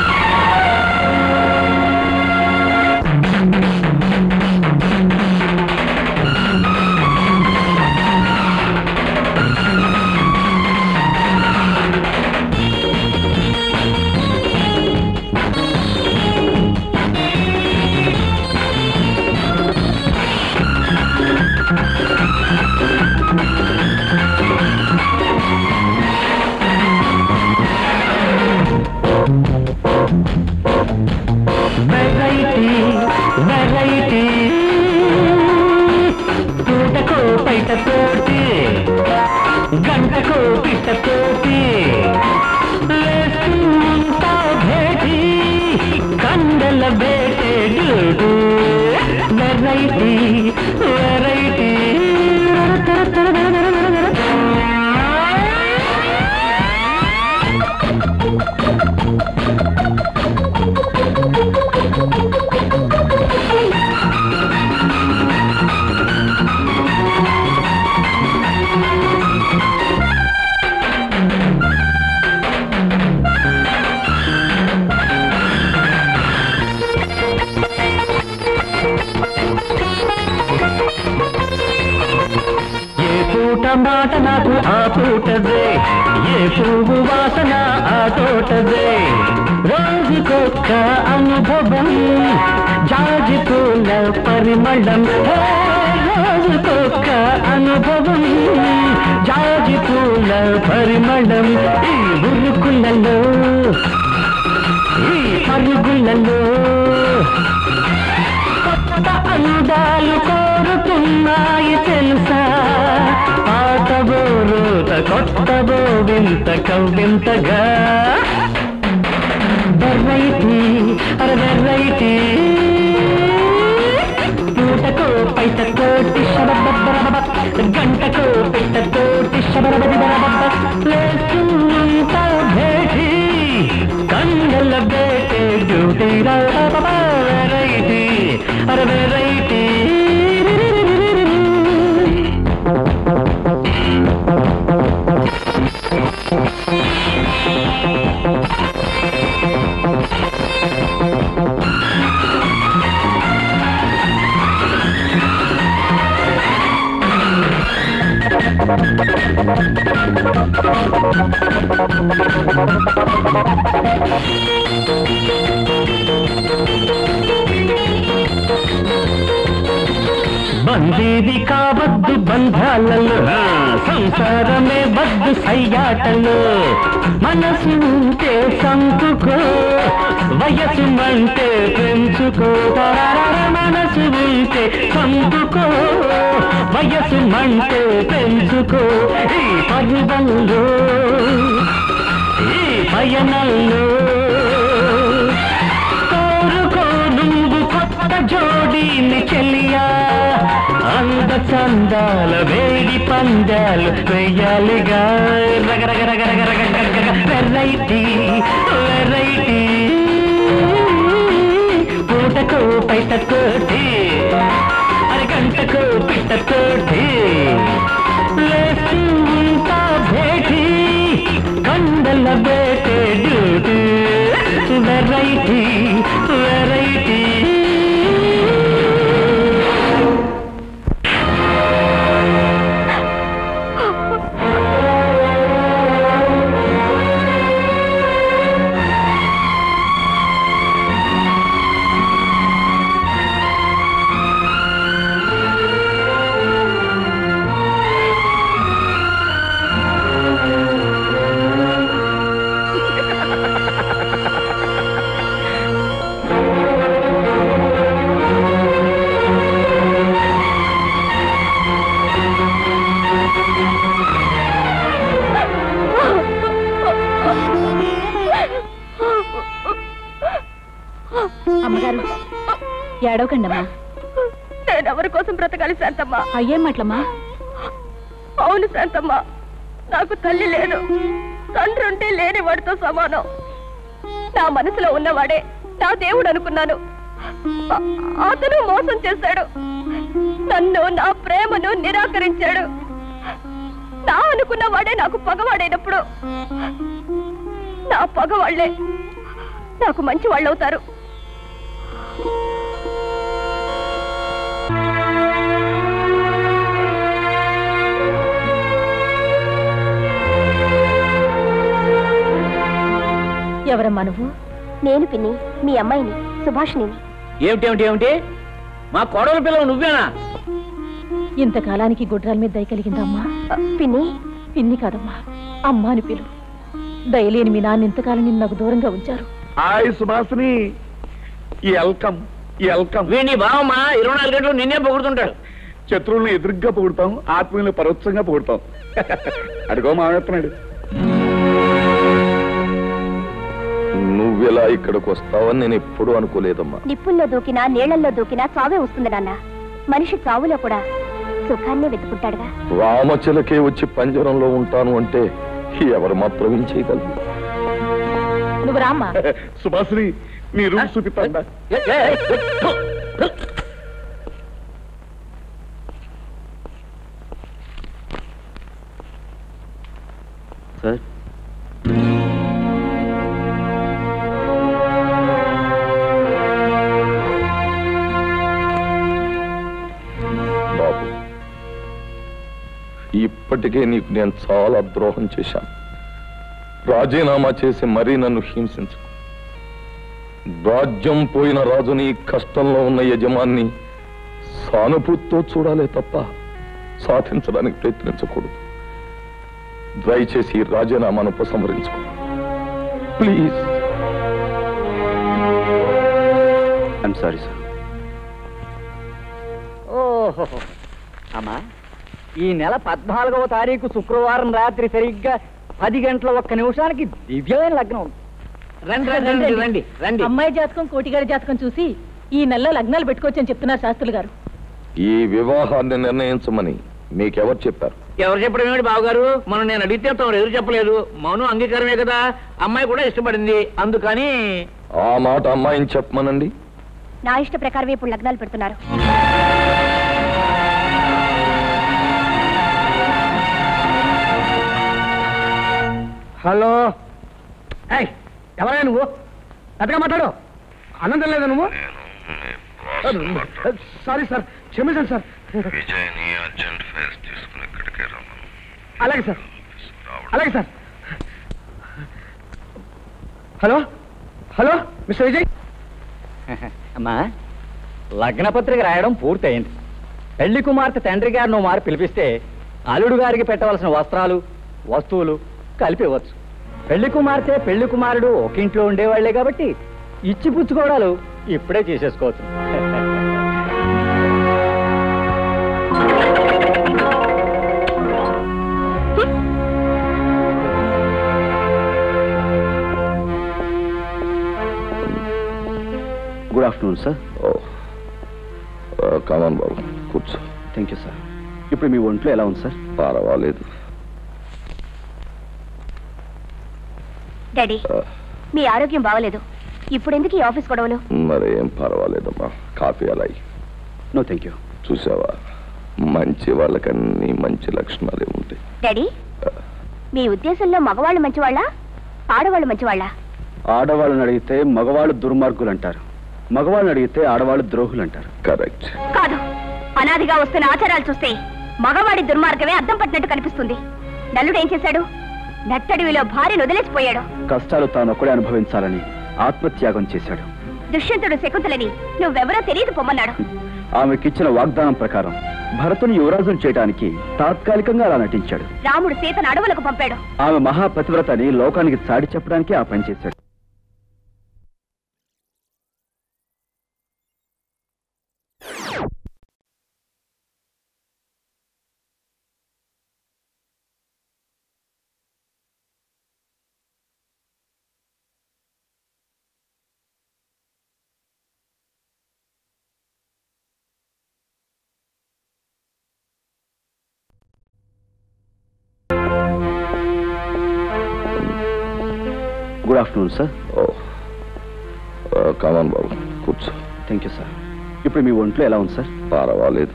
గంటకు పిట్టతోటి భేటీ కండల బేటే డ్యూటీ వెరైటీ వెరైటీ. మాట నాకు ఆ పూటదే, ఏ పువ్వు వాసన ఆ తోటదే, రోజుకొక్క అనుభవం జాజి పూల పరిమళం, రోజుకొక్క అనుభవం జాజి పూల పరిమళం. ఈ ఉరుకులలో ఈ పరుగులలో కొత్త అందాలు కోరుతున్నాయి తెలుసా, పాటబోరుత కొత్తబో వింత కవ్వింతగా. వెరైటీ అరే వెరైటీ, పూటకో పైటకోటి శబరబబ్బరబ, గంటకో పిట్టతోటి శబరబదిబరబబ్బ, లేకుంత భేటీ కండల బేటే డ్యూటీ రాబబ్బ. వెరైటీ అరే వెరైటీ. బందీది కావద్దు బంధాలలో, సంసారమే వద్దు సయ్యాటలు, మనసు ఉంటే సంపుకో వయసు మంటే పెంచుకో, మనసు ఉంటే సంపుకో వయసు మంటే పెంచుకో. ఈ పర్వంలో ఈ పయనంలో కోరుకో నువ్వు కొత్త జోడీని చెల్లియా, అంద చందాల వేడి పందాలు వెయ్యాలిగా. వెరైటీ వెరైటీ, పూటకో పైటకోటి అర గంటకో పిట్టతోటి, లేకుంత భేటీ కండల బేటే డ్యూటీ. Variety variety. ఏడవకండమ్మా. నేను ఎవరి కోసం బ్రతకాలి శాంతమ్మ? అయ్యేం మాటలమ్మా? అవును శాంతమ్మ, నాకు తల్లి లేదు, తండ్రి ఉంటే లేని వాడితో సమానం. నా మనసులో ఉన్నవాడే నా దేవుడు అనుకున్నాను. అతను మోసం చేశాడు, నన్ను, నా ప్రేమను నిరాకరించాడు. నా అనుకున్న వాడే నాకు పగవాడైనప్పుడు నా పగవాళ్లే నాకు మంచి వాళ్ళు అవుతారు. ఎవరమ్మా నువ్వు? నేను పిన్ని, మీ అమ్మాయిని, సుభాషిణిని. ఏమిటి మా కోడల పిల్లలు నువ్వేనా? ఇంతకాలానికి గుడ్రాల మీద దయ కలిగిందమ్మా. పిన్ని పిన్ని కాదమ్మా, అమ్మా అని పిలు. దయలేని మీ నాన్న ఇంతకాలం నిన్ను నాకు దూరంగా ఉంచారు. Hi Subhashini, welcome welcome. వీడిని బావమ్మా 24 గంటలు నిన్నే పొగుడుతుంటాడు. శత్రువులను ఎదురుగ్గా పొగుడతాం, ఆత్మీయులను పరోక్షంగా పొగుడతాం. అడుగో మాట్లాడుతున్నాడు. నువ్వెలా ఇక్కడికి వస్తావని నేను ఎప్పుడూ అనుకోలేదమ్మా. నిప్పుల్లో దూకినా నీళ్లలో దూకినా చావే వస్తుంది నాన్న. మనిషి చావులో కూడా సుఖాన్నే వెతుకుంటాడుగా. రామచిలకే వచ్చి పంజరంలో ఉంటాను అంటే ఎవరు మాత్రం ఏం చేయగలరు? నువ్వు రామ్మా. సుభాషిని, నీ రూమ్ చూపిస్తాడా? సార్, బాబు, ఇప్పటికే నీకు నేను చాలా ద్రోహం చేశాను. రాజీనామా చేసి మరీ నన్ను హింసించు. రాజ్యం పోయిన రాజుని, కష్టంలో ఉన్న యజమాన్ని సానుభూతితో చూడాలే తప్ప సాధించడానికి ప్రయత్నించకూడదు. దయచేసి ఈ రాజీనామాను ఉపసంహరించుకో ప్లీజ్. I'm sorry sir. ఓహో అమ్మా, ఈ నెల 14వ తారీఖు శుక్రవారం రాత్రి సరిగ్గా 10 గంటల 1 నిమిషానికి దివ్యమైన లగ్నం. రండి. అమ్మాయి జాతకం, కోటిగారి జాతకం చూసి ఈ నెలలో లగ్నాలు పెట్టుకోవచ్చని చెప్తున్నారు శాస్త్రులు గారు. ఈ వివాహాన్ని నిర్ణయించమని మీకెవరు చెప్పారు? ఎవరు చెప్పడం ఏమిటి బావగారు? మనం నేను అడిగితే తమరు ఎదురు చెప్పలేదు. మౌనం అంగీకారమే కదా. అమ్మాయి కూడా ఇష్టపడింది, అందుకని. ఆ మాట అమ్మాయిని చెప్పమనండి. నా ఇష్ట ప్రకారమే ఇప్పుడు లగ్నాలు పెడుతున్నారు. హలో, ఎవరైనా నువ్వు? పెద్దగా మాట్లాడు. ఆనందం లేదా నువ్వు? సారీ సార్, క్షమించండి సార్. అలాగే సార్, అలాగే sir. Hello hello mister Vijay. అమ్మా, లగ్న పత్రిక రాయడం పూర్తయింది. పెళ్లి కుమార్తె తండ్రి గారిని మారి పిలిపిస్తే అల్లుడు గారికి పెట్టవలసిన వస్త్రాలు, వస్తువులు కలిపి ఇవ్వచ్చు. పెళ్లి కుమార్తె, పెళ్లి కుమారుడు ఒక ఇంట్లో ఉండేవాళ్లే కాబట్టి ఇచ్చి పుచ్చుకోవడాలు ఇప్పుడే చేసేసుకోవచ్చు. Good afternoon sir. కమాన్ బాబు, కూర్చో. Thank you sir. ఇప్పుడు మీ ఒంట్లో ఎలా ఉంది సార్? పర్వాలేదు. డాడీ, మీ ఆరోగ్యం బాగలేదు. ఇప్పుడు ఎందుకు ఈ ఆఫీస్ గొడవలు? మరేం పర్వాలేదమ్మా, కాఫీ అలా. No thank you. చూసావా, మంచి వాళ్ళకన్నీ మంచి లక్షణాలే ఉంటాయి. డాడీ, మీ ఉద్దేశంలో మగవాళ్ళు మంచివాళ్ళా, ఆడవాళ్ళు మంచివాళ్ళా? ఆడవాళ్ళని అడిగితే మగవాళ్ళు దుర్మార్గులు అంటారు, మగవాళ్ళని అడిగితే ఆడవాళ్ళు ద్రోహులు అంటారు. కరెక్ట్. కాదు, అనాదిగా వస్తున్న ఆచారాలు చూస్తే మగవాడి దుర్మార్గమే అద్దం పట్టినట్టు కనిపిస్తుంది. నల్లుడు ఏం చేశాడు? నట్టడివిలో భార్యను వదిలేసిపోయాడు. కష్టాలు తానొక్కడే అనుభవించాలని ఆత్మత్యాగం చేశాడు. దుష్యంతుడు శకుంతలని నువ్వెవరో తెలియదు పొమ్మన్నాడు. ఆమెకిచ్చిన వాగ్దానం ప్రకారం భరతుని యువరాజును చేయడానికి తాత్కాలికంగా అలా నటించాడు. రాముడు సీతను అడవులకు పంపాడు. ఆమె మహాపతివ్రతని లోకానికి చాటి చెప్పడానికి ఆ పని చేశాడు. Good afternoon sir. కామన్ బాబు కూర్చో. Thank you sir. ఇప్పుడు మీ ఒంట్లో ఎలా ఉంది సార్? పర్వాలేదు.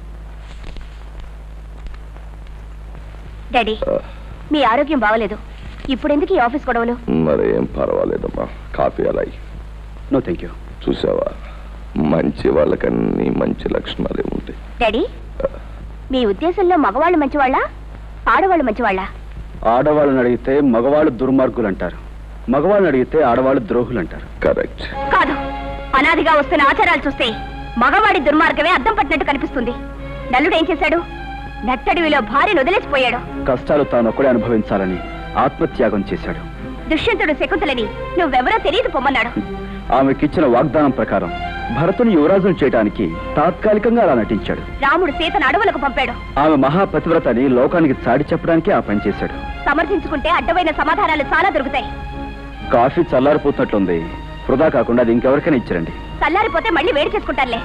డాడీ, మీ ఆరోగ్యం బాగలేదు. ఇప్పుడు ఎందుకు ఈ ఆఫీస్ గొడవలు? మరేం పర్వాలేదమ్మా. కాఫీ అలా. No thank you. చూసావా, మంచి వాళ్ళకన్నీ మంచి లక్షణాలే ఉంటాయి. డాడీ, మీ ఉద్దేశంలో మగవాళ్ళు మంచివాళ్ళ, ఆడవాళ్ళు మంచివాళ్ళ? ఆడవాళ్ళని అడిగితే మగవాళ్ళు దుర్మార్గులు అంటారు, మగవాళ్ళని అడిగితే ఆడవాళ్ళు ద్రోహులు అంటారు. కరెక్ట్. కాదు, అనాదిగా వస్తున్న ఆచారాలు చూస్తే మగవాడి దుర్మార్గమే అద్దం పట్టినట్టు కనిపిస్తుంది. నల్లుడు ఏం చేశాడు? నట్టడివిలో భార్యను వదిలేసిపోయాడు. కష్టాలు తానొక్కడే అనుభవించాలని ఆత్మత్యాగం చేశాడు. దుష్యంతుడు శకుంతలని నువ్వెవరో తెలియదు పొమ్మన్నాడు. ఆమెకిచ్చిన వాగ్దానం ప్రకారం భరతుని యువరాజును చేయడానికి తాత్కాలికంగా అలా నటించాడు. రాముడు సీతను అడవులకు పంపాడు. ఆమె మహాపతివ్రతని లోకానికి చాటి చెప్పడానికి ఆ పని చేశాడు. సమర్థించుకుంటే అడ్డమైన సమాధానాలు చాలా దొరుకుతాయి. కాఫీ చల్లారిపోతున్నట్లుంది, వృధా కాకుండా అది ఇంకెవరికైనా ఇచ్చారండి. చల్లారిపోతే మళ్ళీ వేడి చేసుకుంటారులే.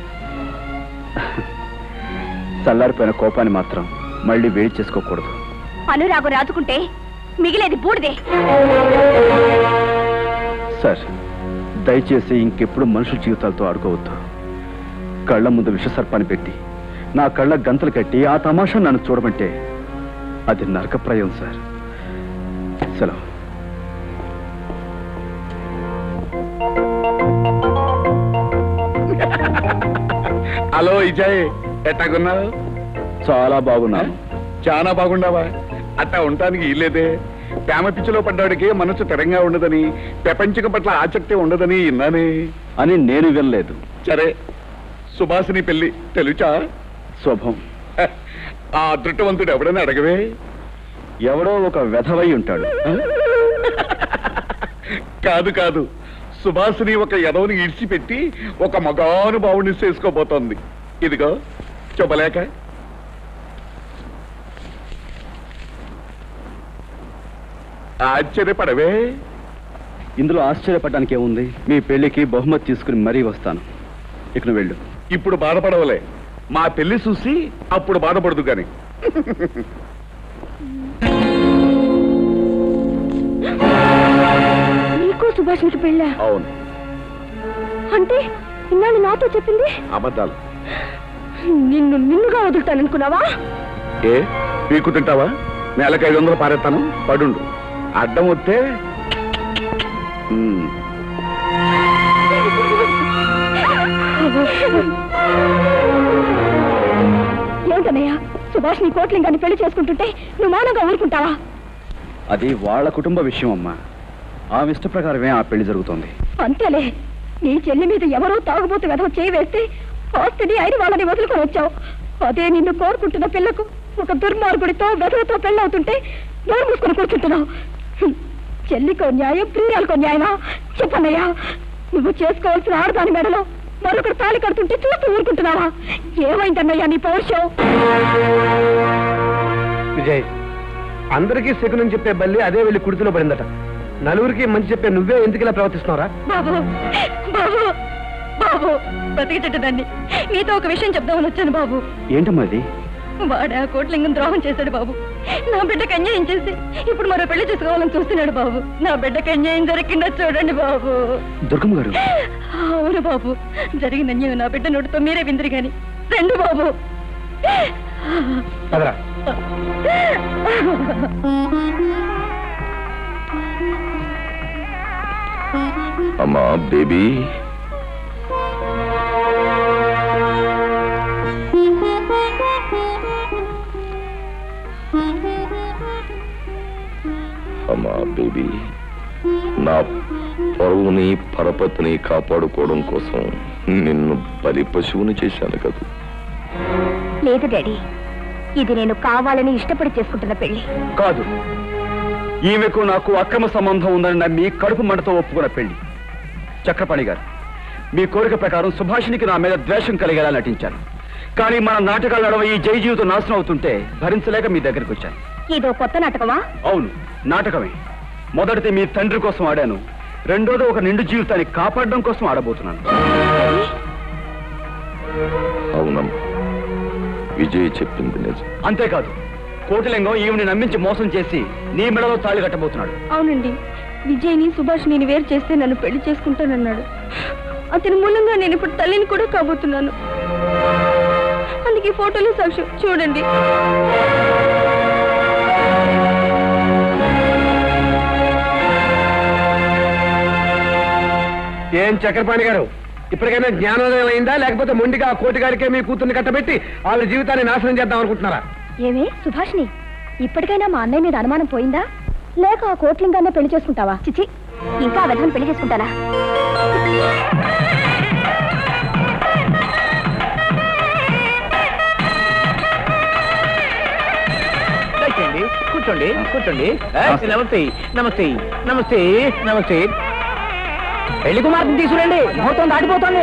చల్లారిపోయిన కోపాన్ని మాత్రం మళ్ళీ వేడి చేసుకోకూడదు. అనురాగం రాజుకుంటే మిగిలేది బూడిదే. సార్, దయచేసి ఇంకెప్పుడు మనుషుల జీవితాలతో ఆడుకోవద్దు. కళ్ళ ముందు విషసర్పాన్ని పెట్టి నా కళ్ళ గంతలు కట్టి ఆ తమాషా నన్ను చూడమంటే అది నరకప్రాయం సార్. సెలవు. హలో విజయ్, ఎట్టాగున్నావు? చాలా బాగున్నాను. చాలా బాగున్నావా? అట్టా ఉండటానికి ఇల్లేదే. ప్రేమ పిచ్చిలో పడ్డాడికి మనసు తెరంగా ఉండదని, ప్రపంచం పట్ల ఆసక్తి ఉండదని విన్నానే. అని నేను వినలేదు. సరే, సుభాషిని పెళ్లి తెలుసా? శుభం. ఆ అదృష్టవంతుడు ఎవడని అడగవే. ఎవడో ఒక వెధవై ఉంటాడు. కాదు కాదు, సుభాషిని ఒక ఎదవని ఇడిచిపెట్టి ఒక మగానుభావుని చేసుకోబోతోంది. ఇదిగో చెప్పలేక. ఆశ్చర్యపడవే. ఇందులో ఆశ్చర్యపడడానికి ఏముంది? మీ పెళ్లికి బహుమతి తీసుకుని మరీ వస్తాను. ఇక నువ్వు వెళ్ళు. ఇప్పుడు బాధపడవలే, మా పెళ్లి చూసి అప్పుడు బాధపడదు గాని. నీకు సుభాష్కి పెళ్ళా? అవును. అంటే ఇన్నాళ్ళు నాతో చెప్పింది అబద్ధాలు. నిన్నుగా వదులుతాననుకున్నావా? ఏ పీకు తింటావా? నెలకు 500 పారేస్తాను, పడుండు. అడ్డం వస్తే ఏమిటన్నయ్యా, సుభాష్ నీ కోట్లింగాన్ని పెళ్లి చేసుకుంటుంటే నువ్వు మౌనంగా ఊరుకుంటావా? అది వాళ్ళ కుటుంబ విషయం అమ్మా. ఆమె ఇష్ట ప్రకారమే ఆ పెళ్లి జరుగుతోంది. అంతేలే, నీ చెల్లి మీద ఎవరో తాగుబోతు వెధవ చేయి వేస్తే ఆస్తిని అయిన వాళ్ళని వదులుకొని వచ్చావు. అదే నిన్ను కోరుకుంటున్న పిల్లకు ఒక దుర్మార్గుడితో వెధవతో పెళ్ళవుతుంటే నోరు మూసుకొని కూర్చుంటున్నావు. చెల్లికో న్యాయం, ప్రియాలకో న్యాయమా? చెప్పన్నయ్యా, నువ్వు చేసుకోవాల్సిన ఆడదాని మెడలో మరొకరు తాళి కడుతుంటే చూస్తూ ఊరుకుంటున్నావా? ఏమైందన్నయ్యా నీ పౌరుషం? విజయ్, అందరికీ శకునం చెప్పే బల్లి అదే వెళ్ళి కుడితిలో పడిందట. నలుగురికి మంచి చెప్పే నువ్వే ఎందుకు ఇలా ప్రవర్తిస్తున్నారా? బాబు బాబు బాబు, బతికిచెట్టదాన్ని నీతో ఒక విషయం చెప్దామని వచ్చాను బాబు. ఏంటమ్మా అది? వాడు ఆ కోట్లింగం ద్రోహం చేశాడు బాబు. నా బిడ్డకు అన్యాయం చేసి ఇప్పుడు మరో పెళ్లి చేసుకోవాలని చూస్తున్నాడు బాబు. నా బిడ్డకు అన్యాయం జరిగిందో చూడండి బాబు. దుర్గమ్మ గారు. అవును బాబు, జరిగిన అన్యాయం నా బిడ్డ నోటితో మీరే విందరు గాని రండి బాబు. అమ్మా బేబీ, అమ్మా బేబీ, నా పరువుని పరపతిని కాపాడుకోవడం కోసం నిన్ను బలి పశువుని చేశాను కదా. లేదు డాడీ, ఇది నేను కావాలని ఇష్టపడి చేసుకుంటున్న పెళ్లి కాదు. ఈమెకు నాకు అక్రమ సంబంధం ఉందని నమ్మి కడుపు మంటతో ఒప్పుకున్న పెళ్లి. చక్రపాణి గారు, మీ కోరిక ప్రకారం సుభాషినికి నా మీద ద్వేషం కలిగేలా నటించాను. కానీ మన నాటకాలు నడవ ఈ జై జీవితం నాశనం అవుతుంటే భరించలేక మీ దగ్గరికి వచ్చాను. ఇదో కొత్త నాటకమా? అవును, నాటకమే. మొదటిది మీ తండ్రి కోసం ఆడాను, రెండోది ఒక నిండు జీవితాన్ని కాపాడడం కోసం ఆడబోతున్నాను. అవునమ్మా, విజయ్ చెప్పింది నిజం. అంతేకాదు, కోటిలింగం ఈవిని నమ్మించి మోసం చేసి నీ మెడలో తాళి కట్టబోతున్నాడు. అవునండి, విజయ్ని సుభాష్ని వేరు చేస్తే నన్ను పెళ్లి చేసుకుంటానన్నాడు. అతని మూలంగా నేను ఇప్పుడు తల్లిని కూడా కాబోతున్నాను. అందుకే ఫోటోలు సాక్ష్యం చూడండి. ఏం చక్రపాణి గారు, ఇప్పటికైనా జ్ఞానోదయం అయిందా, లేకపోతే మొండిగా ఆ కోటి గారికే మీ కూతుర్ని కట్టబెట్టి వాళ్ళ జీవితాన్ని నాశనం చేద్దాం అనుకుంటున్నారా? ఏమే సుభాష్ని, ఇప్పటికైనా మా అన్నయ్య మీద అనుమానం పోయిందా, లేక ఆ కోట్లింగానే పెళ్లి చేసుకుంటావా? చిచి, ఇంకా వెధవని పెళ్లి చేసుకుంటానా? కూర్చోండి కూర్చోండి. నమస్తే నమస్తే నమస్తే నమస్తే. పెళ్లి కుమార్తెను తీసుకురండి, ముహూర్తం దాటిపోతుంది.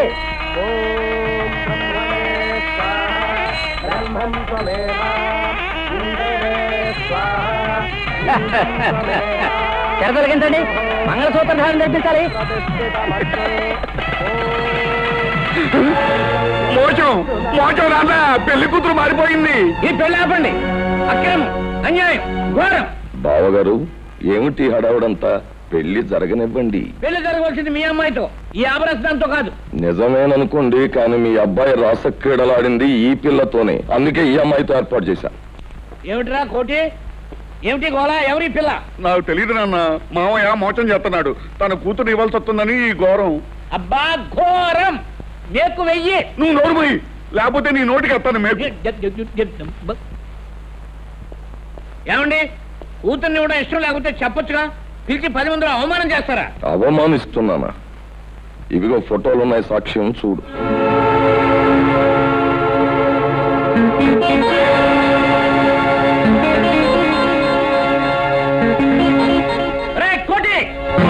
తెరదొలగించండి, మంగళసూత్ర ధారణ జరిపించాలి. మోచం మోచం రాదా, పెళ్లి కూతురు మారిపోయింది. ఈ పెళ్లి ఆపండి, అక్రమం, అన్యాయం, ఘోరం. బావగారు, ఏమిటి హడావుడంతా? పెళ్లి జరగనివ్వండి. పెళ్లి జరగవలసింది మీ అమ్మాయితో, ఈ ఆభరణంతో కాదు. నిజమేననుకోండి, కానీ మీ అబ్బాయి రాసక్రీడలాడింది ఈ పిల్లతోనే, అందుకే ఈ అమ్మాయితో ఏర్పాటు చేశాను. ఏమిటిరా కోటి, ఏమిటి గోళ, ఎవరి పిల్ల? నాకు తెలియదు నాన్న, మామయ్య మోచం చేస్తున్నాడు. తన కూతురు ఇవ్వాల్సి వస్తుందని ఈ ఘోరం. అబ్బా ఘోరం, మేకు వెయ్యి. నువ్వు నోరు పోయి, లేకపోతే నీ నోటికి ఎత్తాను మేకు. ఏమండి, కూతుర్ని ఇవ్వడం ఇష్టం లేకపోతే చెప్పొచ్చుగా, పిలిచి 10 మందిలో అవమానం చేస్తారా? అవమానిస్తున్నానా? ఇవిగో ఫోటోలు ఉన్నాయి, సాక్ష్యం చూడు. కోటి,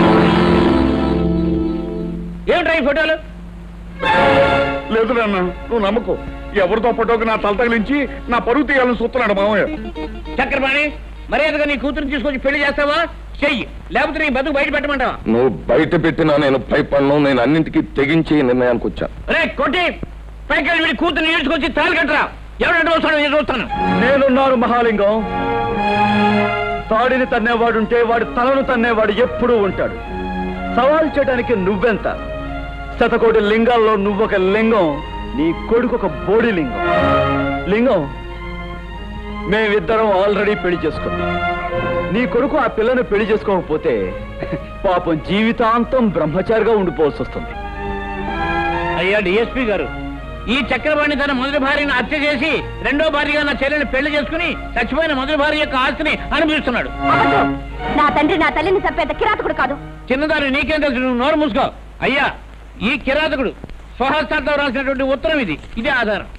ఏమిట్రా ఈ ఫోటోలు? లేదు నాన్న, నువ్వు నమ్మకు. ఎవరితో ఫోటోకి నా తల తగిలించి నా పరువు తీయాలని చూస్తున్నాడు మామయ్య. చక్రపాణి, మర్యాదగా నీ కూతురుని తీసుకొచ్చి పెళ్లి చేస్తావా? చెయ్యి, లేకపోతే నీ బతుకు బయట పెట్టమంటావా? నువ్వు బయట పెట్టినా నేను భయపడను. నేను అన్నింటికీ తెగించే నిర్ణయానికి వచ్చాను. రే కొట్టి, పైకి వీడి కూతురుని ఈడ్చుకొచ్చి తాళి కట్టరా. ఎవరంటే వస్తాడు, నేను చూస్తాను. నేనున్నాను మహాలింగం. తాడిని తన్నేవాడుంటే వాడు తలను తన్నేవాడు ఎప్పుడూ ఉంటాడు. సవాల్ చేయడానికి నువ్వెంత? 100 లింగాల్లో నువ్వొక లింగం, నీ కొడుకు ఒక బోడి లింగం. లింగం, మేమిద్దరం ఆల్రెడీ పెళ్లి చేసుకున్నాం. నీ కొడుకు ఆ పిల్లను పెళ్లి చేసుకోకపోతే పాపం జీవితాంతం బ్రహ్మచారిగా ఉండిపోవాల్సి వస్తుంది. అయ్యా డిఎస్పీ గారు, ఈ చక్రపాణి తన మొదటి భార్యను హత్య చేసి రెండో భార్యగా నా చెల్లెని పెళ్లి చేసుకుని చచ్చిపోయిన మొదటి భార్య యొక్క ఆస్తిని అనుభవిస్తున్నాడు. నా తండ్రి నా తల్లిని చంపేంత కిరాతకుడు కాదు. చిన్నదాన్ని నీకేం తెలుసు, నువ్వు నోరు మూసుకో. అయ్యా, ఈ కిరాతకుడు స్వహస్తాలతో రాసినటువంటి ఉత్తరం ఇదే ఆధారం.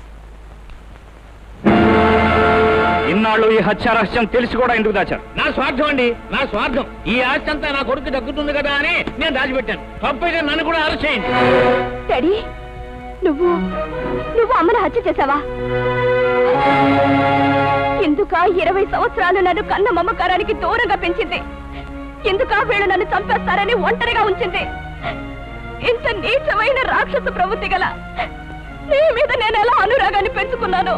ఇన్నాళ్ళు ఈ హత్య రహస్యం తెలిసి కూడా ఎందుకు దాచారు? నా స్వార్థం అండి, నా స్వార్థం. ఈ ఆస్తి అంతా నా కొడుకు దక్కుతుంది కదా అని నేను దాచిపెట్టాను. తప్పైతే నన్ను కూడా అరెస్ట్ చేయండి. డాడీ, నువ్వు అమ్మని హత్య చేశావా? ఎందుక 20 సంవత్సరాలు నన్ను కన్న మమకారానికి దూరంగా పెంచింది? ఎందుక వీళ్ళు నన్ను చంపేస్తారని ఒంటరిగా ఉంచింది? ఇంత నీచమైన రాక్షస ప్రవృత్తి గల నీ మీద నేను ఎలా అనురాగాన్ని పెంచుకున్నాను?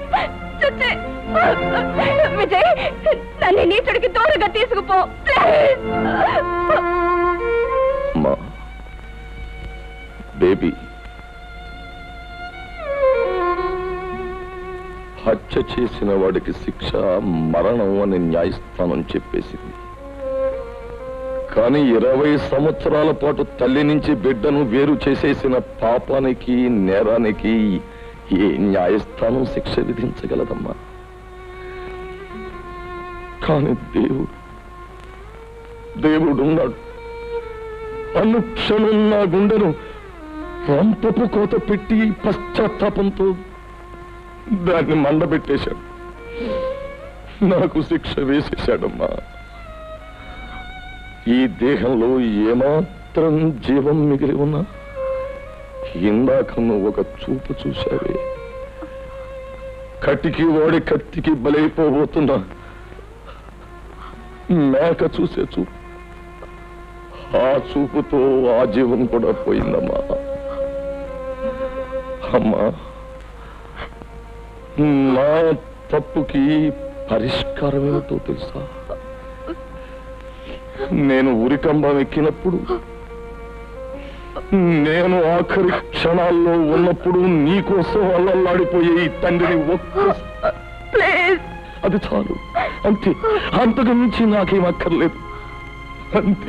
విజయ్, నన్ను నీచుడికి దూరంగా తీసుకుపో. బేబీ, హత్య చేసిన వాడికి శిక్ష మరణం అని న్యాయస్థానం చెప్పేసింది. కానీ 20 సంవత్సరాల పాటు తల్లి నుంచి బిడ్డను వేరు చేసేసిన పాపానికి, నేరానికి ఏ న్యాయస్థానం శిక్ష విధించగలదమ్మా? కానీ దేవుడున్నాడు. అనుక్షణం నా గుండెను రంపపు కోత పెట్టి పశ్చాత్తాపంతో దాన్ని మండబెట్టేశాడు. నాకు శిక్ష వేసేశాడమ్మా. ఈ దేహంలో ఏమాత్రం జీవం మిగిలి ఉన్నా ఇందాక నువ్వు ఒక చూపు చూశావే, కట్టికి వాడి కత్తికి బలైపోబోతున్నా మేక చూసే చూపు, ఆ చూపుతో ఆ జీవం కూడా పోయిందమ్మా. అమ్మా, నా తప్పుకి పరిష్కారం ఏమిటో తెలుసా? నేను ఉరికంబం ఎక్కినప్పుడు, నేను ఆఖరి క్షణాల్లో ఉన్నప్పుడు నీకోసం అల్లల్లాడిపోయే ఈ తండ్రిని అది చాలు, అంతే. అంతకు మించి నాకేం అక్కర్లేదు, అంతే.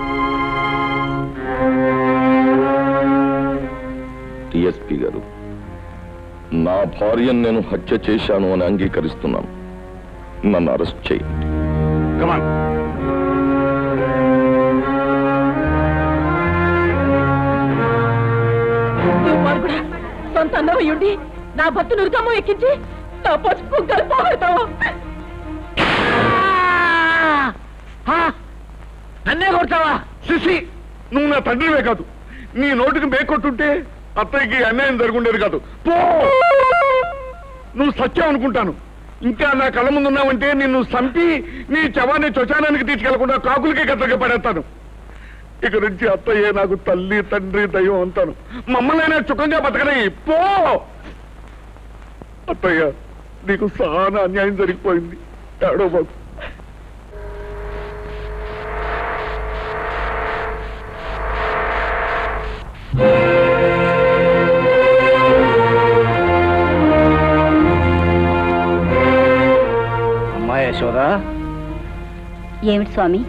డిఎస్పీ గారు, నా భార్యను నేను హత్య చేశాను అని అంగీకరిస్తున్నాను. నన్ను అరెస్ట్ చేయండి. సొంత అన్నమయ్యుండి నా భర్త నురుకమ్మ ఎక్కించి నా పసుపు కలిపోతావు. నన్నే కొడతావా? శశి, నువ్వు నా తండ్రివే కాదు. నీ నోటికి మేకొట్టుంటే అత్తయ్యకి అన్యాయం జరుగుండేది కాదు. పో, నువ్వు సత్యం అనుకుంటాను. ఇంకా నా కళ్ళ ముందున్నావంటే నిన్ను చంపి నీ శవాన్ని శ్మశానానికి తీసుకెళ్లకుండా కాకులకి గద్దగా పడేస్తాను. ఇక నుంచి అత్తయ్యే నాకు తల్లి, తండ్రి, దైవం అంటాను. మమ్మల్ని చుఖంగా బతకనే. పో అత్తయ్య, నీకు చాలా అన్యాయం జరిగిపోయింది. ఏడో బాబు. అమ్మా యశోదా. ఏమిటి స్వామి?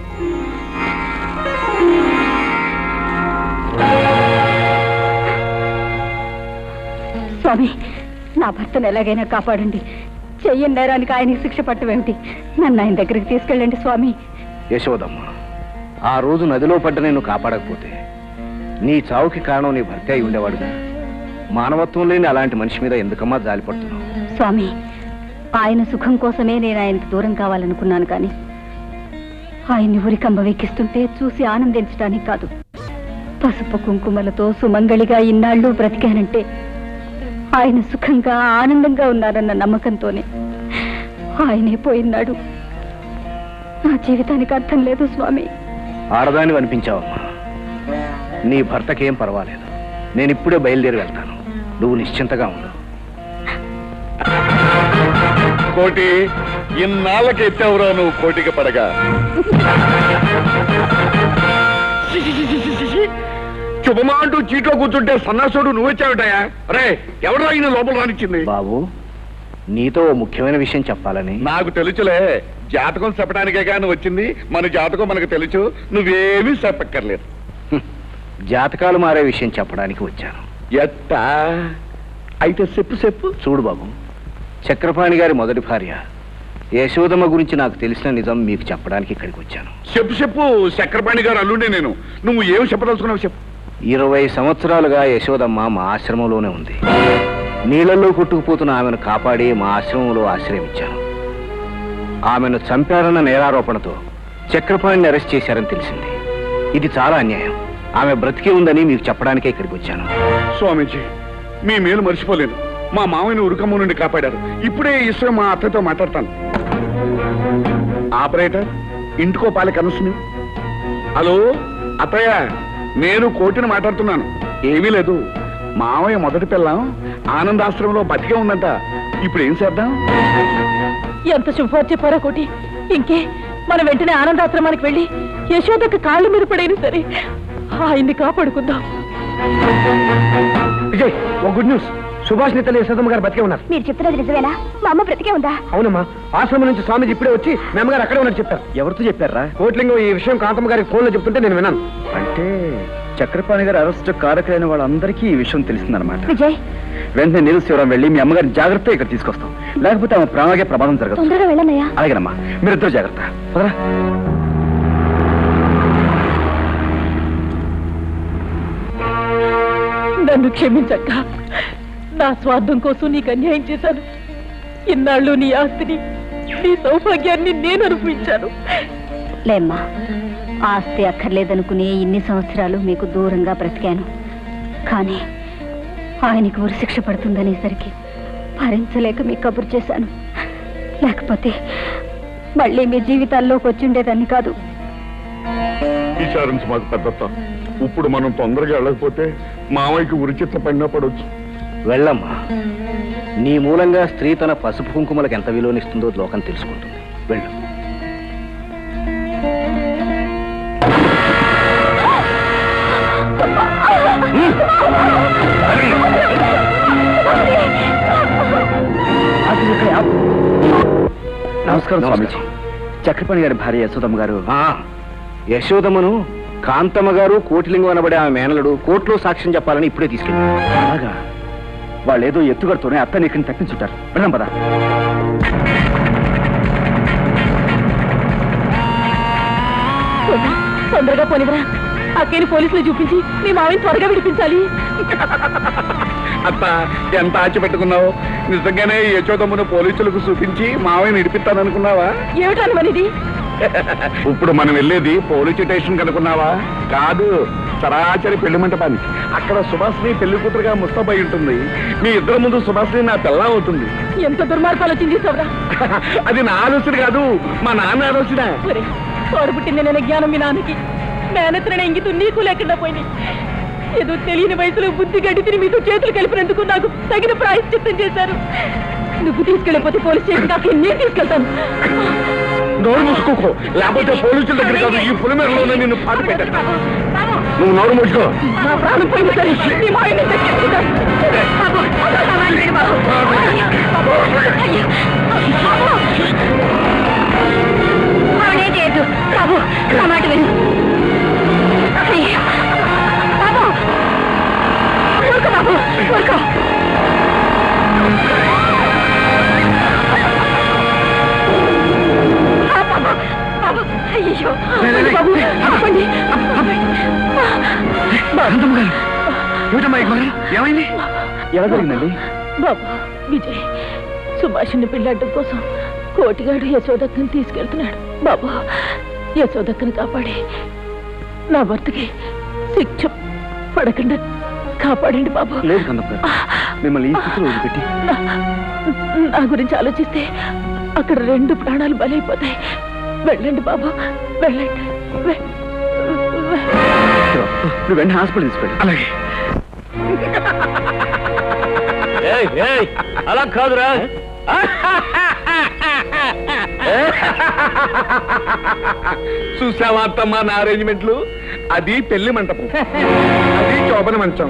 స్వామి, నా భర్తను ఎలాగైనా కాపాడండి. చెయ్యని నేరానికి ఆయనకి శిక్ష పట్టవేమిటి? నన్ను ఆయన దగ్గరికి తీసుకెళ్ళండి స్వామి. యశోదమ్మ, ఆ రోజు నదిలో పడ్డ నేను కాపాడకపోతే నీ చావుకి కారణం నీ భర్త అయి ఉండేవాడుగా. మానవత్వం లేని అలాంటి మనిషి మీద ఎందుకమ్మా జాలిపడుతున్నావు? స్వామి, ఆయన సుఖం కోసమే నేను ఆయనకి దూరం కావాలనుకున్నాను, కానీ ఆయన్ని ఉరికంబ వెక్కిస్తుంటే చూసి ఆనందించడానికి కాదు. పసుపు కుంకుమలతో సుమంగళిగా ఇన్నాళ్ళు బ్రతికానంటే ఆయన సుఖంగా ఆనందంగా ఉన్నారన్న నమ్మకంతోనే. ఆయనే పోయినాడు నా జీవితానికి అర్థం లేదు స్వామి. ఆడదాన్ని అనిపించావమ్మా. నీ భర్తకేం పర్వాలేదు. నేను ఇప్పుడే బయలుదేరి వెళ్తాను. నువ్వు నిశ్చింతగా ఉండు. కోటి, ఇన్నాళ్ళకి ఎత్తావురా నువ్వు కోటికి పడగా. శుభమా అంటూ చీట్లో కూర్చుంటే సన్నాసుడు నువ్వొచ్చావుటయా? రే, ఎవరు ఆయన లోపల రానిచ్చింది? బాబు, నీతో ముఖ్యమైన విషయం చెప్పాలని. నాకు తెలుసులే, జాతకం చెప్పడానికే కానీ వచ్చింది. మన జాతకం మనకు తెలుసు, నువ్వేమీ చెప్పక్కర్లేదు. జాతకాలు మారే విషయం చెప్పడానికి వచ్చాను. ఎట్టా? అయితే చెప్పు. చూడు బాబు, చక్రపాణి గారి మొదటి భార్య యశోదమ్మ గురించి నాకు తెలిసిన నిజం మీకు చెప్పడానికి ఇక్కడికి వచ్చాను. చెప్పు. చక్రపాణి గారు అల్లుండే నేను. నువ్వు ఏం చెప్పదలుచుకున్నావు చెప్పు. 20 సంవత్సరాలుగా యశోదమ్మ మా ఆశ్రమంలోనే ఉంది. నీళ్లలో కొట్టుకుపోతున్న ఆమెను కాపాడి మా ఆశ్రమంలో ఆశ్రయం ఇచ్చాను. ఆమెను చంపారన్న నేరారోపణతో చక్రపాణిని అరెస్ట్ చేశారని తెలిసింది. ఇది చాలా అన్యాయం. ఆమె బ్రతికే ఉందని మీకు చెప్పడానికే ఇక్కడికి వచ్చాను. స్వామీజీ, మీ మేలు మర్చిపోలేను. మా మామయ్యను ఉరుకమ్మ నుండి కాపాడారు. ఇప్పుడే ఈ విషయం మా అత్తతో మాట్లాడతాను. ఆపరేటర్, ఇంటికో పాలి కనుసుని. హలో అత్తయ్య, నేను కోటిని మాట్లాడుతున్నాను. ఏమీ లేదు, మామయ్య మొదటి పిల్లం ఆనందాశ్రమంలో బతికే ఉందంట. ఇప్పుడు ఏం చేద్దాం? ఎంత శుభవార్త చెప్పారా కోటి. ఇంకే మనం వెంటనే ఆనందాశ్రమానికి వెళ్ళి యశోదకు కాళ్ళు మీద పడైనా సరే ఆయన్ని కాపాడుకుందాం. Vijay, oh good news. Subhash తల్లి యశోదమ్మ గారు బతికే ఉన్నారు. మీరు చెప్తున్నది నిజమేనా? మా అమ్మ బ్రతికే ఉందా? అవునమ్మా. ఆశ్రమం నుంచి స్వామీజీ ఇప్పుడే వచ్చి మీ అమ్మగారు అక్కడే ఉన్నట్టు చెప్పారు. ఎవరితో చెప్పారా? కోట్లింగం ఈ విషయం కాంతమ్మ గారికి ఫోన్లో చెప్తుంటే నేను విన్నాను. అంటే చక్రపాణి గారి అరెస్ట్ కారకులైన వాళ్ళందరికీ ఈ విషయం తెలిసిందనమాట. విజయ్, వెంటనే నీరు శివరాం వెళ్ళి మీ అమ్మగారిని జాగ్రత్తగా ఇక్కడ తీసుకొస్తాం. లేకపోతే ఆమె ప్రాణాగే ప్రమాదం జరగదు. తొందరగా వెళ్ళన్నయ్యా. అలాగేనమ్మా, మీరిద్దరు జాగ్రత్త. పదరా. నన్ను క్షమించక్క. నా స్వార్థం కోసం నీకు అన్యాయం చేశాను. ఇన్నాళ్ళు నీ ఆస్తిని, నీ సౌభాగ్యాన్ని నేను అనుభవించాను. లేమ్మా, ఆస్తి అక్కర్లేదనుకునే ఇన్ని సంవత్సరాలు మీకు దూరంగా బ్రతికాను. కానీ ఆయనకు ఉరిశిక్ష పడుతుందనేసరికి భరించలేక మీకు కబురు చేశాను. లేకపోతే మళ్ళీ మీ జీవితాల్లోకి వచ్చిండేదాన్ని కాదు. విచారించి మాకు పెద్దత్త. ఇప్పుడు మనం తొందరగా వెళ్ళకపోతే మామయ్యకి ఉరిచిత్త పడినా పడవచ్చు. వెళ్ళమ్మా. నీ మూలంగా స్త్రీ తన పసుపు కుంకుమలకు ఎంత విలువనిస్తుందో లోకం తెలుసుకుంటుంది. వెళ్ళు. నమస్కారం స్వామీజీ. చక్రపాణి గారి భార్య యశోదమ్మ గారు. యశోదమ్మను కాంతమ్మ గారు కోటిలింగం అనబడే ఆమె మేనలుడు కోర్టులో సాక్ష్యం చెప్పాలని ఇప్పుడే తీసుకెళ్ళి. అలాగా? వాళ్ళేదో ఎత్తుగడుతూనే అత్తని ఇక్కడిని తప్పించుంటారు. వెళ్దాం పదా. తొందరగా పోనివరా. అక్కని పోలీసులు చూపించి మీ మావిని త్వరగా విడిపించాలి. అత్త ఎంత ఆశ పెట్టుకున్నావు? నిజంగానే యశోదమ్మను పోలీసులకు చూపించి మావయ్యని ఇడిపిస్తాననుకున్నావా? ఏమిటాను మనిది? ఇప్పుడు మనం వెళ్ళేది పోలీస్ స్టేషన్ కనుకున్నావా? కాదు, సరాచరి పెళ్లి మంటపానికి. అక్కడ సుభాష్ని పెళ్లి కూతురుగా ముస్తాబై ఉంటుంది. మీ ఇద్దరు ముందు సుభాష్ని నా పిల్ల అవుతుంది. ఎంత దుర్మార్గం ఆలోచించేసావురా? అది నా ఆలోచన కాదు, మా నాన్న ఆలోచన. తోడబుట్టింది నేను జ్ఞానం మీ నాన్నకి. మేనత్రణ ఇంగితూ నీకు లేకుండా పోయింది. ఏదో తెలియని వయసులో బుద్ధి గడ్డి తిని మీతో చేతులు కలిపినందుకు నాకు తగిన ప్రాయశ్చిత్తం చేశారు. నువ్వు తీసుకెళ్ళిపోతే పోలీస్ స్టేషన్ దాకా నేను తీసుకెళ్తాను. నోరు మూసుకో, లేకపోతే పోలీసుల దగ్గర కాదు ఈ పులిమేరలోనే నిన్ను పాతి పెట్టాను. నువ్వు నోరు మూసుకో. నా ప్రాణం పోయింది సరే, నీ మాయని తెచ్చేసుకుంటాను. బాబు నా మాట విను. బాబు ఊరుకో, బాబు ఊరుకో. అయ్యో బాబు ఆపండి. ఏమైంది? ఎలా జరిగిందండి? బాబు విజయ్ సుభాషిని పెళ్ళాడడం కోసం కోటిగాడు యశోదక్కని తీసుకెళ్తున్నాడు. బాబు యశోదక్కని కాపాడి నా భర్తకి శిక్ష పడకుండా కాపాడండి బాబు. లేదు కన్నప్ప గారు, మిమ్మల్ని ఈ స్థితిలో వదిలిపెట్టి. నా గురించి ఆలోచిస్తే అక్కడ 2 ప్రాణాలు బలైపోతాయి. వెళ్ళండి బాబు, వెళ్ళండి. నువ్వు వెంటనే హాస్పిటల్ తీసుకెళ్ళి. అలాగే. అలా కాదురా. చూసావా అత్తమ్మా నా అరేంజ్మెంట్లు? అది పెళ్లి మంటపం, అది శోభన మంచం.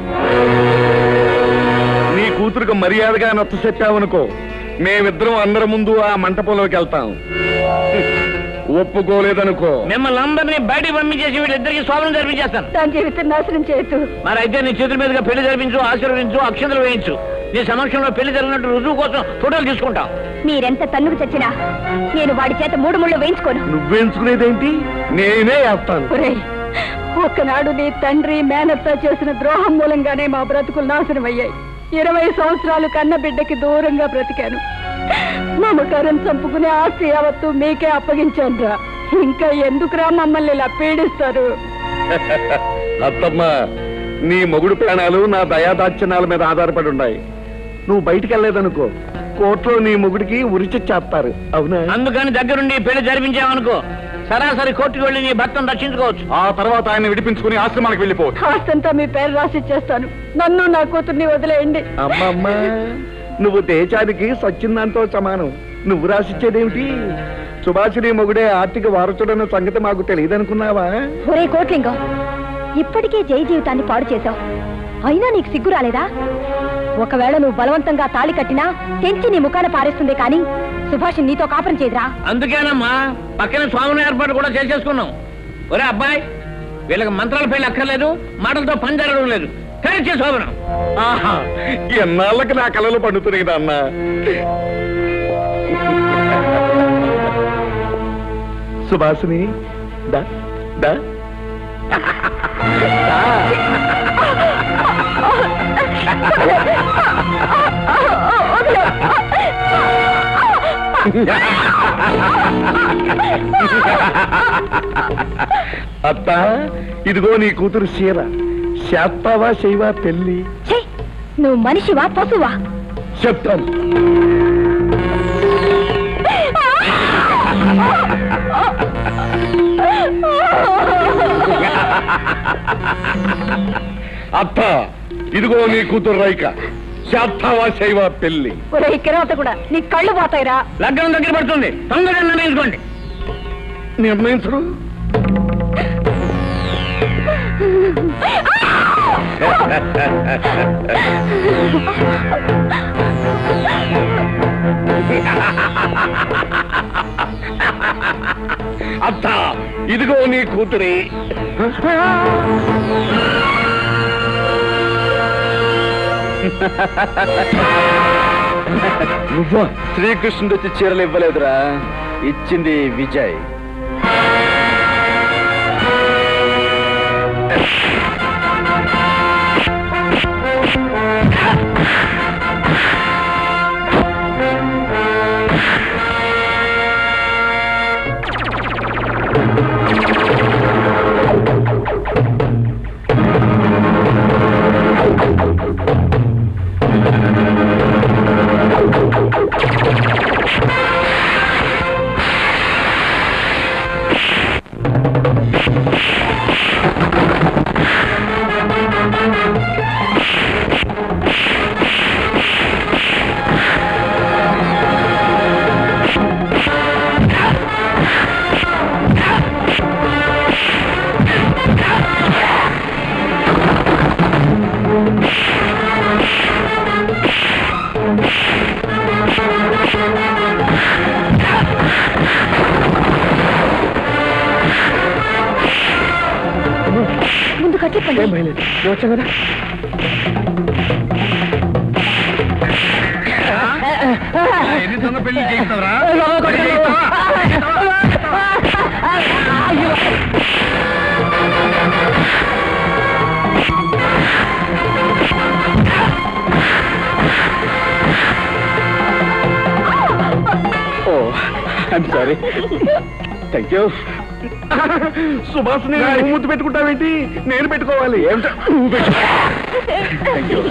నీ కూతురుకు మర్యాదగా నచ్చ చెప్పావనుకో, మేమిద్దరం అందరి ముందు ఆ మంటపంలోకి వెళ్తాం. ఒప్పుకోలేదనుకో మిమ్మల్ని అందరినీ బయటికి పంపించేసి వీళ్ళిద్దరికి శోభనం జరిపించేస్తాను. దాని జీవితం నాశనం చేయొచ్చు. మరి అయితే నీ చేతుల మీదుగా పెళ్లి జరిపించు, ఆశీర్వదించు, అక్షంతలు వేయించు. నీ సమక్షంలో పెళ్లి జరిగినట్టు రుజువు కోసం ఫోటోలు తీసుకుంటాం. మీరెంత తన్నుకు చచ్చినా నేను వాడి చేత 3 ముళ్ళు వేయించుకోను. నువ్వేంచుకునేదేంటి? నేనే వేస్తాను. ఒక్కనాడు నీ తండ్రి మేనత్త చేసిన ద్రోహం మూలంగానే మా బ్రతుకులు నాశనం అయ్యాయి. 20 సంవత్సరాలు కన్న బిడ్డకి దూరంగా బ్రతికాను. మమకారం చంపుకునే ఆస్తి యావత్తు మీకే అప్పగించాను రా. ఇంకా ఎందుకురా మమ్మల్ని ఇలా పీడిస్తారు? అత్తమ్మ, నీ మొగుడు ప్రాణాలు నా దయాదాక్షిణాల మీద ఆధారపడి ఉన్నాయి. నువ్వు బయటికి వెళ్ళలేదనుకో, కోర్టులో నీ మొగుడికి ఉరిచి చేస్తారు. అవునా? అందుకని దగ్గరుండి పెళ్లి జరిపించామనుకో, సరాసరి కోర్టుకు వెళ్ళి నీ భర్తను రక్షించుకోవచ్చు. ఆ తర్వాత ఆయన విడిపించుకుని ఆశ్రమానికి వెళ్ళిపోవచ్చు. ఆస్తంతా మీ పేరు రాసి చేస్తాను. నన్ను నా కూతుర్ని వదిలేయండి. అమ్మమ్మ, నువ్వు దేశానికి సచ్చిందంతో సమానం. నువ్వు రాసిచ్చేదేమిటి? సుభాషిణి మొగుడే ఆర్థిక వారసుడన్న సంగతి మాకు తెలియదనుకున్నావా? ఒరే కోట్లింగం, ఇప్పటికే జై జీవితాన్ని పాడు చేశావు. అయినా నీకు సిగ్గు రాలేదా? ఒకవేళ నువ్వు బలవంతంగా తాళి కట్టినా తెంచి నీ ముఖాన పారేస్తుంది, కానీ సుభాష్ నీతో కాపురం చేయదురా. అందుకేనమ్మా పక్కన స్వామిని ఏర్పాటు కూడా చేసేసుకున్నాం. ఒరే అబ్బాయి, వీళ్ళకి మంత్రాల పెళ్లి అక్కర్లేదు, మాటలతో పని జరగడం లేదు. కలిసే శోభనం. ఎన్నాళ్ళకి నా కళలు పండుతున్నాయి అన్న. సుభాషిని దా దా. అత్త, ఇదిగో నీ కూతురు చీర. చేస్తావా చేయవా పెళ్లి? నువ్వు మనిషివా పశువా? చెప్తాను. అత్త, ఇదిగో నీ కూతురు రైక. చేస్తావా చేయవా పెళ్లి? కూడా నీ కళ్ళు పోతాయిరా. లగ్నం దగ్గర పడుతుంది, తొందరగా నిర్ణయించుకోండి. నిర్ణయించరు. అత్త ఇదిగో నీ కూతురి. నువ్వు శ్రీకృష్ణుడు వచ్చి చీరలు ఇవ్వలేదురా, ఇచ్చింది విజయ్. ముందు కట్టిప్పండి. వచ్చా కదా ఎన్ని తొందర పెళ్లి చేయిస్తావరా? Oh I'm sorry. Thank you. Subhash నేను ముద్దు పెట్టుకుంటావేంటి? నేను పెట్టుకోవాలి. ఏమిటో థ్యాంక్ యూ.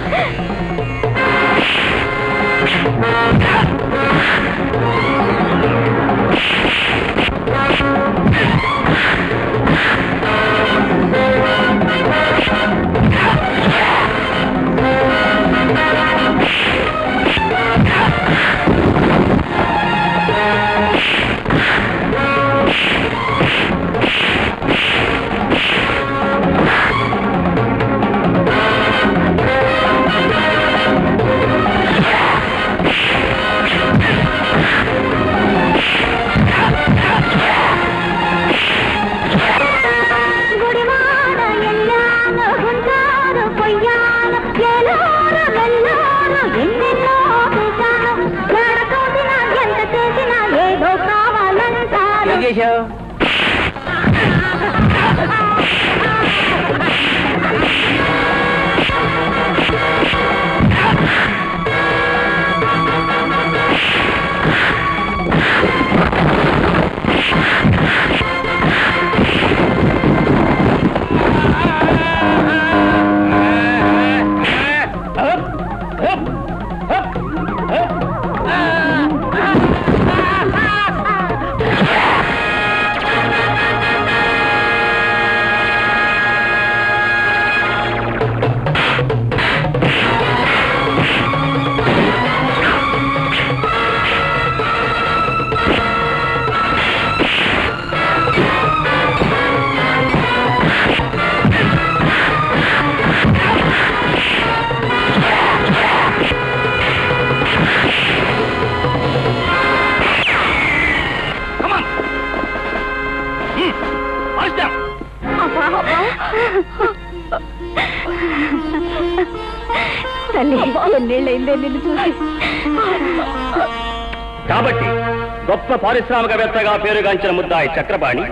కాబట్టి గొప్ప పారిశ్రామికవేత్తగా పేరుగాంచిన ముద్దాయి చక్రపాణి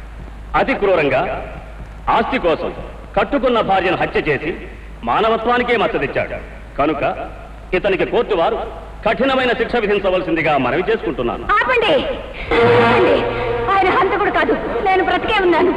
అతి క్రూరంగా ఆస్తి కోసం కట్టుకున్న భార్యను హత్య చేసి మానవత్వానికే మచ్చదిచ్చాడు. కనుక ఇతనికి కోర్టు వారు కఠినమైన శిక్ష విధించవలసిందిగా మనవి చేసుకుంటున్నాను. ఆపండి. ఆయన హంతకుడు కాదు, నేను బ్రతికే ఉన్నాను.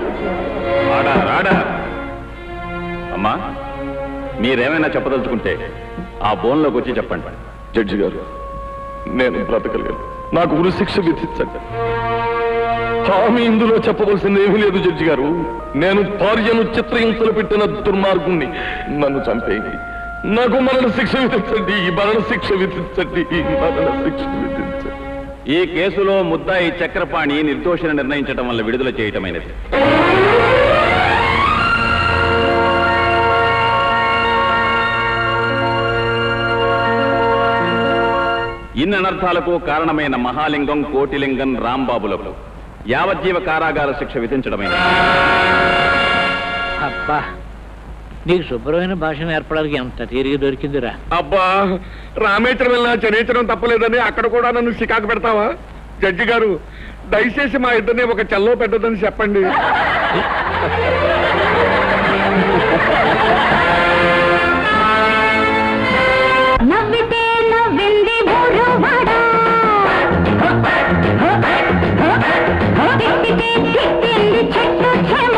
అమ్మా, మీరేమైనా చెప్పదలుచుకుంటే ఆ బోన్లోకి వచ్చి చెప్పండి. జడ్జి గారు, నేను బ్రతకలేను. నాకు ఉరి శిక్ష విధించండి. హామీ ఇందులో చెప్పవలసింది ఏమీ లేదు జడ్జి గారు. నేను భార్యను చిత్రహింసలు పెట్టిన దుర్మార్గుణ్ణి. నన్ను చంపేయండి. నాకు మరణ శిక్ష విధించండి. మరణ శిక్ష విధించండి. మరణ శిక్ష విధించండి. ఈ కేసులో ముద్దాయి చక్రపాణి నిర్దోషిని నిర్ణయించడం వల్ల విడుదల చేయటమైనది. ఇన్ని అనర్థాలకు కారణమైన మహాలింగం కోటిలింగం రాంబాబులకు యావజ్జీవ కారాగార శిక్ష విధించడమైనది. అబ్బా, నీకు శుభ్రమైన భాష నేర్పడానికి ఎంత తీరిగి దొరికిందిరా. అబ్బా, రామేశ్వరం వెళ్ళినా చనేశ్వరం తప్పలేదని అక్కడ కూడా నన్ను చికాకు పెడతావా? జడ్జి గారు, దయచేసి మా ఇద్దరిని ఒక చెల్లో పెట్టదని చెప్పండి. నవ్వితే నవ్వింది బోరువాడ, తిట్టితే తిట్టింది చెట్టు చెమ.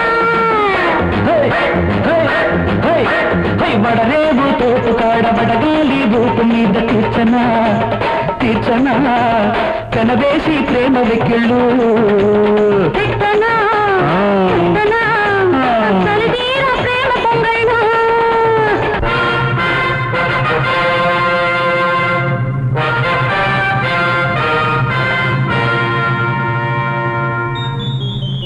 బడరేవు తోపు కాడ బడగాలి బూపు మీద తీర్చనా తీర్చనా కనవేసి ప్రేమ వెక్కిళ్ళు తిట్టనా